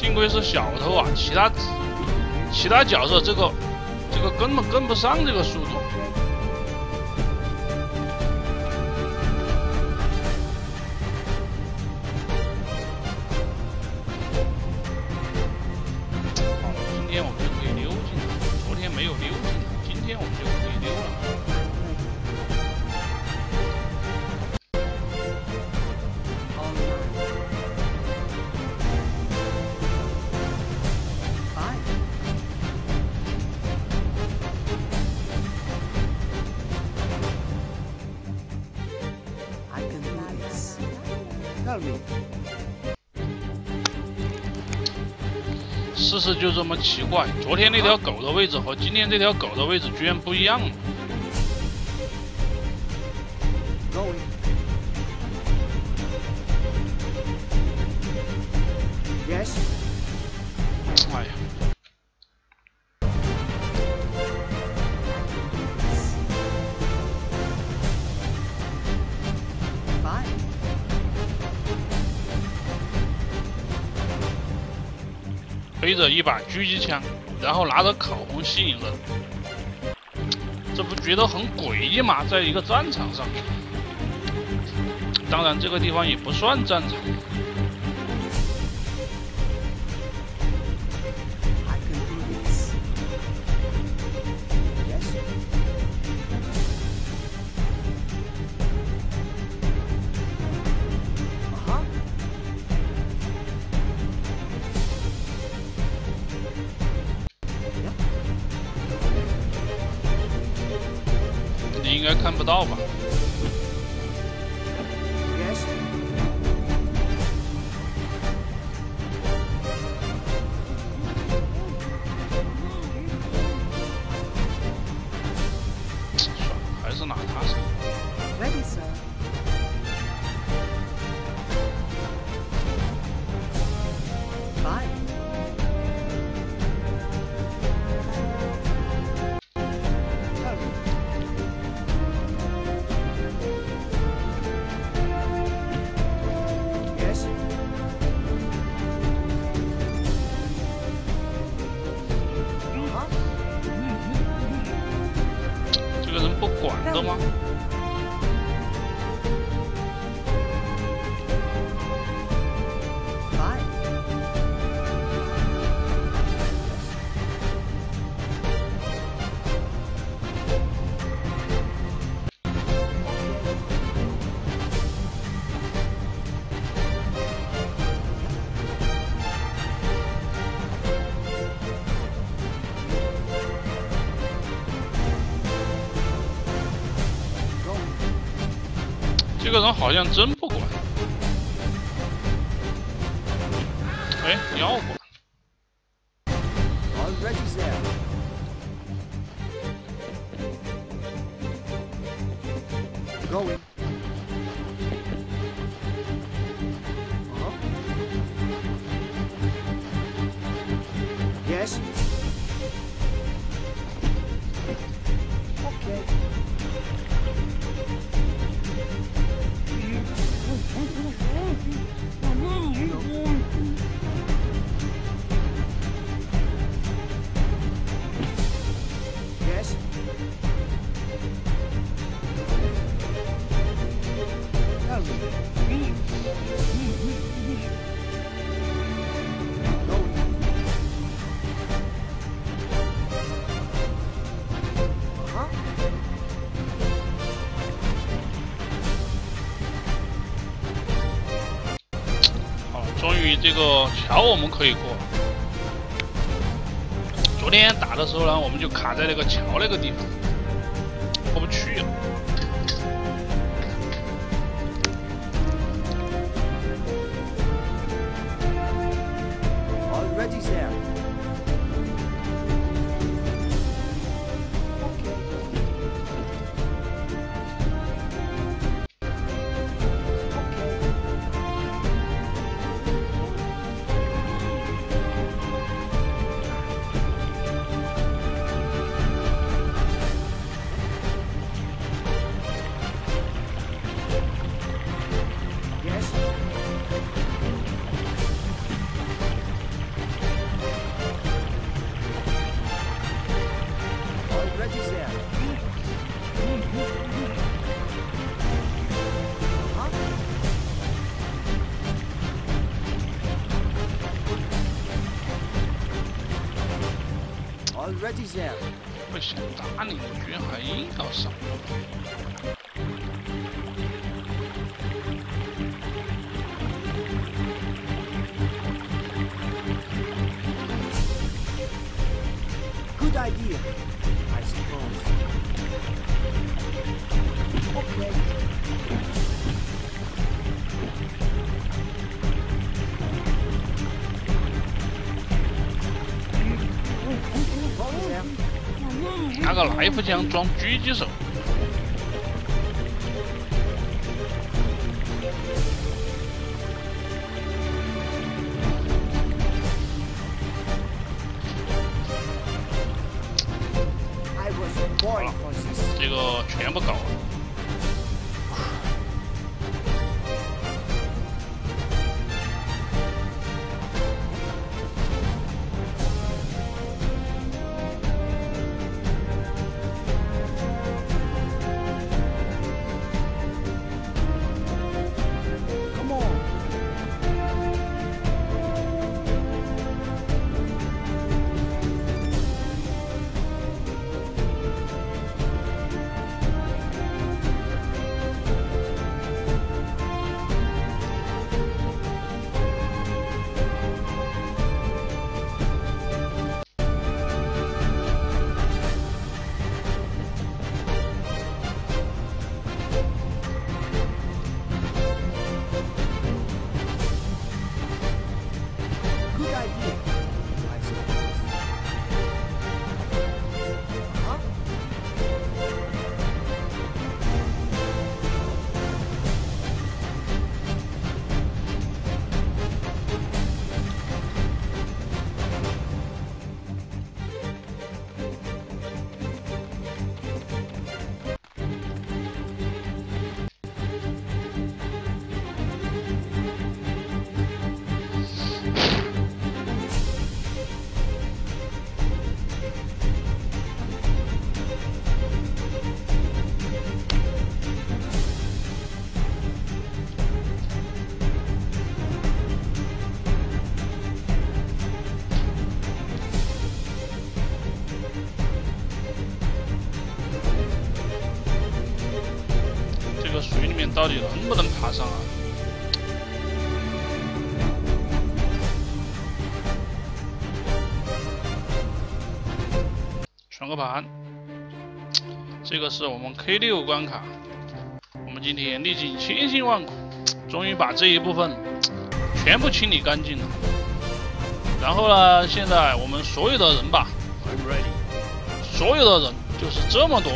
幸亏是小偷啊，其他其他角色这个这个根本跟不上这个速度。好，今天我们就可以溜进了，昨天没有溜进，今天我们就可以溜了。 Tell me. 事实就这么奇怪，昨天那条狗的位置和今天这条狗的位置居然不一样了。 Going. Yes. 哎呀， Fine. 背着一把狙击枪，然后拿着口红吸引人，这不觉得很诡异吗？在一个战场上，当然这个地方也不算战场。 I can do this. Yes. Uh-huh. 你应该看不到吧？ Yes. 算了，还是拿它上。 Ready, sir. Fine. Tell me. Yes. 这个人不管的吗？ Fine. Going. 这个人好像真不管。哎，你要管？ Already there. Going. Uh-huh. Yes. Okay. Yes. Tell me. Go. Uh-huh. 好，终于这个桥我们可以过。昨天打的时候呢，我们就卡在那个桥那个地方，过不去了。 Already there. Okay. Okay. Ready, sir. 不行，打领居然还要上。 Good idea, I suppose. Okay. Follow them. 拿个来福枪装狙击手。 I was born for this. 这个全部搞了。 Come on. 这个水里面到底能不能爬上啊？传个盘，这个是我们 K 六关卡。我们今天历尽千辛万苦，终于把这一部分全部清理干净了。然后呢，现在我们所有的人吧， I'm ready. 所有的人就是这么多。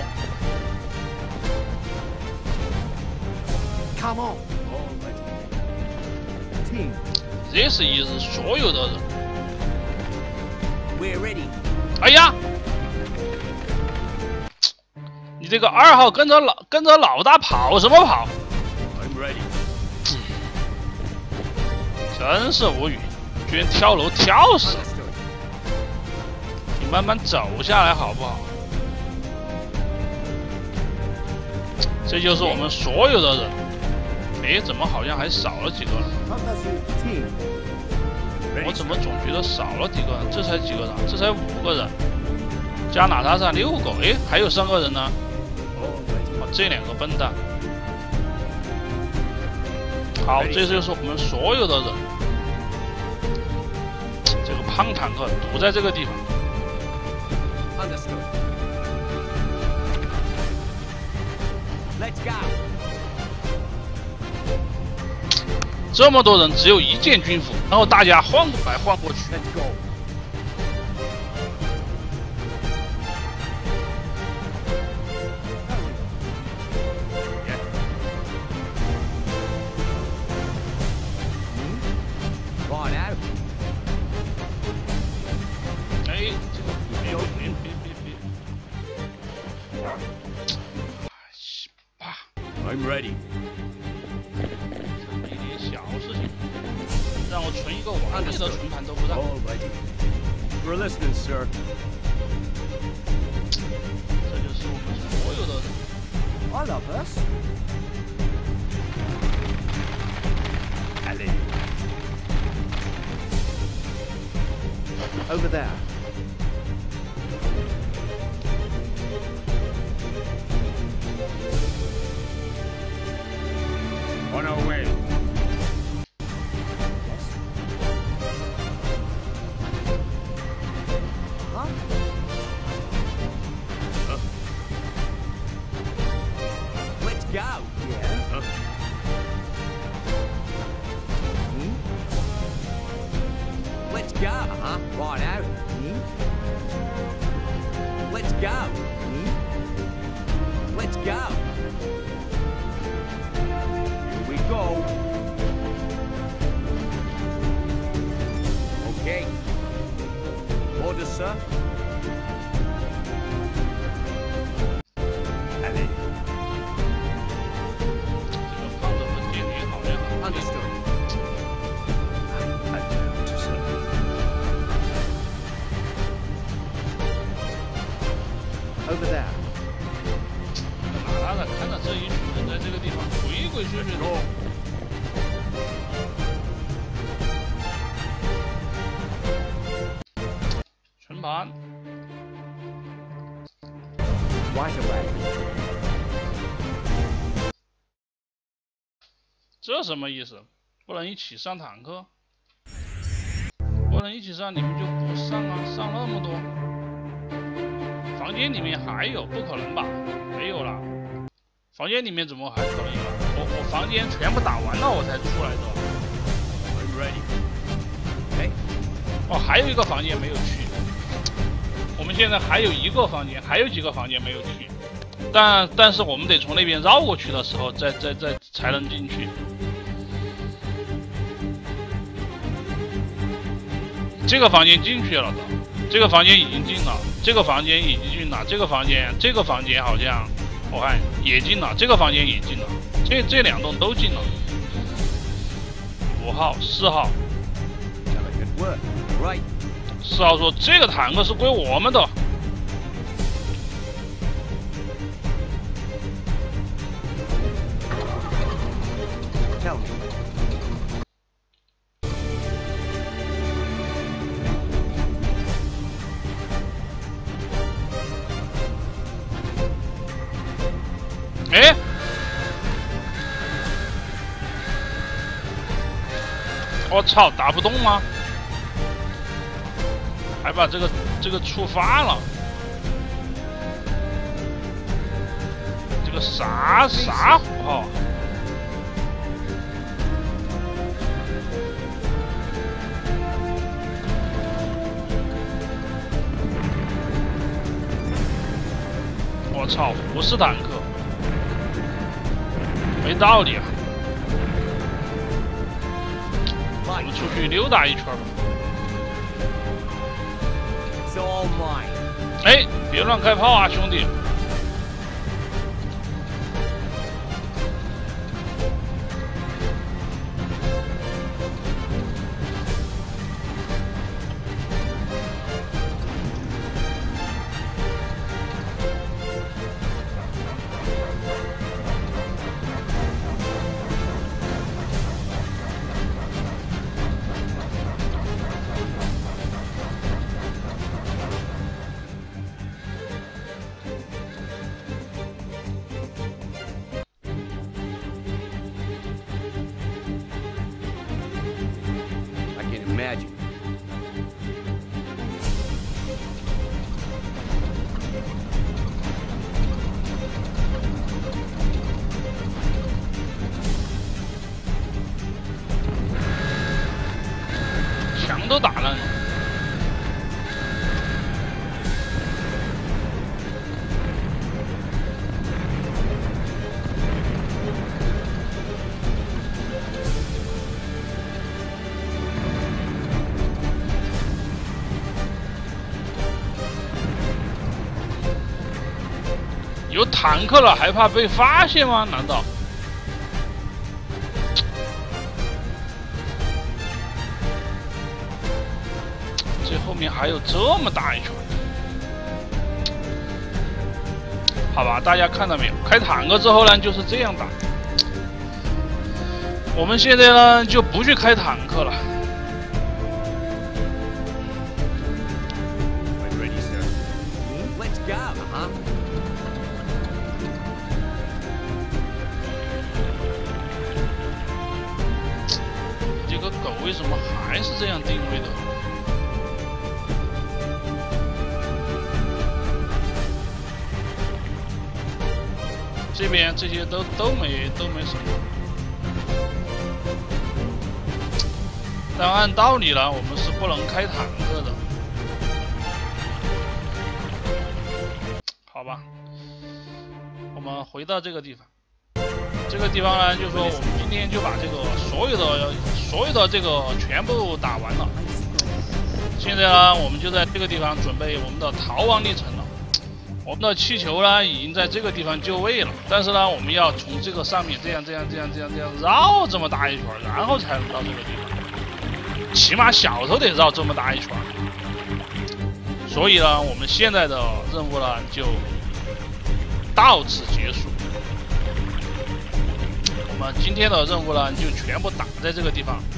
Come on. All ready. Team, This is 所有的人。 we're ready. 哎呀，你这个二号跟着老跟着老大跑什么跑？ I'm ready. 真是无语，居然跳楼跳死了！ Understood. 你慢慢走下来好不好？这就是我们所有的人。哎，怎么好像还少了几个人？ Understood. Team, 我怎么总觉得少了几个人？这才几个人？这才五个人，加娜塔莎六个。哎，还有三个人呢。 All ready. 啊，这两个笨蛋。好，这就是我们所有的人。这个胖坦克堵在这个地方。 understood. Let's go. 这么多人只有一件军服，然后大家换过来换过去。 Let's go. Right out. 哎，这个别别别别别！哎，啪！ I'm ready. 一点小事情，让我存一个完美的存盘都不让。 All ready. We're listening, sir. 这就是我们所有的人。 All of us. Allez. Over there. Uh-huh. Right out. Me? Let's go. Me? Let's go. Here we go. Okay. Orders, sir. Allez. 这个胖子和电驴好像很 Understood. Over there. 哪来的？看着这一群人在这个地方鬼鬼祟祟的。全盘。 Right away. 这什么意思？不能一起上坦克？不能一起上，你们就不上啊？上那么多？房间里面还有？不可能吧？没有了。房间里面怎么还可能有？我我房间全部打完了我才出来的。 I'm ready. 哎， 哦，还有一个房间没有去。我们现在还有一个房间，还有几个房间没有去。但但是我们得从那边绕过去的时候，再再再才能进去。这个房间进去了的，这个房间已经进了，这个房间已经进了，这个房间这个房间好像我看也进了，这个房间也进了，这这两栋都进了。五号、四号， Delicate work. Right. 四号说这个坦克是归我们的。 Tell me. 哎，我操，打不动吗？还把这个这个触发了，这个啥啥虎号？我操，虎式坦克。 没道理啊！我们出去溜达一圈吧。 It's all mine. 哎，别乱开炮啊，兄弟！ I can imagine. 墙都打烂了。有坦克了，还怕被发现吗？难道？这后面还有这么大一圈。好吧，大家看到没有？开坦克之后呢，就是这样打。我们现在呢，就不去开坦克了。 I'm ready, sir. Let's go. Uh-huh. 这个狗为什么还是这样定位的？这边这些都都没都没什么。 但按道理呢，我们是不能开坦克的，好吧？我们回到这个地方，这个地方呢，就是说我们今天就把这个所有的所有的这个全部打完了。现在呢，我们就在这个地方准备我们的逃亡历程了。我们的气球呢，已经在这个地方就位了，但是呢，我们要从这个上面这样这样这样这样这样绕这么大一圈，然后才能到这个地方。起码小头得绕这么大一圈。所以呢，我们现在的任务呢，就到此结束。我们今天的任务呢，就全部打在这个地方。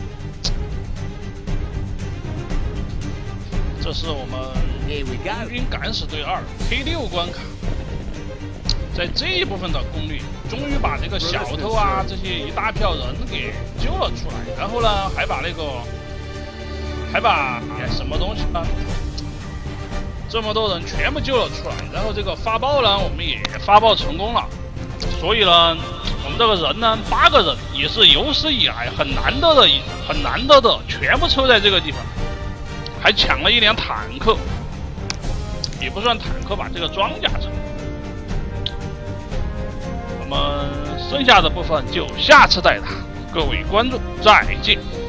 这是我们空军敢死队二 K 六关卡，在这一部分的攻略，终于把这个小偷啊这些一大票人给救了出来，然后呢，还把那个还把什么东西呢？这么多人全部救了出来，然后这个发报呢，我们也发报成功了。所以呢，我们这个人呢，八个人也是有史以来很难得的、很难得的，全部抽在这个地方。还抢了一辆坦克，也不算坦克吧，这个装甲车。我们剩下的部分就下次再打，各位观众再见。